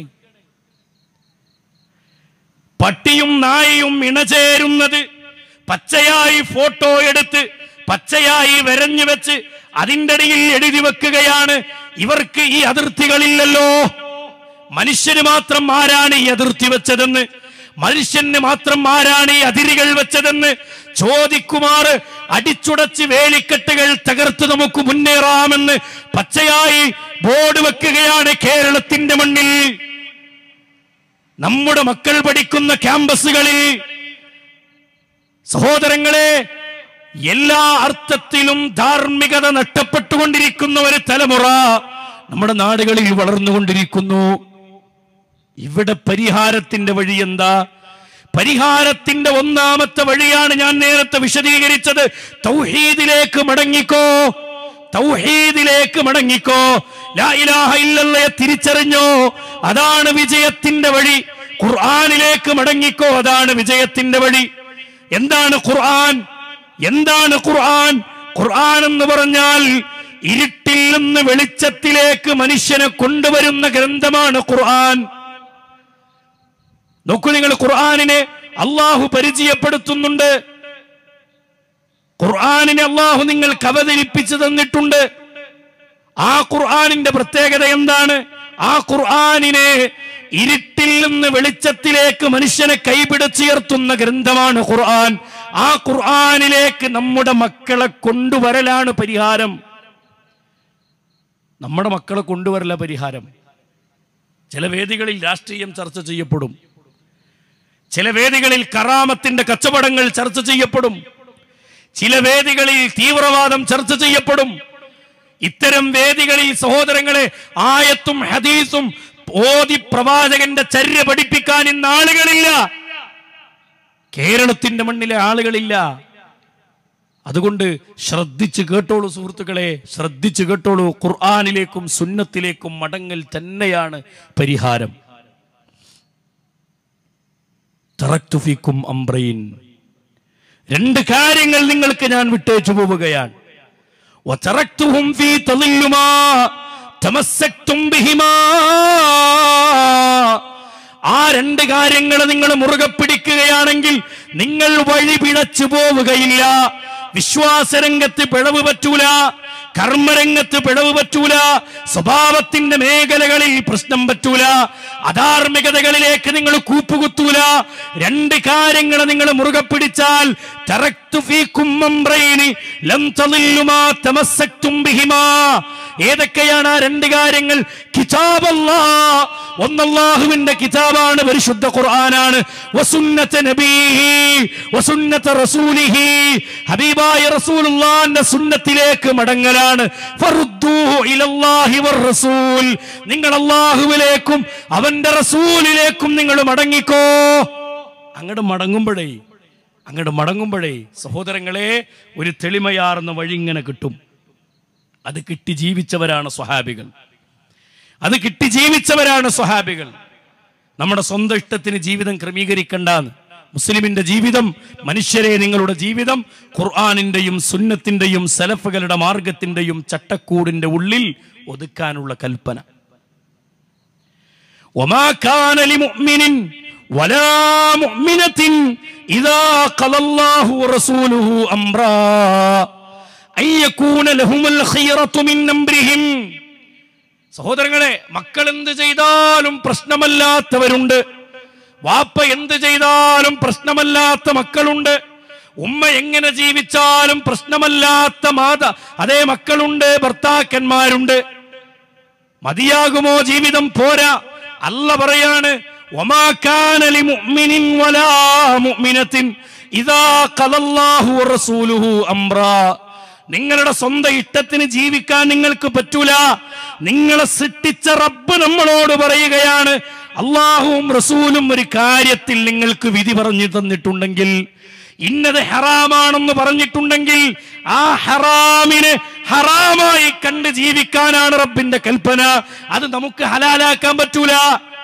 പട്ടിയും നായയും ഇണചേരുന്നത് പച്ചയായി ഫോട്ടോ എടുത്ത് പച്ചയായി വരഞ്ഞു വെച്ച് അതിൻ്റെ ഇടയിൽ എഴുതി വെക്കുകയാണ്, ഇവർക്ക് ഈ അതിർത്തികളില്ലല്ലോ. മനുഷ്യന് മാത്രം ആരാണ് ഈ അതിർത്തി വെച്ചതെന്ന്, മനുഷ്യന് മാത്രം ആരാണ് ഈ അതിരുകൾ വെച്ചതെന്ന് ചോദിക്കുമാർ അടിച്ചുടച്ച് വേലിക്കെട്ടുകൾ തകർത്ത് നമുക്ക് മുന്നേറാമെന്ന് പച്ചയായി ബോർഡ് വെക്കുകയാണ് കേരളത്തിന്റെ മണ്ണിൽ. നമ്മുടെ മക്കൾ പഠിക്കുന്ന ക്യാമ്പസുകളിൽ സഹോദരങ്ങളെ, എല്ലാ അർത്ഥത്തിലും ധാർമ്മികത നഷ്ടപ്പെട്ടുകൊണ്ടിരിക്കുന്ന ഒരു തലമുറ നമ്മുടെ നാടുകളിൽ വളർന്നുകൊണ്ടിരിക്കുന്നു. ഇവിടെ പരിഹാരത്തിന്റെ വഴി എന്താ? പരിഹാരത്തിന്റെ ഒന്നാമത്തെ വഴിയാണ് ഞാൻ നേരത്തെ വിശദീകരിച്ചത്. തൗഹീദിലേക്ക് മടങ്ങിക്കോ, തൗഹീദിലേക്ക് മടങ്ങിക്കോ. ലാ ഇലാഹ ഇല്ലല്ലാഹ് തിരിച്ചറിഞ്ഞോ, അതാണ് വിജയത്തിന്റെ വഴി. ഖുർആനിലേക്ക് മടങ്ങിക്കോ, അതാണ് വിജയത്തിന്റെ വഴി. എന്താണ് ഖുർആൻ? എന്താണ് ഖുർആൻ? ഖുർആൻ എന്ന് പറഞ്ഞാൽ ഇരുട്ടിൽ നിന്ന് വെളിച്ചത്തിലേക്ക് മനുഷ്യനെ കൊണ്ടുവരുന്ന ഗ്രന്ഥമാണ് ഖുർആൻ. നോക്കൂ നിങ്ങൾ, ഖുർആനിനെ അള്ളാഹു പരിചയപ്പെടുത്തുന്നുണ്ട്. ഖുർആനിനെ അള്ളാഹു നിങ്ങൾക്ക് അവതരിപ്പിച്ചു തന്നിട്ടുണ്ട്. ആ ഖുർആനിന്റെ പ്രത്യേകത എന്താണ്? ആ ഖുർആനിനെ ഇരുട്ടിൽ നിന്ന് വെളിച്ചത്തിലേക്ക് മനുഷ്യനെ കൈപിടിച്ചുയർത്തുന്ന ഗ്രന്ഥമാണ് ഖുർആൻ. ആ ഖുർആനിലേക്ക് നമ്മുടെ മക്കളെ കൊണ്ടുവരലാണ് പരിഹാരം. നമ്മുടെ മക്കളെ കൊണ്ടുവരല പരിഹാരം. ചില വേദികളിൽ രാഷ്ട്രീയം ചർച്ച ചെയ്യപ്പെടും, ചില വേദികളിൽ കറാമത്തിന്റെ കച്ചവടങ്ങൾ ചർച്ച ചെയ്യപ്പെടും, ചില വേദികളിൽ തീവ്രവാദം ചർച്ച ചെയ്യപ്പെടും. ഇത്തരം വേദികളിൽ സഹോദരങ്ങളെ ആയത്തും ഹദീസും ഓതി പ്രവാചകന്റെ ചര്യ പഠിപ്പിക്കാൻ ഇന്ന് ആളുകളില്ല. കേരളത്തിന്റെ മണ്ണിലെ ആളുകളില്ല. അതുകൊണ്ട് ശ്രദ്ധിച്ചു കേട്ടോളൂ സുഹൃത്തുക്കളെ, ശ്രദ്ധിച്ചു കേട്ടോളൂ. ഖുർആനിലേക്കും സുന്നത്തിലേക്കും മടങ്ങൽ തന്നെയാണ് പരിഹാരം. തറക്തു ഫീക്കും അംറൈൻ, രണ്ട് കാര്യങ്ങൾ നിങ്ങൾക്ക് ഞാൻ വിട്ടേച്ചു പോവുകയാണ്. വതറക്തുഹും ഫീ തളില്ലുമാ തമസ്സക്തും ബിഹിമാ, ആ രണ്ട് കാര്യങ്ങൾ നിങ്ങൾ മുറുകെ പിടിക്കുകയാണെങ്കിൽ നിങ്ങൾ വഴി പിഴച്ചു പോവുകയില്ല. വിശ്വാസരംഗത്ത് പിഴവ് പറ്റൂല, കർമ്മരംഗത്ത് പിഴവ് പറ്റൂല, സ്വഭാവത്തിന്റെ മേഖലകളിൽ പ്രശ്നം പറ്റൂല, അധാർമികതകളിലേക്ക് നിങ്ങൾ കൂപ്പുകുത്തൂല. രണ്ട് കാര്യങ്ങൾ നിങ്ങൾ മുറുകെ പിടിച്ചാൽ തറക്തു ഫീക്കും അംറൈനി ലം തളില്ലു മാ തമസ്സക്തും ബിഹിമാ. ഏതൊക്കെയാണ് ആ രണ്ട് കാര്യങ്ങൾ? കിതാബല്ലാഹ്, ഒന്നല്ലാഹുവിന്റെ കിതാബാണ്, പരിശുദ്ധ ഖുർആനാണ്. വസുന്നത നബീഹി വസുന്നത റസൂലിഹി, ഹബീബായ റസൂലുള്ളാഹിന്റെ സുന്നത്തിലേക്ക് മടങ്ങലാണ്. ഫറുദ്ദൂഹു ഇലല്ലാഹി വറസൂൽ, നിങ്ങൾ അല്ലാഹുവിലേക്കും അവന്റെ റസൂലിലേക്കും നിങ്ങൾ മടങ്ങിക്കോ. അങ്ങോട്ട് മടങ്ങുമ്പോഴേ സഹോദരങ്ങളെ ഒരു തെളിമയാർന്ന വഴി ഇങ്ങനെ കിട്ടും. അത് കിട്ടി ജീവിച്ചവരാണ് സ്വഹാബികൾ. നമ്മുടെ സ്വന്തം ഇഷ്ടത്തിന് ജീവിതം ക്രമീകരിക്കണ്ടെന്ന്. മുസ്ലിമിന്റെ ജീവിതം, മനുഷ്യരെ നിങ്ങളുടെ ജീവിതം ഖുർആനിന്റെയും സുന്നത്തിന്റെയും സലഫുകളുടെ മാർഗത്തിന്റെയും ചട്ടക്കൂടിന്റെ ഉള്ളിൽ ഒതുക്കാനുള്ള കൽപ്പന. വമാ കാന ലിമുഅ്മിനിൻ വലാ മുഅ്മിനത്തിൻ ഇദാ ഖലല്ലാഹു വറസൂലുഹു അംറാ അയ്യകൂന ലഹുമുൽ ഖിയറതു മിൻ അംരിഹിം. സഹോദരങ്ങളെ, മക്കൾ എന്ത് ചെയ്താലും പ്രശ്നമല്ലാത്തവരുണ്ട്, വാപ്പ എന്ത് ചെയ്താലും പ്രശ്നമല്ലാത്ത മക്കളുണ്ട്, ഉമ്മ എങ്ങനെ ജീവിച്ചാലും പ്രശ്നമല്ലാത്ത അതേ മക്കളുണ്ട്, ഭർത്താക്കന്മാരുണ്ട്. മതിയാകുമോ ജീവിതം? പോരാ. അല്ല പറയാണ്, വമാ കാന ലിമുഅ്മിനിൻ വലാ മുഅ്മിനത്തിൻ ഇദാ ഖലല്ലാഹു വറസൂലുഹു അംറാ. നിങ്ങളുടെ സ്വന്തം ഇഷ്ടത്തിന് ജീവിക്കാൻ നിങ്ങൾക്ക് പറ്റൂല. നിങ്ങളെ സൃഷ്ടിച്ച റബ്ബ് നമ്മളോട് പറയുകയാണ്, അള്ളാഹുവും റസൂലും ഒരു കാര്യത്തിൽ നിങ്ങൾക്ക് വിധി പറഞ്ഞു തന്നിട്ടുണ്ടെങ്കിൽ, ഇന്നത് ഹറാമാണെന്ന് പറഞ്ഞിട്ടുണ്ടെങ്കിൽ ആ ഹറാമിനെ ഹറാമായി കണ്ട് ജീവിക്കാനാണ് റബ്ബിന്റെ കൽപ്പന. അത് നമുക്ക് ഹലാലാക്കാൻ പറ്റൂല.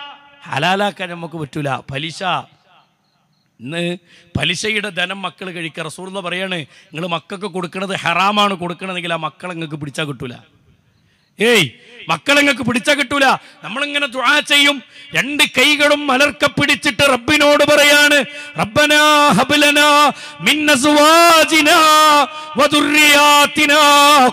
പലിശ, ഇന്ന് പലിശയുടെ ധനം മക്കൾ കഴിക്കുക. റസൂലുള്ളാഹി പറയാണ്, നിങ്ങൾ മക്കൾക്ക് കൊടുക്കുന്നത് ഹറാമാണ് കൊടുക്കണമെങ്കിൽ ആ മക്കളെ നിങ്ങൾക്ക് പിടിച്ചാൽ കിട്ടൂല. മക്കളെങ്ങൾക്ക് പിടിച്ചാൽ കിട്ടൂല. നമ്മളിങ്ങനെ ദുആ ചെയ്യും, രണ്ട് കൈകളും മലർക്കപ്പിടിച്ചിട്ട് റബ്ബിനോട് പറയാണ്, റബ്ബനാ ഹബ്ലനാ മിൻ അസ്വാജിനാ വദുർരിയാതിനാ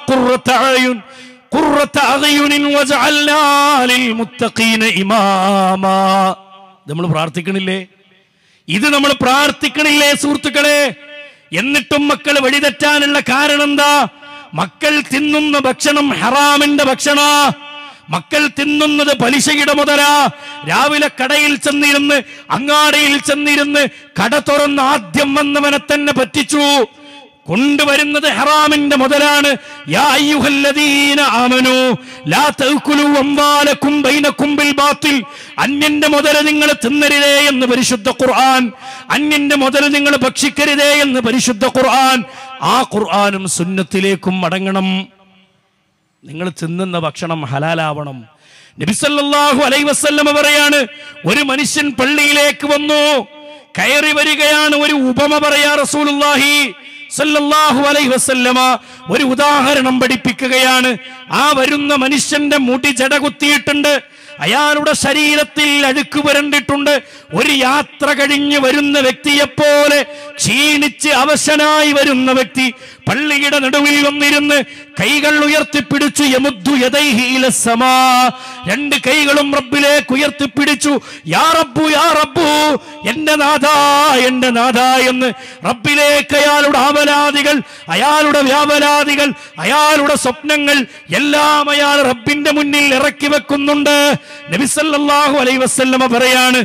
ഖുർറത അഅ്യുനിൻ വജഅൽനാ ലിൽ മുത്തഖീന ഇമാമാ. നമ്മൾ പ്രാർത്ഥിക്കണില്ലേ? ഇത് നമ്മൾ പ്രാർത്ഥിക്കണില്ലേ സുഹൃത്തുക്കളെ? എന്നിട്ടും മക്കൾ വഴിതെറ്റാനുള്ള കാരണം എന്താ? മക്കൾ തിന്നുന്ന ഭക്ഷണം ഹറാമിന്റെ ഭക്ഷണ, മക്കൾ തിന്നുന്നത് പലിശയുടെ മുതലാ. രാവിലെ കടയിൽ ചെന്നിരുന്ന്, അങ്ങാടിയിൽ ചെന്നിരുന്ന് കട തുറന്ന് ആദ്യം വന്നവനെ തന്നെ പറ്റിച്ചു. കൊണ്ടുവരുന്നത് ഹറാമിന്റെ മുതലാണ്. യാ അയ്യുഹല്ലദീന ആമനൂ ലാ തഅകുലു അംവാലകും ബൈനകും ബിൽ ബാത്തിൽ. അന്യന്റെ മുതൽ നിങ്ങൾ തിന്നരുതേ എന്ന് പരിശുദ്ധ ഖുർആൻ. അന്യന്റെ മുതൽ നിങ്ങൾ ഭക്ഷിക്കരുതേ എന്ന് പരിശുദ്ധ ഖുർആൻ. ആ ഖുർആനും സുന്നത്തിലേക്കും മടങ്ങണം. നിങ്ങൾ തിന്നുന്ന ഭക്ഷണം ഹലാലാവണം. നബി സല്ലല്ലാഹു അലൈഹി വസല്ലം പറയാണ്, ഒരു മനുഷ്യൻ പള്ളിയിലേക്ക് വന്നു, കയറി വരികയാണ്. ഒരു ഉപമ പറയാ റസൂലുള്ളാഹി സല്ലല്ലാഹു അലൈഹി വസല്ലമ ഒരു ഉദാഹരണം പഠിപ്പിക്കുകയാണ്. ആ വരുന്ന മനുഷ്യന്റെ മുടി ജട കുത്തിയിട്ടുണ്ട്, അയാളുടെ ശരീരത്തിൽ അഴുക്ക് പുരണ്ടിട്ടുണ്ട്. ഒരു യാത്ര കഴിഞ്ഞ് വരുന്ന വ്യക്തിയെപ്പോലെ ക്ഷീണിച്ച് അവശനായി വരുന്ന വ്യക്തി പള്ളിയുടെ നടുവിൽ വന്നിരുന്ന് കൈകൾ ഉയർത്തിപ്പിടിച്ചു. യമുദ്ദു യദൈഹി ഇലസ്സമാ, രണ്ട് കൈകളും റബ്ബിലേക്ക് ഉയർത്തിപ്പിടിച്ചു. യാ റബ്ബു യാ റബ്ബു, എന്റെ നാഥാ എന്റെ നാഥാ എന്ന് റബ്ബിലേക്ക് അയാളുടെ ആവലാദികൾ, അയാളുടെ വ്യാപലാദികൾ, അയാളുടെ സ്വപ്നങ്ങൾ എല്ലാം അയാൾ റബ്ബിന്റെ മുന്നിൽ ഇറക്കി വെക്കുന്നുണ്ട്. നബി സല്ലല്ലാഹു അലൈഹി വസല്ലമ പറയാണ്,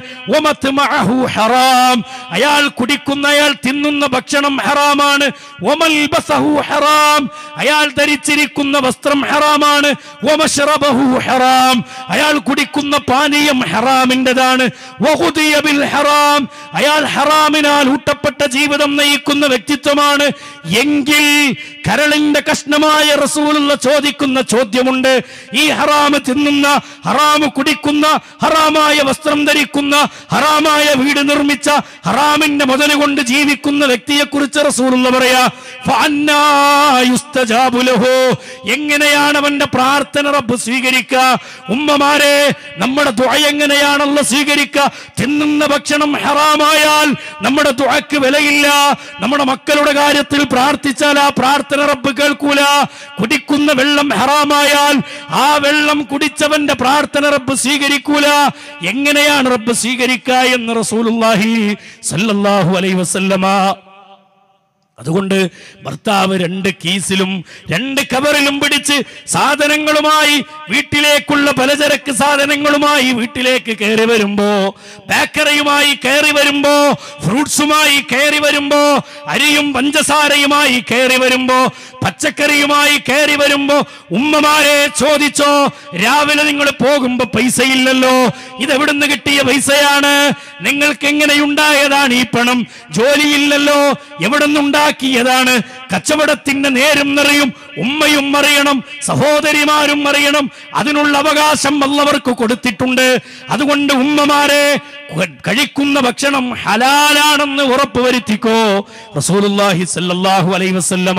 വമത്മഅഹു ഹറാം, അയാൾ കുടിക്കുന്ന, അയാൾ തിന്നുന്ന ഭക്ഷണം ഹറാമാണ്. വമൽബസ മൽബസഹു ഹറാം, അയാൾ ധരിച്ചിരിക്കുന്ന വസ്ത്രം ഹറാമാണ്. വമശ്റബഹു ഹറാം, അയാൾ കുടിക്കുന്ന പാനീയം ഹറാമിൻ്റെതാണ്. വഗുദിയ ബിൽ ഹറാം, അയാൾ ഹറാമിനാൽ ഊട്ടപ്പെട്ട ജീവിതം നയിക്കുന്ന വ്യക്തിത്വമാണ് എങ്കിൽ കരളിന്റെ കഷ്ണമായ റസൂലുള്ള ചോദിക്കുന്ന ചോദ്യമുണ്ട്. ഈ ഹറാമ് തിന്നുന്ന, ഹറാമ് കുടിക്കുന്ന, ഹറാമായ വസ്ത്രം ധരിക്കുന്ന, ഹറാമായ വീട് നിർമ്മിച്ച, ഹറാമിന്റെ മുതല് കൊണ്ട് ജീവിക്കുന്ന വ്യക്തിയെ കുറിച്ച് റസൂലുള്ള പറയാ, ഫഅന്നാ യുസ്തജാബു ലഹു, എങ്ങനെയാണ് അവന്റെ പ്രാർത്ഥന റബ്ബ് സ്വീകരിക്കുക? ഉമ്മമാരെ, നമ്മുടെ ദുആ എങ്ങനെയാണ് അല്ലാഹു സ്വീകരിക്കുക? തിന്നുന്ന ഭക്ഷണം ഹറാമായാൽ നമ്മുടെ ദുആക്ക് വിലയില്ല. നമ്മുടെ മക്കളുടെ കാര്യത്തിൽ പ്രാർത്ഥിച്ചാൽ ആ പ്രാർത്ഥന റബ്ബ് കേൾക്കൂല. കുടിക്കുന്ന വെള്ളം ഹറാമായാൽ ആ വെള്ളം കുടിച്ചവന്റെ പ്രാർത്ഥന റബ്ബ് സ്വീകരിക്കൂല. എങ്ങനെയാണ് റബ്ബ് സ്വീകരിക്കുക എന്ന് റസൂലുള്ളാഹി സ്വല്ലല്ലാഹു അലൈഹി വസല്ലമ. അതുകൊണ്ട് ഭർത്താവ് 2 കീസിലും 2 കവറിലും പിടിച്ച് സാധനങ്ങളുമായി വീട്ടിലേക്കുള്ള പലചരക്ക് സാധനങ്ങളുമായി വീട്ടിലേക്ക് കയറി വരുമ്പോ, ബേക്കറിയുമായി കയറി വരുമ്പോ, ഫ്രൂട്ട്സുമായി കയറി വരുമ്പോ, അരിയും പഞ്ചസാരയുമായി കയറി വരുമ്പോ, പച്ചക്കറിയുമായി കയറി വരുമ്പോ, ഉമ്മമാരെ ചോദിച്ചോ, രാവിലെ നിങ്ങൾ പോകുമ്പോ പൈസയില്ലല്ലോ, ഇതെവിടുന്ന് കിട്ടിയ പൈസയാണ്? നിങ്ങൾക്ക് എങ്ങനെയുണ്ടായതാണ് ഈ പണം? ജോലിയില്ലല്ലോ, എവിടുന്നുണ്ടാക്കിയതാണ്? കച്ചവടത്തിന്റെ നേരും നിറയും ഉമ്മയും അറിയണം, സഹോദരിമാരും അറിയണം. അതിനുള്ള അവകാശം അല്ലാഹു കൊടുത്തിട്ടുണ്ട്. അതുകൊണ്ട് ഉമ്മമാരെ, കഴിക്കുന്ന ഭക്ഷണം ഹലാലാണെന്ന് ഉറപ്പുവരുത്തിക്കോ. റസൂലുള്ളാഹി സ്വല്ലല്ലാഹു അലൈഹി വസല്ലമ,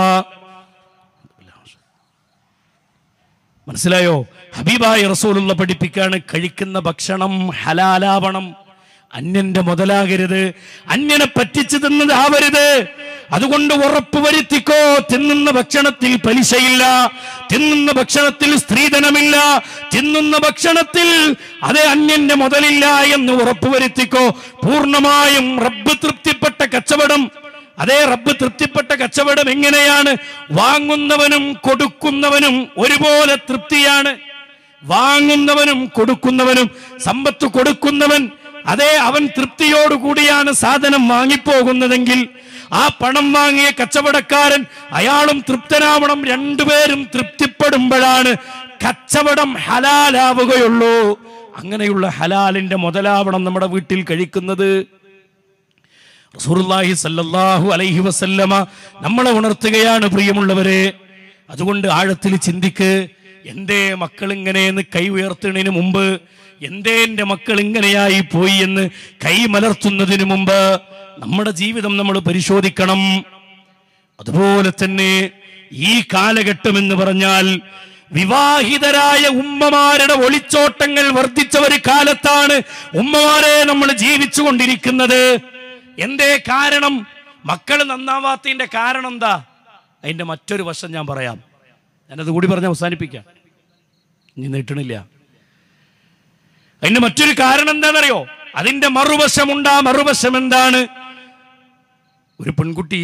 മനസ്സിലായോ? ഹബീബായ റസൂലുള്ള പഠിപ്പിക്കാണ്, കഴിക്കുന്ന ഭക്ഷണം ഹലാലാവണം, അന്യന്റെ മുതലാകരുത്, അന്യനെ പറ്റിച്ചു തിന്നത് ആവരുത്. അതുകൊണ്ട് ഉറപ്പുവരുത്തിക്കോ, തിന്നുന്ന ഭക്ഷണത്തിൽ പലിശയില്ല, തിന്നുന്ന ഭക്ഷണത്തിൽ സ്ത്രീധനമില്ല, തിന്നുന്ന ഭക്ഷണത്തിൽ അതേ അന്യന്റെ മുതലില്ല എന്ന് ഉറപ്പുവരുത്തിക്കോ. പൂർണ്ണമായും റബ്ബ് തൃപ്തിപ്പെട്ട കച്ചവടം. അതേ റബ്ബ് തൃപ്തിപ്പെട്ട കച്ചവടം എങ്ങനെയാണ്? വാങ്ങുന്നവനും കൊടുക്കുന്നവനും ഒരുപോലെ തൃപ്തിയാണ്. വാങ്ങുന്നവനും കൊടുക്കുന്നവനും, സമ്പത്ത് കൊടുക്കുന്നവൻ അതേ അവൻ തൃപ്തിയോടുകൂടിയാണ് സാധനം വാങ്ങിപ്പോകുന്നതെങ്കിൽ, ആ പണം വാങ്ങിയ കച്ചവടക്കാരൻ അയാളും തൃപ്തനാവണം. രണ്ടുപേരും തൃപ്തിപ്പെടുമ്പോഴാണ് കച്ചവടം ഹലാലാവുകയുള്ളൂ. അങ്ങനെയുള്ള ഹലാലിന്റെ മുതലാവണം നമ്മുടെ വീട്ടിൽ കഴിക്കുന്നത്. റസൂലുള്ളാഹി സ്വല്ലല്ലാഹു അലൈഹി വസല്ലമ നമ്മളെ ഉണർത്തുകയാണ്, പ്രിയമുള്ളവരെ. അതുകൊണ്ട് ആഴത്തിൽ ചിന്തിക്ക്. എന്തേ മക്കൾ ഇങ്ങനെയെന്ന് കൈ ഉയർത്തുന്നതിന് മുമ്പ്, എന്തേ എൻ്റെ മക്കൾ ഇങ്ങനെയായി പോയി എന്ന് കൈ മലർത്തുന്നതിന് മുമ്പ് നമ്മുടെ ജീവിതം നമ്മൾ പരിശോധിക്കണം. അതുപോലെ തന്നെ ഈ കാലഘട്ടം എന്ന് പറഞ്ഞാൽ വിവാഹിതരായ ഉമ്മമാരുടെ ഒളിച്ചോട്ടങ്ങൾ വർദ്ധിച്ച ഒരു കാലത്താണ് ഉമ്മമാരെ നമ്മൾ ജീവിച്ചു കൊണ്ടിരിക്കുന്നത്. എന്തേ കാരണം? മക്കൾ നന്നാവാത്തതിന്റെ കാരണം എന്താ? അതിന്റെ മറ്റൊരു വശം ഞാൻ പറയാം. ഞാനത് കൂടി പറഞ്ഞ് അവസാനിപ്പിക്കാം, ഇനി നീട്ടണില്ല. അതിന്റെ മറ്റൊരു കാരണം എന്താണെന്നറിയോ? അതിന്റെ മറുവശമുണ്ട്. ആ മറുവശം എന്താണ്? ഒരു പെൺകുട്ടി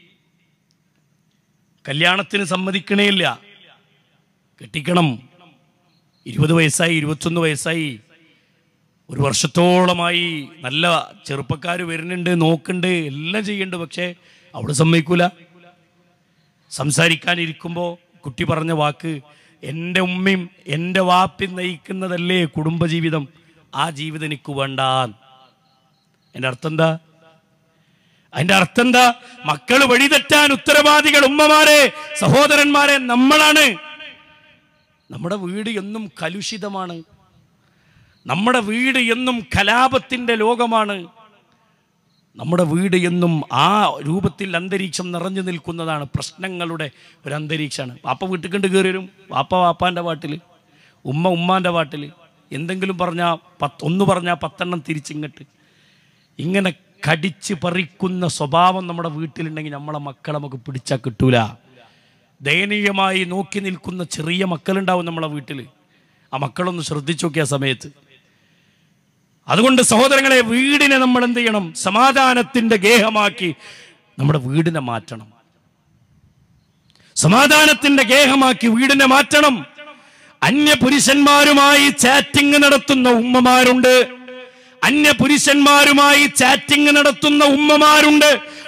കല്യാണത്തിന് സമ്മതിക്കണേയില്ല, കെട്ടിക്കണം. 20 വയസ്സായി, 21 വയസ്സായി, 1 വർഷത്തോളമായി നല്ല ചെറുപ്പക്കാർ വരുന്നുണ്ട്, നോക്കുന്നുണ്ട്, എല്ലാം ചെയ്യുന്നുണ്ട്. പക്ഷേ അവള് സമ്മതിക്കൂല. സംസാരിക്കാനിരിക്കുമ്പോൾ കുട്ടി പറഞ്ഞ വാക്ക്, എൻ്റെ ഉമ്മയും എൻ്റെ വാപ്പയും നയിക്കുന്നതല്ലേ കുടുംബജീവിതം, ആ ജീവിതം എനിക്ക് വേണ്ട. എൻ്റെ അർത്ഥം എന്താ? അതിൻ്റെ അർത്ഥം എന്താ? മക്കൾ വഴിതെറ്റാൻ ഉത്തരവാദികൾ ഉമ്മമാരെ, സഹോദരന്മാരെ നമ്മളാണ്. നമ്മുടെ വീട് എന്നും കലുഷിതമാണ്. നമ്മുടെ വീട് എന്നും കലാപത്തിൻ്റെ ലോകമാണ്. നമ്മുടെ വീട് എന്നും ആ രൂപത്തിൽ അന്തരീക്ഷം നിറഞ്ഞു നിൽക്കുന്നതാണ്. പ്രശ്നങ്ങളുടെ ഒരു അന്തരീക്ഷമാണ്. വാപ്പ വീട്ടിൽ കണ്ട് കയറി വരും, വാപ്പ വാപ്പാൻ്റെ പാട്ടിൽ, ഉമ്മ ഉമ്മാൻ്റെ പാട്ടിൽ. എന്തെങ്കിലും പറഞ്ഞാൽ ഒന്ന് പറഞ്ഞാൽ 10 എണ്ണം തിരിച്ചിങ്ങട്ട്. ഇങ്ങനെ കടിച്ച് പറിക്കുന്ന സ്വഭാവം നമ്മുടെ വീട്ടിലുണ്ടെങ്കിൽ നമ്മളെ മക്കളെ നമുക്ക് പിടിച്ചാൽ കിട്ടൂല. ദയനീയമായി നോക്കി നിൽക്കുന്ന ചെറിയ മക്കളുണ്ടാവും നമ്മളെ വീട്ടിൽ. ആ മക്കളൊന്ന് ശ്രദ്ധിച്ചു നോക്കിയ സമയത്ത്. അതുകൊണ്ട് സഹോദരങ്ങളെ, വീടിനെ നമ്മൾ എന്ത് ചെയ്യണം? സമാധാനത്തിന്റെ ഗേഹമാക്കി നമ്മുടെ വീടിനെ മാറ്റണം. സമാധാനത്തിന്റെ ഗേഹമാക്കി വീടിനെ മാറ്റണം. അന്യപുരുഷന്മാരുമായി ചാറ്റിംഗ് നടത്തുന്ന ഉമ്മമാരുണ്ട്, അന്യപുരുഷന്മാരുമായി ചാറ്റിംഗ് നടത്തുന്ന ഉമ്മമാരുണ്ട്.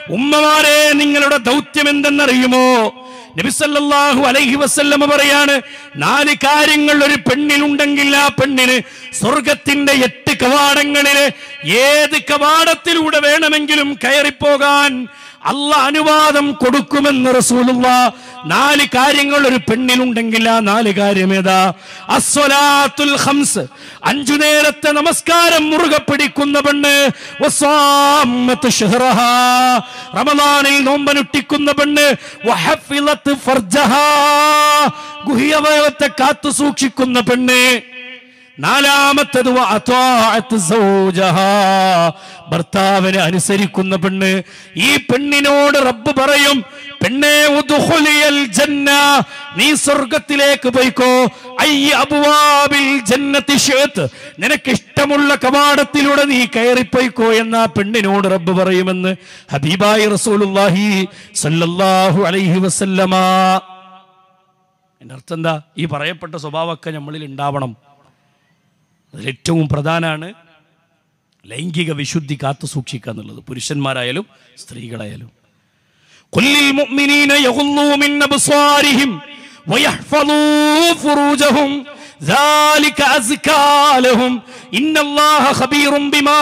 ഉമ്മമാരെ, നിങ്ങളുടെ ദൗത്യം എന്തെന്നറിയുമോ? നബി സല്ലല്ലാഹു അലൈഹി വസല്ലമ പറയാണ്, 4 കാര്യങ്ങൾ ഒരു പെണ്ണിലുണ്ടെങ്കിൽ ആ പെണ്ണിന് സ്വർഗത്തിന്റെ 8 കവാടങ്ങളിലെ ഏത് കവാടത്തിലൂടെ വേണമെങ്കിലും കയറിപ്പോകാൻ അല്ലാഹ് അനുവാദം കൊടുക്കുമെന്ന് റസൂലുള്ളാഹ്. 4 കാര്യങ്ങൾ ഒരു പെണ്ണിലുണ്ടെങ്കിൽ ആ 4 കാര്യം ഏതാ? അസ്സലാത്തുൽ ഖംസ്, 5 നേരത്തെ നമസ്കാരം മുറുകെ പിടിക്കുന്ന പെണ്ണ്. വസാമത്ത് ഷഹ്റഹാ, റമളാനിൽ നോമ്പനുഷ്ഠിക്കുന്ന പെണ്ണ്. വഹഫിളത്ത് ഫർജഹാ, ഗുഹ്യവയവത്തെ കാത്തു സൂക്ഷിക്കുന്ന പെണ്ണ്. 4-മത്തേത് വഅതാഅത്ത് സൗജഹാ, ഭർത്താവിനെ അനുസരിക്കുന്ന പെണ്ണ്. ഈ പെണ്ണിനോട് റബ്ബ് പറയും, പെണ്ണേ ഉദ്ഖുലിയൽ ജന്ന, നീ സ്വർഗ്ഗത്തിലേക്ക് പോയിക്കോ. അയ്യ അബ്വാബിൽ ജന്നതി ശിഅത്, നിനക്ക് ഇഷ്ടമുള്ള കവാടത്തിലൂടെ നീ കയറിപ്പോയിക്കോ എന്ന് ആ പെണ്ണിനോട് റബ്ബ് പറയുമെന്ന് ഹബീബായി റസൂലുള്ളാഹി സ്വല്ലല്ലാഹു അലൈഹി വസല്ലമ. എൻ്റെ അർത്ഥം എന്താ? ഈ പറയപ്പെട്ട സ്വഭാവമൊക്കെ നമ്മളിൽ ഉണ്ടാവണം. അതിലേറ്റവും പ്രധാനമാണ് ലൈംഗിക വിശുദ്ധി കാത്തു സൂക്ഷിക്കുക എന്നുള്ളത്, പുരുഷന്മാരായാലും സ്ത്രീകളായാലും. ഖുല്ലിൽ മുഅ്മിനീന യഗ്ളൂ മിൻ അബ്സാരിഹിം വയഹ്ഫളൂ ഫുറൂജഹും ദാലിക അസ്കാ ലഹും ഇന്നല്ലാഹ ഖബീറും ബിമാ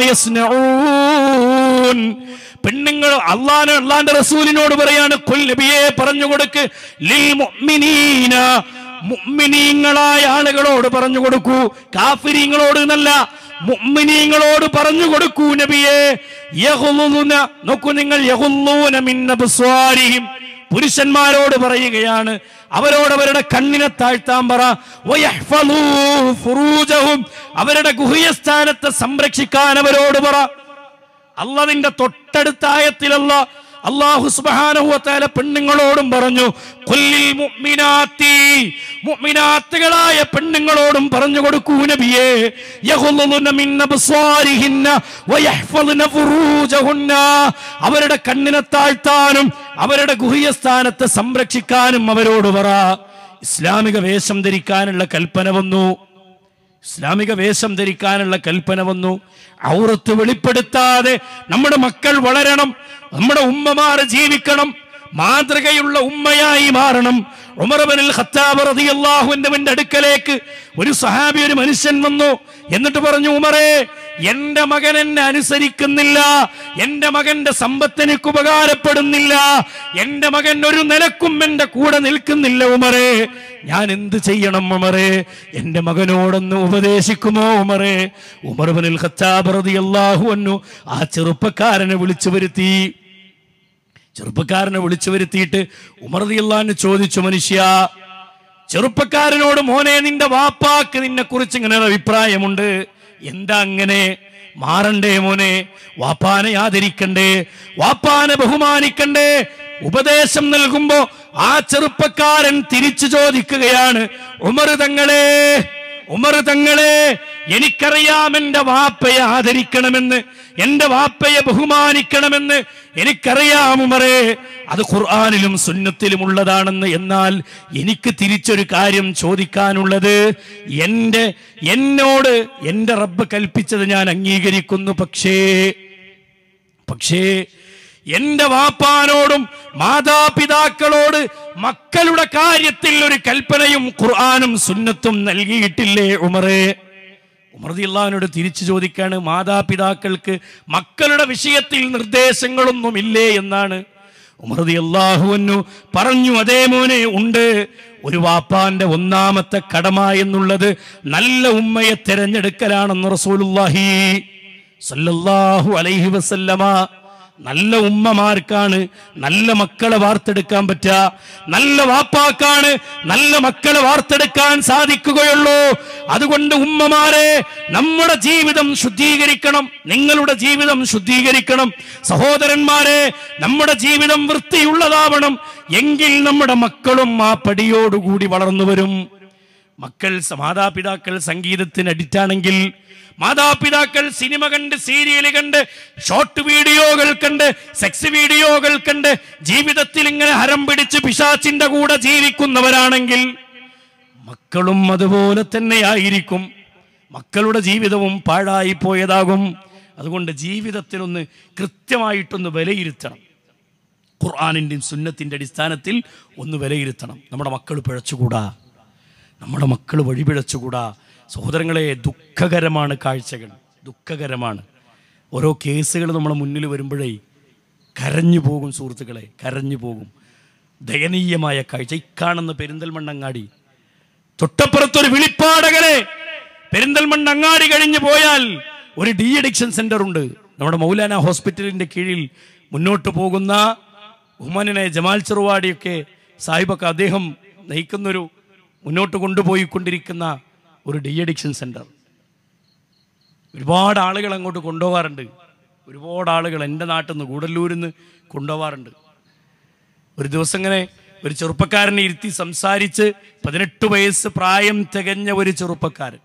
യസ്നഊൻ. പെണ്ണുങ്ങൾ അല്ലാഹുവിന്റെ റസൂലിനോട് പറയാണ്, ഖുൽ നബിയേ പറഞ്ഞു കൊടുക്ക്, ലിൽ മുഅ്മിനീന, മുഅ്മിനീങ്ങളായ ആളുകളോട് പറഞ്ഞു കൊടുക്കൂ, കാഫിരീങ്ങളോട് എന്നല്ല, മുഅ്മിനീങ്ങളോട് പറഞ്ഞു കൊടുക്കൂ നബിയേ. യഗ്ളുന, നോക്കൂ നിങ്ങൾ, യഗ്ളൂന മിൻ അബ്സാരിഹിം, പുരുഷന്മാരോട് പറയുകയാണ്, അവരോട് അവരുടെ കണ്ണിനെ താഴ്ത്താൻ പറ. വയഹ്ഫളൂ ഫുറൂജഹും, അവരുടെ ഗുഹ്യസ്ഥാനത്തെ സംരക്ഷിക്കാൻ അവരോട് പറ. അല്ലാഹുവിന്റെ തൊട്ടടുത്ത ആയത്തിലല്ല അല്ലാഹു സുബ്ഹാനഹു വ തആല പെണ്ണുങ്ങളോടും പറഞ്ഞു, ഖുല്ലിൽ മുഅ്മിനാത്തി, മുഅ്മിനാത്തുകളായ പെണ്ണുങ്ങളോടും പറഞ്ഞു കൊടുക്കൂ നബിയേ, യഗ്ളുന മിൻ അബ്സാരിഹിന്ന വയഹ്ഫളന ഫുറൂജഹുന്ന, അവരുടെ കണ്ണിനെ താഴ്ത്താനും അവരുടെ ഗുഹ്യസ്ഥാനത്തെ സംരക്ഷിക്കാനും അവരോട് പറ. ഇസ്ലാമിക വേഷം ധരിക്കാനുള്ള കൽപ്പന വന്നു. ഇസ്ലാമിക വേഷം ധരിക്കാനുള്ള കൽപ്പന വന്നു. ഔറത്ത് വെളിപ്പെടുത്താതെ നമ്മുടെ മക്കൾ വളരണം, നമ്മുടെ ഉമ്മമാർ ജീവിക്കണം, മാതൃകയുള്ള ഉമ്മയായി മാറണം. ഉമർ ഇബ്നുൽ ഖത്താബ് റളിയല്ലാഹു അൻഹുവിന്റെ അടുക്കലേക്ക് ഒരു സഹാബി, ഒരു മനുഷ്യൻ വന്നു. എന്നിട്ട് പറഞ്ഞു, ഉമറേ, എന്റെ മകൻ എന്നെ അനുസരിക്കുന്നില്ല, എന്റെ മകന്റെ സമ്പത്ത് എനിക്ക് ഉപകാരപ്പെടുന്നില്ല, എന്റെ മകൻ ഒരു നിലക്കും എന്റെ കൂടെ നിൽക്കുന്നില്ല ഉമറേ, ഞാൻ എന്ത് ചെയ്യണം ഉമറേ? എന്റെ മകനോടൊന്ന് ഉപദേശിക്കുമോ ഉമറേ? ഉമർ ഇബ്നുൽ ഖത്താബ് റളിയല്ലാഹു അൻഹു ആ ചെറുപ്പക്കാരനെ വിളിച്ചു വരുത്തി. ചെറുപ്പക്കാരനെ വിളിച്ചു വരുത്തിയിട്ട് ഉമർ റളിയല്ലാഹു അൻഹു ചോദിച്ചു, മനുഷ്യ, ചെറുപ്പക്കാരനോട്, മോനെ, നിന്റെ വാപ്പാക്ക് നിന്നെ കുറിച്ച് ഇങ്ങനെ ഒരു അഭിപ്രായമുണ്ട്, എന്താ അങ്ങനെ? മാറണ്ടേ മോനെ? വാപ്പാനെ ആദരിക്കണ്ടേ? വാപ്പാനെ ബഹുമാനിക്കണ്ടേ? ഉപദേശം നൽകുമ്പോ ആ ചെറുപ്പക്കാരൻ തിരിച്ചു ചോദിക്കുകയാണ്, ഉമർ തങ്ങളെ, ഉമർ തങ്ങളെ, എനിക്കറിയാം എന്റെ വാപ്പയെ ആദരിക്കണമെന്ന്, എന്റെ വാപ്പയെ ബഹുമാനിക്കണമെന്ന് എനിക്കറിയാം ഉമറേ, അത് ഖുർആനിലും സുന്നത്തിലും ഉള്ളതാണെന്ന്. എന്നാൽ എനിക്ക് തിരിച്ചൊരു കാര്യം ചോദിക്കാനുള്ളത്, എന്നോട് എന്റെ റബ്ബ് കൽപ്പിച്ചത് ഞാൻ അംഗീകരിക്കുന്നു, പക്ഷേ എന്റെ വാപ്പാനോടും മാതാപിതാക്കളോട് മക്കളുടെ കാര്യത്തിൽ ഒരു കൽപ്പനയും ഖുർആനും സുന്നത്തും നൽകിയിട്ടില്ലേ ഉമറേ? ഉമർ റളിയല്ലാഹുവിനോട് തിരിച്ചു ചോദിക്കാണ്, മാതാപിതാക്കൾക്ക് മക്കളുടെ വിഷയത്തിൽ നിർദ്ദേശങ്ങളൊന്നുമില്ലേ എന്നാണ്. ഉമർ റളിയല്ലാഹു അൻഹു പറഞ്ഞു, അതേ മോനെ, ഉണ്ട്. ഒരു വാപ്പാന്റെ ഒന്നാമത്തെ കടമ എന്നുള്ളത് നല്ല ഉമ്മയെ തിരഞ്ഞെടുക്കലാണെന്ന് റസൂലുള്ളാഹി സ്വല്ലല്ലാഹു അലൈഹി വസല്ലമ. നല്ല ഉമ്മമാർക്കാണ് നല്ല മക്കളെ വാർത്തെടുക്കാൻ പറ്റുക. നല്ല വാപ്പാക്കാണ് നല്ല മക്കളെ വാർത്തെടുക്കാൻ സാധിക്കുകയുള്ളൂ. അതുകൊണ്ട് ഉമ്മമാരെ, നമ്മുടെ ജീവിതം ശുദ്ധീകരിക്കണം, നിങ്ങളുടെ ജീവിതം ശുദ്ധീകരിക്കണം. സഹോദരന്മാരെ, നമ്മുടെ ജീവിതം വൃത്തിയുള്ളതാവണം. എങ്കിൽ നമ്മുടെ മക്കളും ആ പടിയോടുകൂടി വളർന്നു വരും. മാതാപിതാക്കൾ സംഗീതത്തിന് അഡിക്റ്റാണെങ്കിൽ, മാതാപിതാക്കൾ സിനിമ കണ്ട്, സീരിയൽ കണ്ട്, ഷോർട്ട് വീഡിയോകൾ കണ്ട്, സെക്സ് വീഡിയോകൾ കണ്ട് ജീവിതത്തിൽ ഇങ്ങനെ ഹരം പിടിച്ച് പിശാചിന്റെ കൂടെ ജീവിക്കുന്നവരാണെങ്കിൽ മക്കളും അതുപോലെ തന്നെയായിരിക്കും. മക്കളുടെ ജീവിതവും പാഴായി പോയതാകും. അതുകൊണ്ട് ജീവിതത്തിനൊന്ന് കൃത്യമായിട്ടൊന്ന് വിലയിരുത്തണം. ഖുർആനിൻ്റെയും സുന്നത്തിൻ്റെ അടിസ്ഥാനത്തിൽ ഒന്ന് വിലയിരുത്തണം. നമ്മുടെ മക്കൾ പിഴച്ചുകൂടാ, നമ്മുടെ മക്കൾ വഴിപിഴച്ചുകൂടാ. സഹോദരങ്ങളെ, ദുഃഖകരമാണ് കാഴ്ചകൾ, ദുഃഖകരമാണ്. ഓരോ കേസുകൾ നമ്മളെ മുന്നിൽ വരുമ്പോഴേ കരഞ്ഞു പോകും സുഹൃത്തുക്കളെ, കരഞ്ഞു പോകും. ദയനീയമായ കാഴ്ച. ഈ കാണുന്ന പെരിന്തൽമണ്ണങ്ങാടി, തൊട്ടപ്പുറത്തൊരു വിളിപ്പാടകലെ പെരിന്തൽമണ്ണങ്ങാടി കഴിഞ്ഞു പോയാൽ ഒരു ഡി അഡിക്ഷൻ സെന്റർ ഉണ്ട്. നമ്മുടെ മൗലാന ഹോസ്പിറ്റലിന്റെ കീഴിൽ മുന്നോട്ട് പോകുന്ന ഉമ്മനെ ജമാൽ ചെറുവാടിയൊക്കെ സാഹിബൊക്കെ അദ്ദേഹം നയിക്കുന്നൊരു മുന്നോട്ട് കൊണ്ടുപോയിക്കൊണ്ടിരിക്കുന്ന ഒരു ഡി അഡിക്ഷൻ സെന്റർ. ഒരുപാട് ആളുകൾ അങ്ങോട്ട് കൊണ്ടുപോകാറുണ്ട്. ഒരുപാട് ആളുകൾ എൻ്റെ നാട്ടിൽ നിന്ന്, ഗൂഡല്ലൂരിൽ നിന്ന് കൊണ്ടുപോകാറുണ്ട്. ഒരു ദിവസം ഇങ്ങനെ ഒരു ചെറുപ്പക്കാരനെ ഇരുത്തി സംസാരിച്ച്, 18 വയസ്സ് പ്രായം തികഞ്ഞ ഒരു ചെറുപ്പക്കാരൻ,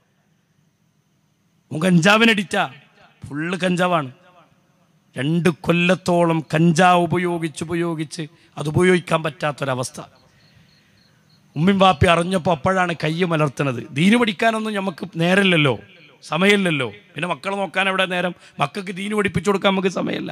കഞ്ചാവിനടിറ്റാ, ഫുള്ള് കഞ്ചാവാണ്. 2 കൊല്ലത്തോളം കഞ്ചാവ് ഉപയോഗിച്ച് അത് ഉപയോഗിക്കാൻ പറ്റാത്തൊരവസ്ഥ. ഉമ്മിൻ വാപ്പി അറിഞ്ഞപ്പോൾ അപ്പോഴാണ് കൈ മലർത്തുന്നത്. ദീന് പഠിക്കാനൊന്നും നമുക്ക് നേരമില്ലല്ലോ, സമയമില്ലല്ലോ. പിന്നെ മക്കളെ നോക്കാൻ എവിടെ നേരം? മക്കൾക്ക് ദീന് പഠിപ്പിച്ചു കൊടുക്കാൻ നമുക്ക് സമയമല്ല.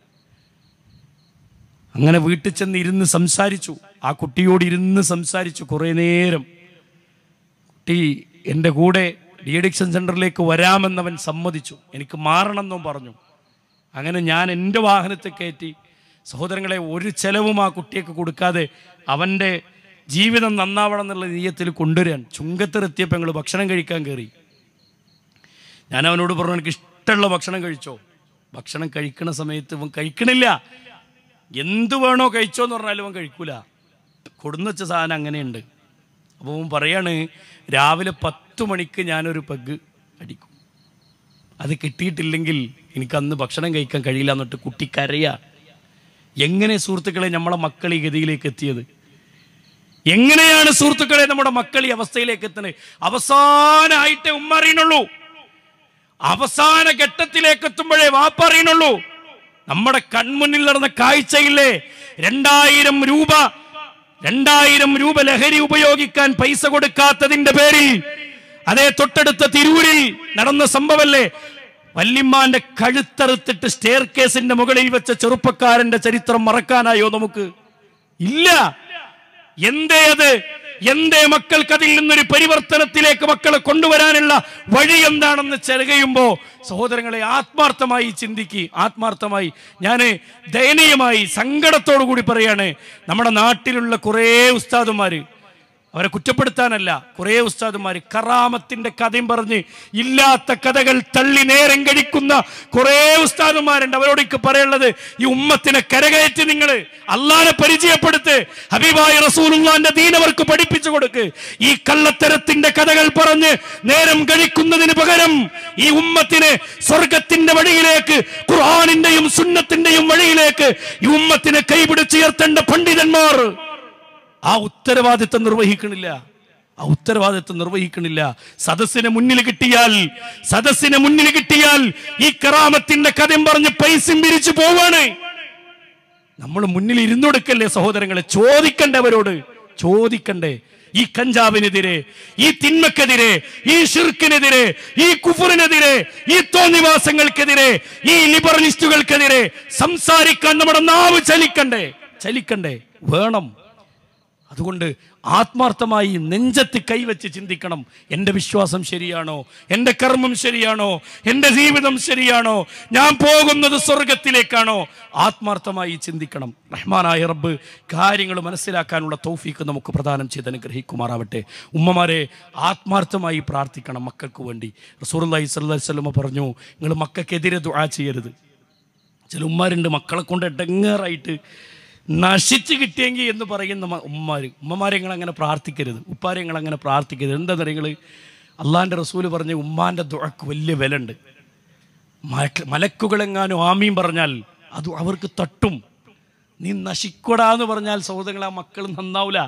അങ്ങനെ വീട്ടിൽ ചെന്ന് ഇരുന്ന് സംസാരിച്ചു, ആ കുട്ടിയോട് ഇരുന്ന് സംസാരിച്ചു കുറേ നേരം. കുട്ടി എൻ്റെ കൂടെ ഡി അഡിക്ഷൻ സെൻ്ററിലേക്ക് വരാമെന്നവൻ സമ്മതിച്ചു, എനിക്ക് മാറണമെന്നും പറഞ്ഞു. അങ്ങനെ ഞാൻ എൻ്റെ വാഹനത്തെ കയറ്റി, സഹോദരങ്ങളെ, ഒരു ചെലവും ആ കുട്ടിയൊക്കെ കൊടുക്കാതെ അവൻ്റെ ജീവിതം നന്നാവണം എന്നുള്ള നീയത്തിൽ കൊണ്ടുവരാൻ ചുങ്കത്തിറെത്തിയപ്പോൾ ഞങ്ങൾ ഭക്ഷണം കഴിക്കാൻ കയറി. ഞാൻ അവനോട് പറഞ്ഞു, എനിക്ക് ഇഷ്ടമുള്ള ഭക്ഷണം കഴിച്ചോ. ഭക്ഷണം കഴിക്കണ സമയത്ത് ഇവൻ കഴിക്കണില്ല. എന്ത് വേണോ കഴിച്ചോ എന്ന് പറഞ്ഞാലും അവൻ കഴിക്കൂല. കൊടുന്നു വെച്ച സാധനം അങ്ങനെയുണ്ട്. അപ്പോൾ അവൻ പറയാണ്, രാവിലെ 10 മണിക്ക് ഞാനൊരു പെഗ് അടിക്കും, അത് കിട്ടിയിട്ടില്ലെങ്കിൽ എനിക്കന്ന് ഭക്ഷണം കഴിക്കാൻ കഴിയില്ല എന്നിട്ട് കുട്ടി കരയാ. എങ്ങനെ സുഹൃത്തുക്കളെ നമ്മളെ മക്കൾ ഈ ഗതിയിലേക്ക് എത്തിയത്? എങ്ങനെയാണ് സുഹൃത്തുക്കളെ നമ്മുടെ മക്കൾ ഈ അവസ്ഥയിലേക്ക് എത്തുന്നത്? അവസാനമായിട്ടേ ഉമ്മ അറിയണുള്ളൂ, അവസാന ഘട്ടത്തിലേക്ക് എത്തുമ്പോഴേ വാപ്പ അറിയണുള്ളൂ. നമ്മുടെ കൺമുന്നിൽ നടന്ന കാഴ്ചയില്ലേ, 2000 രൂപ ലഹരി ഉപയോഗിക്കാൻ പൈസ കൊടുക്കാത്തതിന്റെ പേരിൽ, അതേ തൊട്ടടുത്ത തിരൂരിൽ നടന്ന സംഭവല്ലേ, വല്യമ്മാന്റെ കഴുത്തറുത്തിട്ട് സ്റ്റെയർ കേസിന്റെ മുകളിൽ വെച്ച ചെറുപ്പക്കാരന്റെ ചരിത്രം മറക്കാനായോ നമുക്ക്? ഇല്ല. എന്തേ മക്കൾക്ക് അതിൽ നിന്നൊരു പരിവർത്തനത്തിലേക്ക് മക്കളെ കൊണ്ടുവരാനുള്ള വഴി എന്താണെന്ന് ചെറുകയുമ്പോ സഹോദരങ്ങളെ, ആത്മാർത്ഥമായി ചിന്തിക്ക്. ആത്മാർത്ഥമായി ഞാൻ ദയനീയമായി സങ്കടത്തോടു കൂടി പറയാണ്, നമ്മുടെ നാട്ടിലുള്ള കുറേ ഉസ്താദുമാര്, അവരെ കുറ്റപ്പെടുത്താനല്ല, കുറേ ഉസ്താദുമാർ കറാമത്തിന്റെ കഥയും പറഞ്ഞ് ഇല്ലാത്ത കഥകൾ തള്ളി നേരം കഴിക്കുന്ന കുറേ ഉസ്താദുമാരുണ്ട്. അവരോടൊക്കെ പറയുള്ളത്, ഈ ഉമ്മത്തിനെ കരകയറ്റി നിങ്ങൾ അള്ളാനെ പരിചയപ്പെടുത്ത്, ഹബീബായ റസൂലുള്ളാഹിന്റെ ദീൻ അവർക്ക് പഠിപ്പിച്ചു കൊടുക്ക്. ഈ കള്ളത്തരത്തിന്റെ കഥകൾ പറഞ്ഞ് നേരം കഴിക്കുന്നതിന് പകരം ഈ ഉമ്മത്തിനെ സ്വർഗത്തിന്റെ വഴിയിലേക്ക്, ഖുർആനിന്റെയും സുന്നത്തിന്റെയും വഴിയിലേക്ക് ഈ ഉമ്മത്തിനെ കൈപിടിച്ചുയർത്തേണ്ട പണ്ഡിതന്മാർ ആ ഉത്തരവാദിത്വം നിർവഹിക്കണില്ല. സദസ്സിനെ മുന്നിൽ കിട്ടിയാൽ ഈ കറാമത്തിന്റെ കഥയും പറഞ്ഞ് പൈസയും പിരിച്ചു പോവാണ്. നമ്മൾ മുന്നിൽ ഇരുന്നൊടുക്കല്ലേ സഹോദരങ്ങളെ? ചോദിക്കണ്ടേ ഈ കഞ്ചാവിനെതിരെ, ഈ തിന്മക്കെതിരെ, ഈ ഷിർക്കിനെതിരെ, ഈ കുഫറിനെതിരെ, ഈ തോന്നിവാസങ്ങൾക്കെതിരെ, ഈ ലിബറലിസ്റ്റുകൾക്കെതിരെ സംസാരിക്കാൻ നമ്മുടെ നാവ് ചലിക്കണ്ടേ വേണം. അതുകൊണ്ട് ആത്മാർത്ഥമായി നെഞ്ചത്ത് കൈവച്ച് ചിന്തിക്കണം. എൻ്റെ വിശ്വാസം ശരിയാണോ? എൻ്റെ കർമ്മം ശരിയാണോ? എൻ്റെ ജീവിതം ശരിയാണോ? ഞാൻ പോകുന്നത് സ്വർഗത്തിലേക്കാണോ? ആത്മാർത്ഥമായി ചിന്തിക്കണം. റഹ്മാനായ റബ്ബ് കാര്യങ്ങൾ മനസ്സിലാക്കാനുള്ള തൗഫീക്ക് നമുക്ക് പ്രദാനം ചെയ്ത് അനുഗ്രഹിക്കുമാറാവട്ടെ. ഉമ്മമാരെ, ആത്മാർത്ഥമായി പ്രാർത്ഥിക്കണം മക്കൾക്ക് വേണ്ടി. റസൂലുള്ളാഹി സ്വല്ലല്ലാഹു അലൈഹി വസല്ലം പറഞ്ഞു, നിങ്ങൾ മക്കൾക്കെതിരെ ദുആ ചെയ്യരുത്. ചില ഉമ്മാരുണ്ട് മക്കളെ കൊണ്ട് എടങ്ങേറായിട്ട് നശിച്ച് കിട്ടിയെങ്കിൽ എന്ന് പറയുന്ന ഉമ്മമാരെ നിങ്ങൾ അങ്ങനെ പ്രാർത്ഥിക്കരുത്, ഉപ്പാരെ നിങ്ങൾ അങ്ങനെ പ്രാർത്ഥിക്കരുത്. എന്താ നിങ്ങൾ? അള്ളാഹിൻ്റെ റസൂല് പറഞ്ഞ ഉമ്മാൻ്റെ ദുആക്ക് വലിയ വില ഉണ്ട്. മലക്കുകളെങ്ങാനും ആമീൻ പറഞ്ഞാൽ അത് അവർക്ക് തട്ടും. നീ നശിക്കടാന്ന് പറഞ്ഞാൽ സഹോദരങ്ങളെ, ആ മക്കൾ നന്നാവില്ല.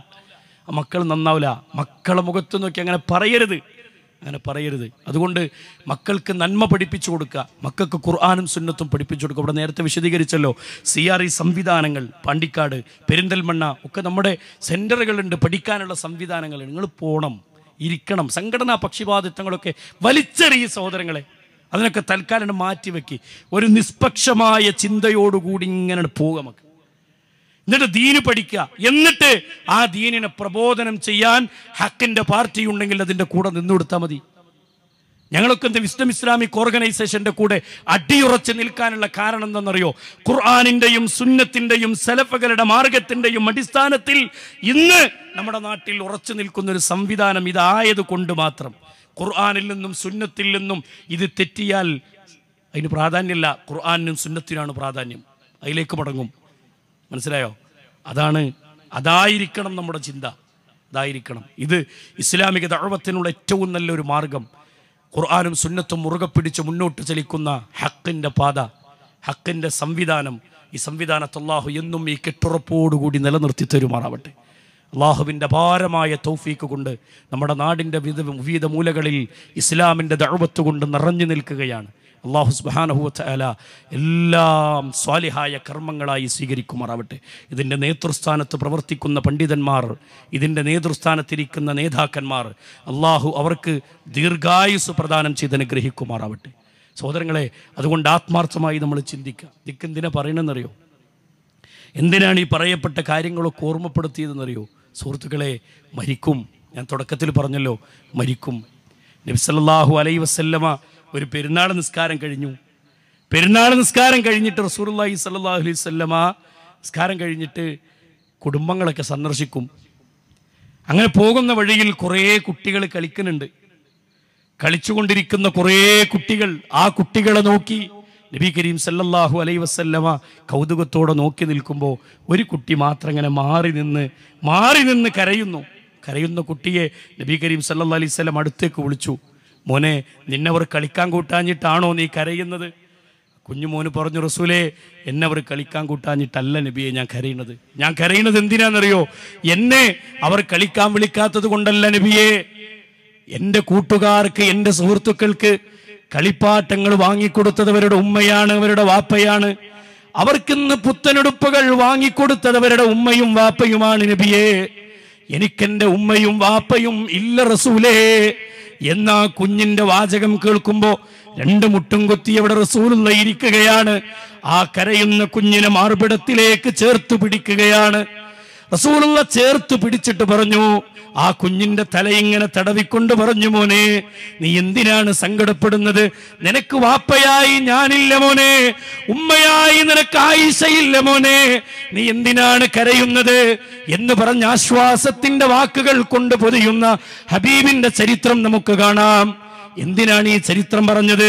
മക്കളെ മുഖത്ത് നോക്കി അങ്ങനെ പറയരുത്. അതുകൊണ്ട് മക്കൾക്ക് നന്മ പഠിപ്പിച്ചു കൊടുക്കുക, മക്കൾക്ക് ഖുർആനും സുന്നത്തും പഠിപ്പിച്ചു കൊടുക്കുക. ഇവിടെ നേരത്തെ വിശദീകരിച്ചല്ലോ, CRE സംവിധാനങ്ങൾ പാണ്ടിക്കാട്, പെരിന്തൽമണ്ണ ഒക്കെ നമ്മുടെ സെൻ്ററുകളുണ്ട്, പഠിക്കാനുള്ള സംവിധാനങ്ങൾ. നിങ്ങൾ പോകണം, ഇരിക്കണം. സംഘടനാ പക്ഷിപാതിത്വങ്ങളൊക്കെ വലിച്ചെറിയ സഹോദരങ്ങളെ, അതിനൊക്കെ തൽക്കാലം മാറ്റിവെക്കി ഒരു നിഷ്പക്ഷമായ ചിന്തയോടുകൂടി ഇങ്ങനെ പോകുക നമുക്ക്. എന്നിട്ട് ദീന് പഠിക്കുക, എന്നിട്ട് ആ ദീനിനെ പ്രബോധനം ചെയ്യാൻ ഹക്കിന്റെ പാർട്ടി ഉണ്ടെങ്കിൽ അതിൻ്റെ കൂടെ നിന്നുകൊടുത്താൽ മതി. ഞങ്ങളൊക്കെ വിസ്ഡം ഇസ്ലാമിക് ഓർഗനൈസേഷന്റെ കൂടെ അടിയുറച്ച് നിൽക്കാനുള്ള കാരണം എന്താണെന്നറിയോ? ഖുർആനിന്റെയും സുന്നത്തിന്റെയും സലഫുകളുടെ മാർഗത്തിന്റെയും അടിസ്ഥാനത്തിൽ ഇന്ന് നമ്മുടെ നാട്ടിൽ ഉറച്ചു നിൽക്കുന്ന ഒരു സംവിധാനം ഇതായത് കൊണ്ട് മാത്രം. ഖുർആനിൽ നിന്നും സുന്നത്തിൽ നിന്നും ഇത് തെറ്റിയാൽ അതിന് പ്രാധാന്യമില്ല. ഖുർആനിനും സുന്നത്തിനാണ് പ്രാധാന്യം. അതിലേക്ക് മടങ്ങും. മനസ്സിലായോ? അതായിരിക്കണം നമ്മുടെ ചിന്ത. അതായിരിക്കണം. ഇത് ഇസ്ലാമിക ദഅവത്തിനുള്ള ഏറ്റവും നല്ലൊരു മാർഗം. ഖുർആനും സുന്നത്തും മുറുകെ പിടിച്ച് മുന്നോട്ട് ചലിക്കുന്ന ഹക്കിൻ്റെ പാത, ഹക്കിൻ്റെ സംവിധാനം. ഈ സംവിധാനത്തെ അല്ലാഹു എന്നും ഈ കെട്ടുറപ്പോടുകൂടി നിലനിർത്തി തരുമാറാവട്ടെ. അള്ളാഹുവിൻ്റെ അപാരമായ തൗഫീക്ക് കൊണ്ട് നമ്മുടെ നാടിൻ്റെ വിവിധ മൂലകളിൽ ഇസ്ലാമിൻ്റെ ദഅവത്ത് കൊണ്ട് നിറഞ്ഞു നിൽക്കുകയാണ്. അല്ലാഹു സുബ്ഹാനഹു വ തആല എല്ലാം സ്വാലിഹായ കർമ്മങ്ങളായി സ്വീകരിക്കുമാറാവട്ടെ. ഇതിൻ്റെ നേതൃസ്ഥാനത്ത് പ്രവർത്തിക്കുന്ന പണ്ഡിതന്മാർ, ഇതിൻ്റെ നേതൃസ്ഥാനത്തിരിക്കുന്ന നേതാക്കന്മാർ, അള്ളാഹു അവർക്ക് ദീർഘായുസ് പ്രദാനം ചെയ്ത് അനുഗ്രഹിക്കുമാറാവട്ടെ. സഹോദരങ്ങളെ, അതുകൊണ്ട് ആത്മാർത്ഥമായി നമ്മൾ ചിന്തിക്കുക. ഇതെന്തിനാ പറയണമെന്നറിയോ? എന്തിനാണ് ഈ പറയപ്പെട്ട കാര്യങ്ങളൊക്കെ ഓർമ്മപ്പെടുത്തിയതെന്നറിയോ? സുഹൃത്തുക്കളെ, മരിക്കും. ഞാൻ തുടക്കത്തിൽ പറഞ്ഞല്ലോ, മരിക്കും. നബി സല്ലല്ലാഹു അലൈഹി വസല്ലമ ഒരു പെരുന്നാൾ നിസ്കാരം കഴിഞ്ഞു. പെരുന്നാൾ നിസ്കാരം കഴിഞ്ഞിട്ട് റസൂലുള്ളാഹി സ്വല്ലല്ലാഹു അലൈഹി വസല്ലമ നിസ്കാരം കഴിഞ്ഞിട്ട് കുടുംബങ്ങളൊക്കെ സന്ദർശിക്കും. അങ്ങനെ പോകുന്ന വഴിയിൽ കുറേ കുട്ടികൾ കളിക്കുന്നുണ്ട്. കളിച്ചുകൊണ്ടിരിക്കുന്ന കുറേ കുട്ടികൾ, ആ കുട്ടികളെ നോക്കി നബി കരീം സല്ലല്ലാഹു അലൈഹി വസല്ലമ കൗതുകത്തോടെ നോക്കി നിൽക്കുമ്പോൾ ഒരു കുട്ടി മാത്രം ഇങ്ങനെ മാറി നിന്ന് കരയുന്ന കുട്ടിയെ നബി കരീം സല്ലല്ലാഹു അലൈഹി വസല്ലം അടുത്തേക്ക് വിളിച്ചു. മോനെ, നിന്നവർ കളിക്കാൻ കൂട്ടാഞ്ഞിട്ടാണോ നീ കരയുന്നത്? കുഞ്ഞുമോന് പറഞ്ഞു, റസൂലേ, എന്നവർ കളിക്കാൻ കൂട്ടാഞ്ഞിട്ടല്ല നബിയെ ഞാൻ കരയുന്നത് എന്തിനാണെന്നറിയോ? എന്നെ അവർ കളിക്കാൻ വിളിക്കാത്തത് കൊണ്ടല്ല നബിയെ. എൻ്റെ കൂട്ടുകാർക്ക്, എൻ്റെ സുഹൃത്തുക്കൾക്ക് കളിപ്പാട്ടങ്ങൾ വാങ്ങിക്കൊടുത്തത് അവരുടെ ഉമ്മയാണ്, അവരുടെ വാപ്പയാണ്. അവർക്കിന്ന് പുത്തനുടുപ്പുകൾ വാങ്ങിക്കൊടുത്തത് അവരുടെ ഉമ്മയും വാപ്പയുമാണ് നബിയെ. എനിക്കെൻ്റെ ഉമ്മയും വാപ്പയും ഇല്ല റസൂലേ. എന്നാ കുഞ്ഞിന്റെ വാചകം കേൾക്കുമ്പോ രണ്ട് മുട്ടും കൊത്തി അവിടെ റസൂലുള്ള ഇരിക്കുകയാണ്. ആ കരയുന്ന കുഞ്ഞിനെ മാർബിടത്തിലേക്ക് ചേർത്ത് പിടിക്കുകയാണ്. റസൂലുള്ള ചേർത്ത് പിടിച്ചിട്ട് പറഞ്ഞു, ആ കുഞ്ഞിന്റെ തലയിങ്ങനെ തടവിക്കൊണ്ട് പറഞ്ഞു, മോനെ, നീ എന്തിനാണ് സങ്കടപ്പെടുന്നത്? നിനക്ക് വാപ്പയായി ഞാനില്ല മോനെ, ഉമ്മയായി നിനക്ക് ആയിഷയില്ല മോനെ, നീ എന്തിനാണ് കരയുന്നത് എന്ന് പറഞ്ഞ ആശ്വാസത്തിന്റെ വാക്കുകൾ കൊണ്ട് പൊതിയുന്ന ഹബീബിന്റെ ചരിത്രം നമുക്ക് കാണാം. എന്തിനാണ് ഈ ചരിത്രം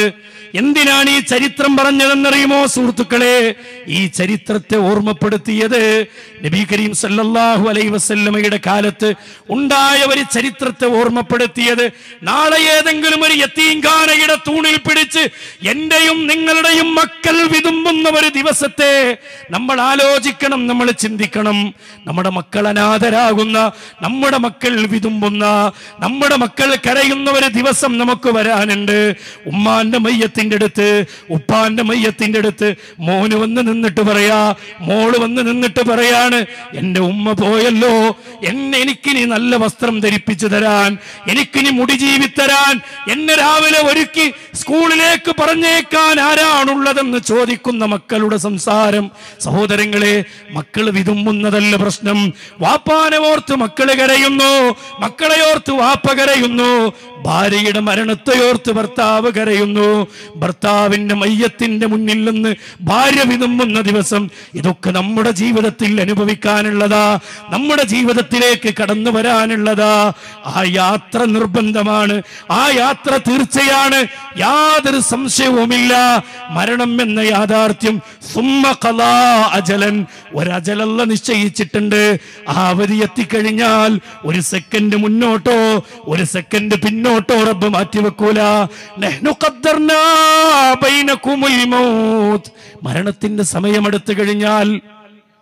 പറഞ്ഞതെന്നറിയുമോ സുഹൃത്തുക്കളെ? ഈ ചരിത്രത്തെ ഓർമ്മപ്പെടുത്തിയത് നബി കരീം സല്ലല്ലാഹു അലൈഹി വസല്ലമയുടെ കാലത്ത് ഉണ്ടായ ഒരു ചരിത്രത്തെ ഓർമ്മപ്പെടുത്തിയത്. നാളെ ഏതെങ്കിലും ഒരു യതീംഖാനയുടെ തൂണിൽ പിടിച്ച് എന്റെയും നിങ്ങളുടെയും മക്കൾ വിതുമ്പുന്ന ഒരു ദിവസത്തെ നമ്മൾ ആലോചിക്കണം, നമ്മൾ ചിന്തിക്കണം. നമ്മുടെ മക്കൾ അനാഥരാകുന്ന, നമ്മുടെ മക്കൾ വിതുമ്പുന്ന, നമ്മുടെ മക്കൾ കരയുന്ന ഒരു ദിവസം നമുക്ക് വരാനുണ്ട്. ഉമ്മാന്റെ മയ്യത്തിന്റെ അടുത്ത്, ഉപ്പാന്റെ മയ്യത്തിന്റെ അടുത്ത് മോന് വന്ന് നിന്നിട്ട് പറയാ, മോള് വന്ന് നിന്നിട്ട് പറയാണ്, എന്റെ ഉമ്മ പോയല്ലോ, എനിക്കിനി നല്ല വസ്ത്രം ധരിപ്പിച്ചു തരാൻ, എനിക്കിനി മുടി ജീവിത്തരാൻ, എന്നെ രാവിലെ ഒരുക്കി സ്കൂളിലേക്ക് പറഞ്ഞേക്കാൻ ആരാണുള്ളതെന്ന് ചോദിക്കുന്ന മക്കളുടെ സംസാരം. സഹോദരങ്ങളെ, മക്കൾ വിതുമ്പുന്നതല്ല പ്രശ്നം. വാപ്പാനെ ഓർത്ത് മക്കള് കരയുന്നു, മക്കളെ ഓർത്ത് വാപ്പ കരയുന്നു, ഭാര്യയുടെ മരണത്തെയോർത്ത് ഭർത്താവ് കരയുന്നു, ഭർത്താവിന്റെ മയ്യത്തിന്റെ മുന്നിൽ നിന്ന് ഭാര്യ വിതുമ്പുന്ന ദിവസം. ഇതൊക്കെ നമ്മുടെ ജീവിതത്തിൽ അനുഭവിക്കാനുള്ളതാ, നമ്മുടെ ജീവിതത്തിലേക്ക് കടന്നു വരാനുള്ളതാ. ആ യാത്ര നിർബന്ധമാണ്, ആ യാത്ര തീർച്ചയാണ്, യാതൊരു സംശയവുമില്ല. മരണം എന്ന യാഥാർത്ഥ്യം സുമ്മ ഖളാ അജലൻ, ഒരജലല്ല നിശ്ചയിച്ചിട്ടുണ്ട്. ആ അവധി എത്തിക്കഴിഞ്ഞാൽ ഒരു സെക്കൻഡ് മുന്നോട്ടോ ഒരു സെക്കൻഡ് പിന്നോട്ടോ റബ്ബ് മാറ്റിവെക്കൂല. നഹ്നു ഖദ്ദർനാ ബൈനകുമുൽ മൗത്ത്, മരണത്തിന്റെ സമയമെടുത്തു കഴിഞ്ഞാൽ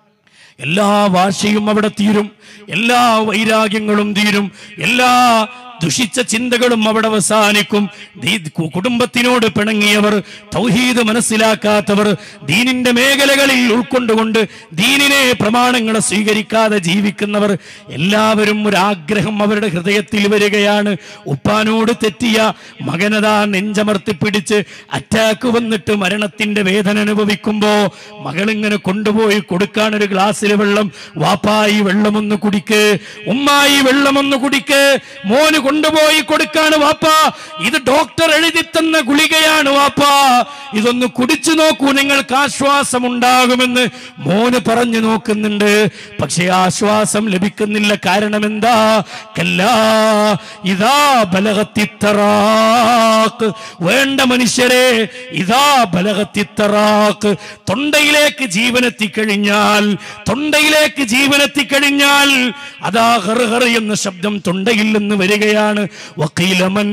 എല്ലാ വാശിയും അവിടെ തീരും, എല്ലാ വൈരാഗ്യങ്ങളും തീരും, എല്ലാ ദുഷിച്ച ചിന്തകളും അവിടെ അവസാനിക്കും. കുടുംബത്തിനോട് പിണങ്ങിയവർ, തൗഹീദ് മനസ്സിലാക്കാത്തവർ, ദീനിന്റെ മേഖലകളിൽ ഉൾക്കൊണ്ടുകൊണ്ട് ദീനിനെ പ്രമാണങ്ങളെ സ്വീകരിക്കാതെ ജീവിക്കുന്നവർ എല്ലാവരും ഒരാഗ്രഹം അവരുടെ ഹൃദയത്തിൽ വരികയാണ്. ഉപ്പാനോട് തെറ്റിയ മകനതാ നെഞ്ചമർത്തി പിടിച്ച് അറ്റാക്ക് വന്നിട്ട് മരണത്തിന്റെ വേദന അനുഭവിക്കുമ്പോ മകളിങ്ങനെ കൊണ്ടുപോയി കൊടുക്കാൻ ഒരു ഗ്ലാസ്സിൽ വെള്ളം, വാപ്പായി വെള്ളമൊന്ന് കുടിക്ക്, ഉമ്മായി വെള്ളമൊന്ന് കുടിക്ക്. മോന് കൊണ്ടുപോയി കൊടുക്കാണ്, വാപ്പാ ഇത് ഡോക്ടർ എഴുതി തന്ന ഗുളികയാണ് വാപ്പാ, ഇതൊന്ന് കുടിച്ചു നോക്കൂ, നിങ്ങൾക്ക് ആശ്വാസം ഉണ്ടാകുമെന്ന് മോന് പറഞ്ഞു നോക്കുന്നുണ്ട്. പക്ഷേ ആശ്വാസം ലഭിക്കുന്നില്ല. കാരണം എന്താ? കല്ലാ ഇദാ ബലഗത്തി തറാഖ്. വേണ്ട മനുഷ്യരെ, ഇദാ ബലഗത്തി തറാഖ്, തൊണ്ടയിലേക്ക് ജീവനെത്തിക്കഴിഞ്ഞാൽ, തൊണ്ടയിലേക്ക് ജീവനെത്തിക്കഴിഞ്ഞാൽ അതാ ഹർ ഹർ എന്ന ശബ്ദം തൊണ്ടയിൽ നിന്ന് വരികയാണ്. വഖീല മൻ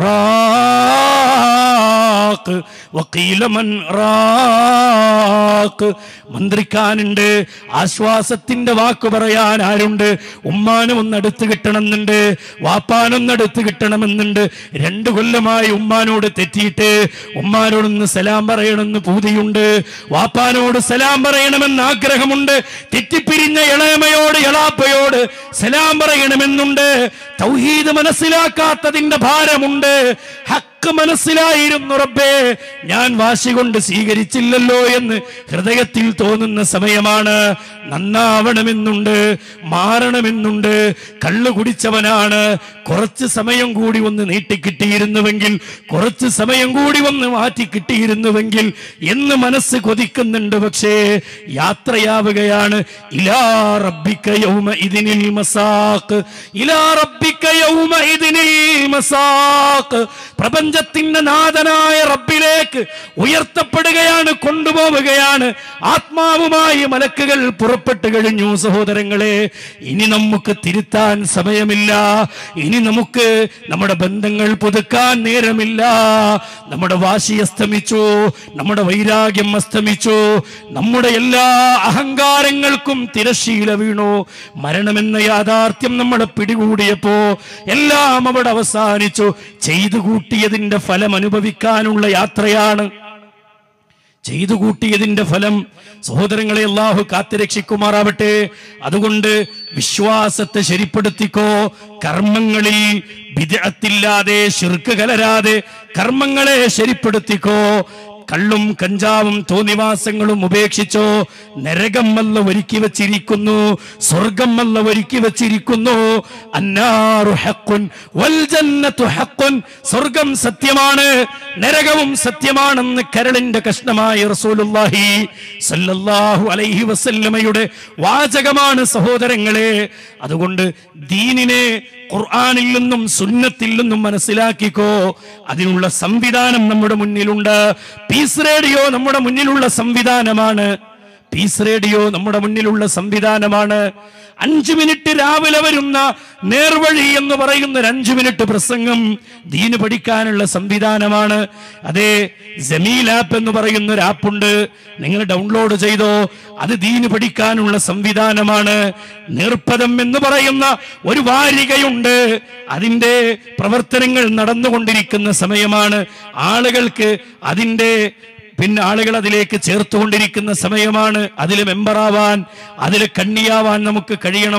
റാഖ്, വഖീല മൻ റാഖ്. മന്ത്രിക്കാനുണ്ട്, ആശ്വാസത്തിന്റെ വാക്ക് പറയാൻ ആരുണ്ട്? ഉമ്മാനും ഒന്ന് അടുത്ത് കിട്ടണമെന്നുണ്ട്, വാപ്പാനൊന്ന് അടുത്ത് കിട്ടണമെന്നുണ്ട്. 2 കൊല്ലമായി ഉമ്മാനോട് തെറ്റിയിട്ട് ഉമ്മാനോടൊന്ന് സലാം പറയണമെന്ന് പൂതിയുണ്ട്, വാപ്പാനോട് സലാം പറയണമെന്ന് ആഗ്രഹമുണ്ട്, തെറ്റിപ്പിരിഞ്ഞ ഇളയമയോട് എളാപ്പയോട് സലാം പറയണമെന്നുണ്ട്. തൗഹീദ് മനസ്സിലാക്കാത്തതിന്റെ ഭാരമുണ്ട്. ഹക്ക് മനസ്സിലായിരുന്നു, റബ്ബേ ഞാൻ വാശി കൊണ്ട് സ്വീകരിച്ചില്ലല്ലോ എന്ന് ഹൃദയത്തിൽ തോന്നുന്ന സമയമാണ്. നന്നാവണമെന്നുണ്ട്, മാറണമെന്നുണ്ട്. കള്ളു കുടിച്ചവനാണ്, കുറച്ച് സമയം കൂടി ഒന്ന് നീട്ടിക്കിട്ടിയിരുന്നുവെങ്കിൽ, കുറച്ച് സമയം കൂടി ഒന്ന് മാറ്റി കിട്ടിയിരുന്നുവെങ്കിൽ എന്ന് മനസ്സ് കൊതിക്കുന്നുണ്ട്. പക്ഷേ യാത്രയാവുകയാണ്. ഇലാ റബ്ബിക യൗമഇദിനിൽ മസാഖ്, ഇലാ റബ്ബിക യൗമഇദിനിൽ മസാഖ്. പ്രപഞ്ചത്തിന്റെ നാഥനായ റബ്ബിലേക്ക് ഉയർത്തപ്പെടുകയാണ്, കൊണ്ടുപോവുകയാണ്. ആത്മാവുമായി മലക്കുകൾ പുറപ്പെട്ടു കഴിഞ്ഞു. സഹോദരങ്ങളെ, ഇനി നമുക്ക് തിരുത്താൻ സമയമില്ല. ഇനി നമുക്ക് നമ്മുടെ ബന്ധങ്ങൾ പുതുക്കാൻ നേരമില്ല. നമ്മുടെ വാശി അസ്തമിച്ചു, നമ്മുടെ വൈരാഗ്യം അസ്തമിച്ചു, നമ്മുടെ എല്ലാ അഹങ്കാരങ്ങൾക്കും തിരശ്ശീല വീണു. മരണമെന്ന യാഥാർത്ഥ്യം നമ്മളെ പിടികൂടിയപ്പോ എല്ലാം അവിടെ അവസാനിച്ചു. ചെയ്തു കൂട്ടിയതിന്റെ ഫലം അനുഭവിക്കാനുള്ള യാത്രയാണ്. ചെയ്തു കൂട്ടിയതിന്റെ ഫലം സഹോദരങ്ങളെ അല്ലാഹു കാത്തുരക്ഷിക്കുമാറാവട്ടെ. അതുകൊണ്ട് വിശ്വാസത്തെ ശരിപ്പെടുത്തിക്കോ. കർമ്മങ്ങളിൽ ബിദ്അത്തില്ലാതെ, ശിർക്ക് കലരാതെ കർമ്മങ്ങളെ ശരിപ്പെടുത്തിക്കോ. കള്ളും കഞ്ചാവും തോന്നിവാസങ്ങളും ഉപേക്ഷിച്ചോ. നരകം അല്ല ഒരുക്കി വച്ചിരിക്കുന്നു, സ്വർഗം അല്ല ഒരുക്കി വച്ചിരിക്കുന്നു. അന്നാറു ഹഖ്ഖുൻ വൽ ജന്നതു ഹഖ്ഖുൻ. സ്വർഗം സത്യമാണ്, നരകവും സത്യമാണെന്ന് കരളിന്റെ കഷ്ണമായ റസൂലുള്ളാഹി സല്ലല്ലാഹു അലൈഹി വസല്ലമയുടെ വാചകമാണ് സഹോദരങ്ങളെ. അതുകൊണ്ട് ദീനിനെ ഖുർആനിൽ നിന്നും സുന്നത്തിൽ നിന്നും മനസ്സിലാക്കിക്കോ. അതിനുള്ള സംവിധാനം നമ്മുടെ മുന്നിലുണ്ട്. പീസ് റേഡിയോ നമ്മുടെ മുന്നിലുള്ള സംവിധാനമാണ്. പീസ് റേഡിയോ നമ്മുടെ മുന്നിലുള്ള സംവിധാനമാണ്. 5 മിനിറ്റ് രാവിലെ വരുന്ന നേർവഴി എന്ന് പറയുന്ന 5 മിനിറ്റ് പ്രസംഗം ദീന് പഠിക്കാനുള്ള സംവിധാനമാണ്. അതേ, ജമീൽ ആപ്പ് എന്ന് പറയുന്ന ഒരു ആപ്പുണ്ട്, നിങ്ങൾ ഡൗൺലോഡ് ചെയ്തോ. അത് ദീന് പഠിക്കാനുള്ള സംവിധാനമാണ്. നീർപ്പദം എന്ന് പറയുന്ന ഒരു വാരികയുണ്ട്, അതിന്റെ പ്രവർത്തനങ്ങൾ നടന്നുകൊണ്ടിരിക്കുന്ന സമയമാണ്. ആളുകൾക്ക് അതിന്റെ ആളുകൾ അതിലേക്ക് ചേർത്തുകൊണ്ടിരിക്കുന്ന സമയമാണ്. അതിൽ മെമ്പറാവാൻ, അതിൽ കണ്ണിയാവാൻ നമുക്ക് കഴിയണം.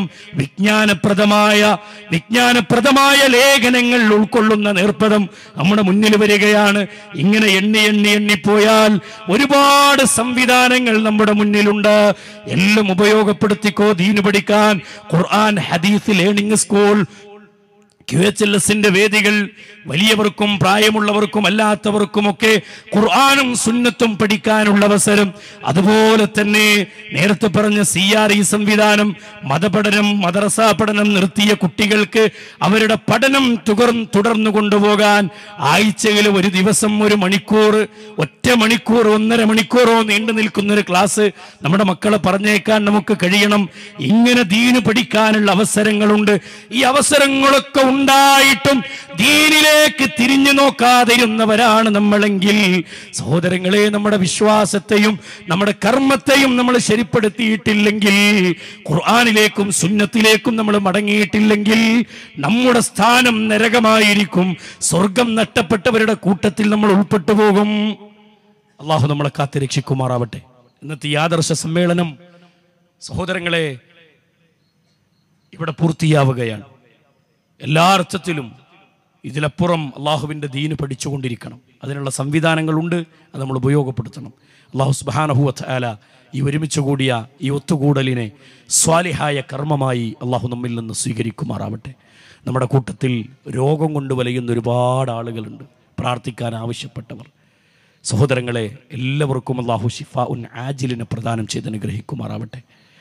വിജ്ഞാനപ്രദമായ ലേഖനങ്ങൾ ഉൾക്കൊള്ളുന്ന നേർപ്പദം നമ്മുടെ മുന്നിൽ വരികയാണ്. ഇങ്ങനെ എണ്ണിപ്പോയാൽ ഒരുപാട് സംവിധാനങ്ങൾ നമ്മുടെ മുന്നിലുണ്ട്. എല്ലാം ഉപയോഗപ്പെടുത്തിക്കോ ദീന് പഠിക്കാൻ. ഖുർആൻ ഹദീസ് ലേണിംഗ് സ്കൂൾ, QHLSന്റെ വേദികൾ വലിയവർക്കും പ്രായമുള്ളവർക്കും അല്ലാത്തവർക്കുമൊക്കെ ഖുർആനും സുന്നത്തും പഠിക്കാനുള്ള അവസരം. അതുപോലെ തന്നെ നേരത്തെ പറഞ്ഞ CRE സംവിധാനം, മതപഠനം, മദ്രസ പഠനം നിർത്തിയ കുട്ടികൾക്ക് അവരുടെ പഠനം തുടർന്നു കൊണ്ടുപോകാൻ ആഴ്ചയിൽ ഒരു ദിവസം 1 മണിക്കൂർ, ഒറ്റ മണിക്കൂർ 1.5 മണിക്കൂറോ നീണ്ടു നിൽക്കുന്നൊരു ക്ലാസ് നമ്മുടെ മക്കളെ പറഞ്ഞേക്കാൻ നമുക്ക് കഴിയണം. ഇങ്ങനെ ദീന് പഠിക്കാനുള്ള അവസരങ്ങളുണ്ട്. ഈ അവസരങ്ങളൊക്കെ ഉണ്ടായിട്ടും ദീനിലേക്ക് തിരിഞ്ഞു നോക്കാതിരുന്നവരാണ് നമ്മളെങ്കിൽ സഹോദരങ്ങളെ, നമ്മുടെ വിശ്വാസത്തെയും നമ്മുടെ കർമ്മത്തെയും നമ്മൾ ശരിപ്പെടുത്തിയിട്ടില്ലെങ്കിൽ, ഖുർആനിലേക്കും സുന്നത്തിലേക്കും നമ്മൾ മടങ്ങിയിട്ടില്ലെങ്കിൽ നമ്മുടെ സ്ഥാനം നരകമായിരിക്കും. സ്വർഗം നഷ്ടപ്പെട്ടവരുടെ കൂട്ടത്തിൽ നമ്മൾ ഉൾപ്പെട്ടു പോകും. അള്ളാഹു നമ്മളെ കാത്തുരക്ഷിക്കുമാറാവട്ടെ. ഇന്നത്തെ ഈ ആദർശ സമ്മേളനം സഹോദരങ്ങളെ ഇവിടെ പൂർത്തിയാവുകയാണ്. എല്ലാ അർത്ഥത്തിലും ഇതിലപ്പുറം അള്ളാഹുവിൻ്റെ ദീന് പഠിച്ചുകൊണ്ടിരിക്കണം. അതിനുള്ള സംവിധാനങ്ങളുണ്ട്, അത് നമ്മൾ ഉപയോഗപ്പെടുത്തണം. അള്ളാഹു സുബ്ഹാനഹു വ തആല ഈ ഒരുമിച്ച് കൂടിയ ഈ ഒത്തുകൂടലിനെ സ്വാലിഹായ കർമ്മമായി അള്ളാഹു നമ്മിൽ നിന്ന് സ്വീകരിക്കുമാറാവട്ടെ. നമ്മുടെ കൂട്ടത്തിൽ രോഗം കൊണ്ട് വലയുന്ന ഒരുപാട് ആളുകളുണ്ട്, പ്രാർത്ഥിക്കാൻ ആവശ്യപ്പെട്ടവർ. സഹോദരങ്ങളെ, എല്ലാവർക്കും അള്ളാഹു ശിഫാഉൻ ആജിലിനെ പ്രദാനം ചെയ്ത് അനുഗ്രഹിക്കുമാറാവട്ടെ.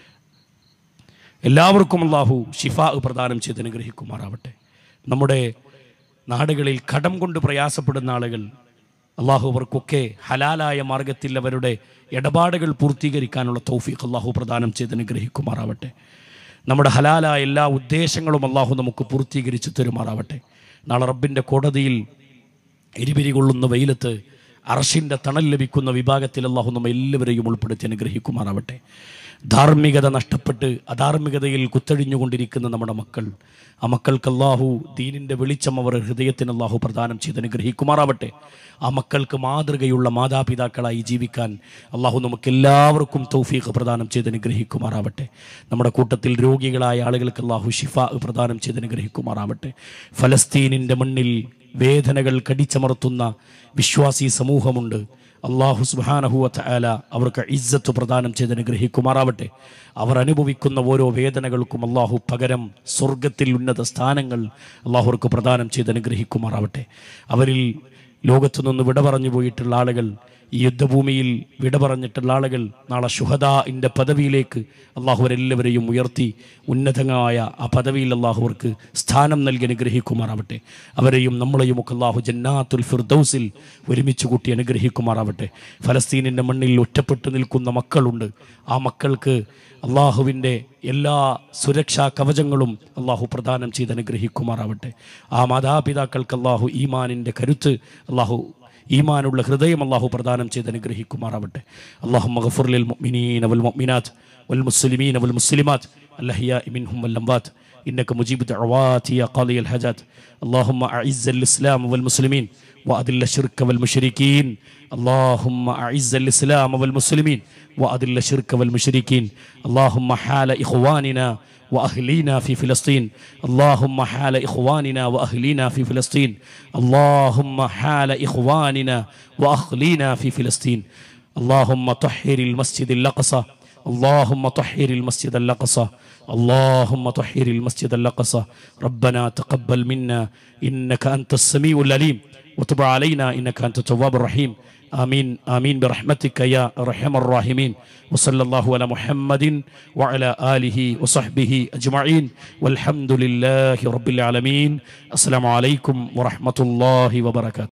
എല്ലാവർക്കും അള്ളാഹു ഷിഫാ പ്രദാനം ചെയ്ത് അനുഗ്രഹിക്കുമാറാവട്ടെ. നമ്മുടെ നാടുകളിൽ കടം കൊണ്ട് പ്രയാസപ്പെടുന്ന ആളുകൾ, അള്ളാഹു അവർക്കൊക്കെ ഹലാലായ മാർഗത്തിൽ അവരുടെ ഇടപാടുകൾ പൂർത്തീകരിക്കാനുള്ള തൗഫീഖ് അള്ളാഹു പ്രദാനം ചെയ്ത് അനുഗ്രഹിക്കുമാറാവട്ടെ. നമ്മുടെ ഹലാലായ എല്ലാ ഉദ്ദേശങ്ങളും അള്ളാഹു നമുക്ക് പൂർത്തീകരിച്ച് തരുമാറാവട്ടെ. നാളെ റബ്ബിൻ്റെ കോടതിയിൽ എരിപിരി കൊള്ളുന്ന വെയിലത്ത് അർശിൻ്റെ തണൽ ലഭിക്കുന്ന വിഭാഗത്തിൽ അള്ളാഹു നമ്മെ എല്ലാവരെയും ഉൾപ്പെടുത്തി അനുഗ്രഹിക്കുമാറാവട്ടെ. ധാർമ്മികത നഷ്ടപ്പെട്ട് അധാർമികതയിൽ കുത്തഴിഞ്ഞുകൊണ്ടിരിക്കുന്ന നമ്മുടെ മക്കൾ, ആ മക്കൾക്ക് അള്ളാഹു ദീനിൻ്റെ വെളിച്ചം അവർ ഹൃദയത്തിന് അള്ളാഹു പ്രദാനം ചെയ്ത് അനുഗ്രഹിക്കുമാറാവട്ടെ. ആ മക്കൾക്ക് മാതൃകയുള്ള മാതാപിതാക്കളായി ജീവിക്കാൻ അള്ളാഹു നമുക്കെല്ലാവർക്കും തൗഫീഖ് പ്രദാനം ചെയ്ത് അനുഗ്രഹിക്കുമാറാവട്ടെ. നമ്മുടെ കൂട്ടത്തിൽ രോഗികളായ ആളുകൾക്ക് അള്ളാഹു ഷിഫാ പ്രദാനം ചെയ്ത് അനുഗ്രഹിക്കുമാറാവട്ടെ. ഫലസ്തീനിൻ്റെ മണ്ണിൽ വേദനകൾ കടിച്ചമർത്തുന്ന വിശ്വാസി സമൂഹമുണ്ട്. അള്ളാഹു സുബ്ഹാനഹു വ തആല അവർക്ക് ഇസ്സത്ത് പ്രദാനം ചെയ്ത് അനുഗ്രഹിക്കുമാറാവട്ടെ. അവർ അനുഭവിക്കുന്ന ഓരോ വേദനകൾക്കും അള്ളാഹു പകരം സ്വർഗത്തിൽ ഉന്നത സ്ഥാനങ്ങൾ അള്ളാഹു അവർക്ക് പ്രദാനം ചെയ്ത് അനുഗ്രഹിക്കുമാറാവട്ടെ. അവരിൽ ലോകത്തു നിന്ന് വിട പറഞ്ഞു പോയിട്ടുള്ള ആളുകൾ, ഈ യുദ്ധഭൂമിയിൽ വിട പറഞ്ഞിട്ടുള്ള ആളുകൾ നാളെ ശുഹദാഇൻ്റെ പദവിയിലേക്ക് അള്ളാഹു അവരെല്ലാവരെയും ഉയർത്തി ഉന്നതമായ ആ പദവിയിൽ അള്ളാഹു അവർക്ക് സ്ഥാനം നൽകി അനുഗ്രഹിക്കുമാറാവട്ടെ. അവരെയും നമ്മളെയും ഒക്കെ അള്ളാഹു ജന്നാത്തുൽ ഫിർദൗസിൽ ഒരുമിച്ച് കൂട്ടി അനുഗ്രഹിക്കുമാറാവട്ടെ. ഫലസ്തീനിൻ്റെ മണ്ണിൽ ഒറ്റപ്പെട്ടു നിൽക്കുന്ന മക്കളുണ്ട്. ആ മക്കൾക്ക് അള്ളാഹുവിൻ്റെ എല്ലാ സുരക്ഷാ കവചങ്ങളും അള്ളാഹു പ്രദാനം ചെയ്ത് അനുഗ്രഹിക്കുമാറാവട്ടെ. ആ മാതാപിതാക്കൾക്ക് അള്ളാഹു ഈമാനിൻ്റെ കരുത്ത്, അള്ളാഹു ഈമാനുള്ള ഹൃദയം അള്ളാഹു പ്രദാനം ചെയ്ത് അനുഗ്രഹിക്കുമാറാവട്ടെ. അല്ലാഹുമ്മ ഗഫിർ ലിൽ മുഅ്മിനീന വൽ മുഅ്മിനാത്ത് വൽ മുസ്ലിമീന വൽ മുസ്ലിമാത്ത് അൽഅഹ്യാഇ മിൻഹും വൽ അംവാത്ത് ഇന്നക മുജീബു ദഅവാതി യാ ഖാദിയൽ ഹജാത്ത്. അല്ലാഹുമ്മ അഇസ്സൽ ഇസ്ലാം വൽ മുസ്ലിമീൻ وأذل الشرك والمشركين. اللهم أعز الإسلام والمسلمين وأذل الشرك والمشركين. اللهم حال إخواننا وأهلينا في فلسطين. اللهم حال إخواننا وأهلينا في فلسطين. اللهم حال إخواننا وأهلينا في فلسطين. اللهم طهر المسجد الأقصى. اللهم طهر المسجد الأقصى. اللهم طهر المسجد الأقصى. ربنا تقبل منا إنك أنت السميع العليم وتب علينا إنك أنت التواب الرحيم. آمين آمين برحمتك يا أرحم الراحمين. وصلى الله على محمد وعلى آله وصحبه أجمعين والحمد لله رب العالمين. السلام عليكم ورحمة الله وبركاته.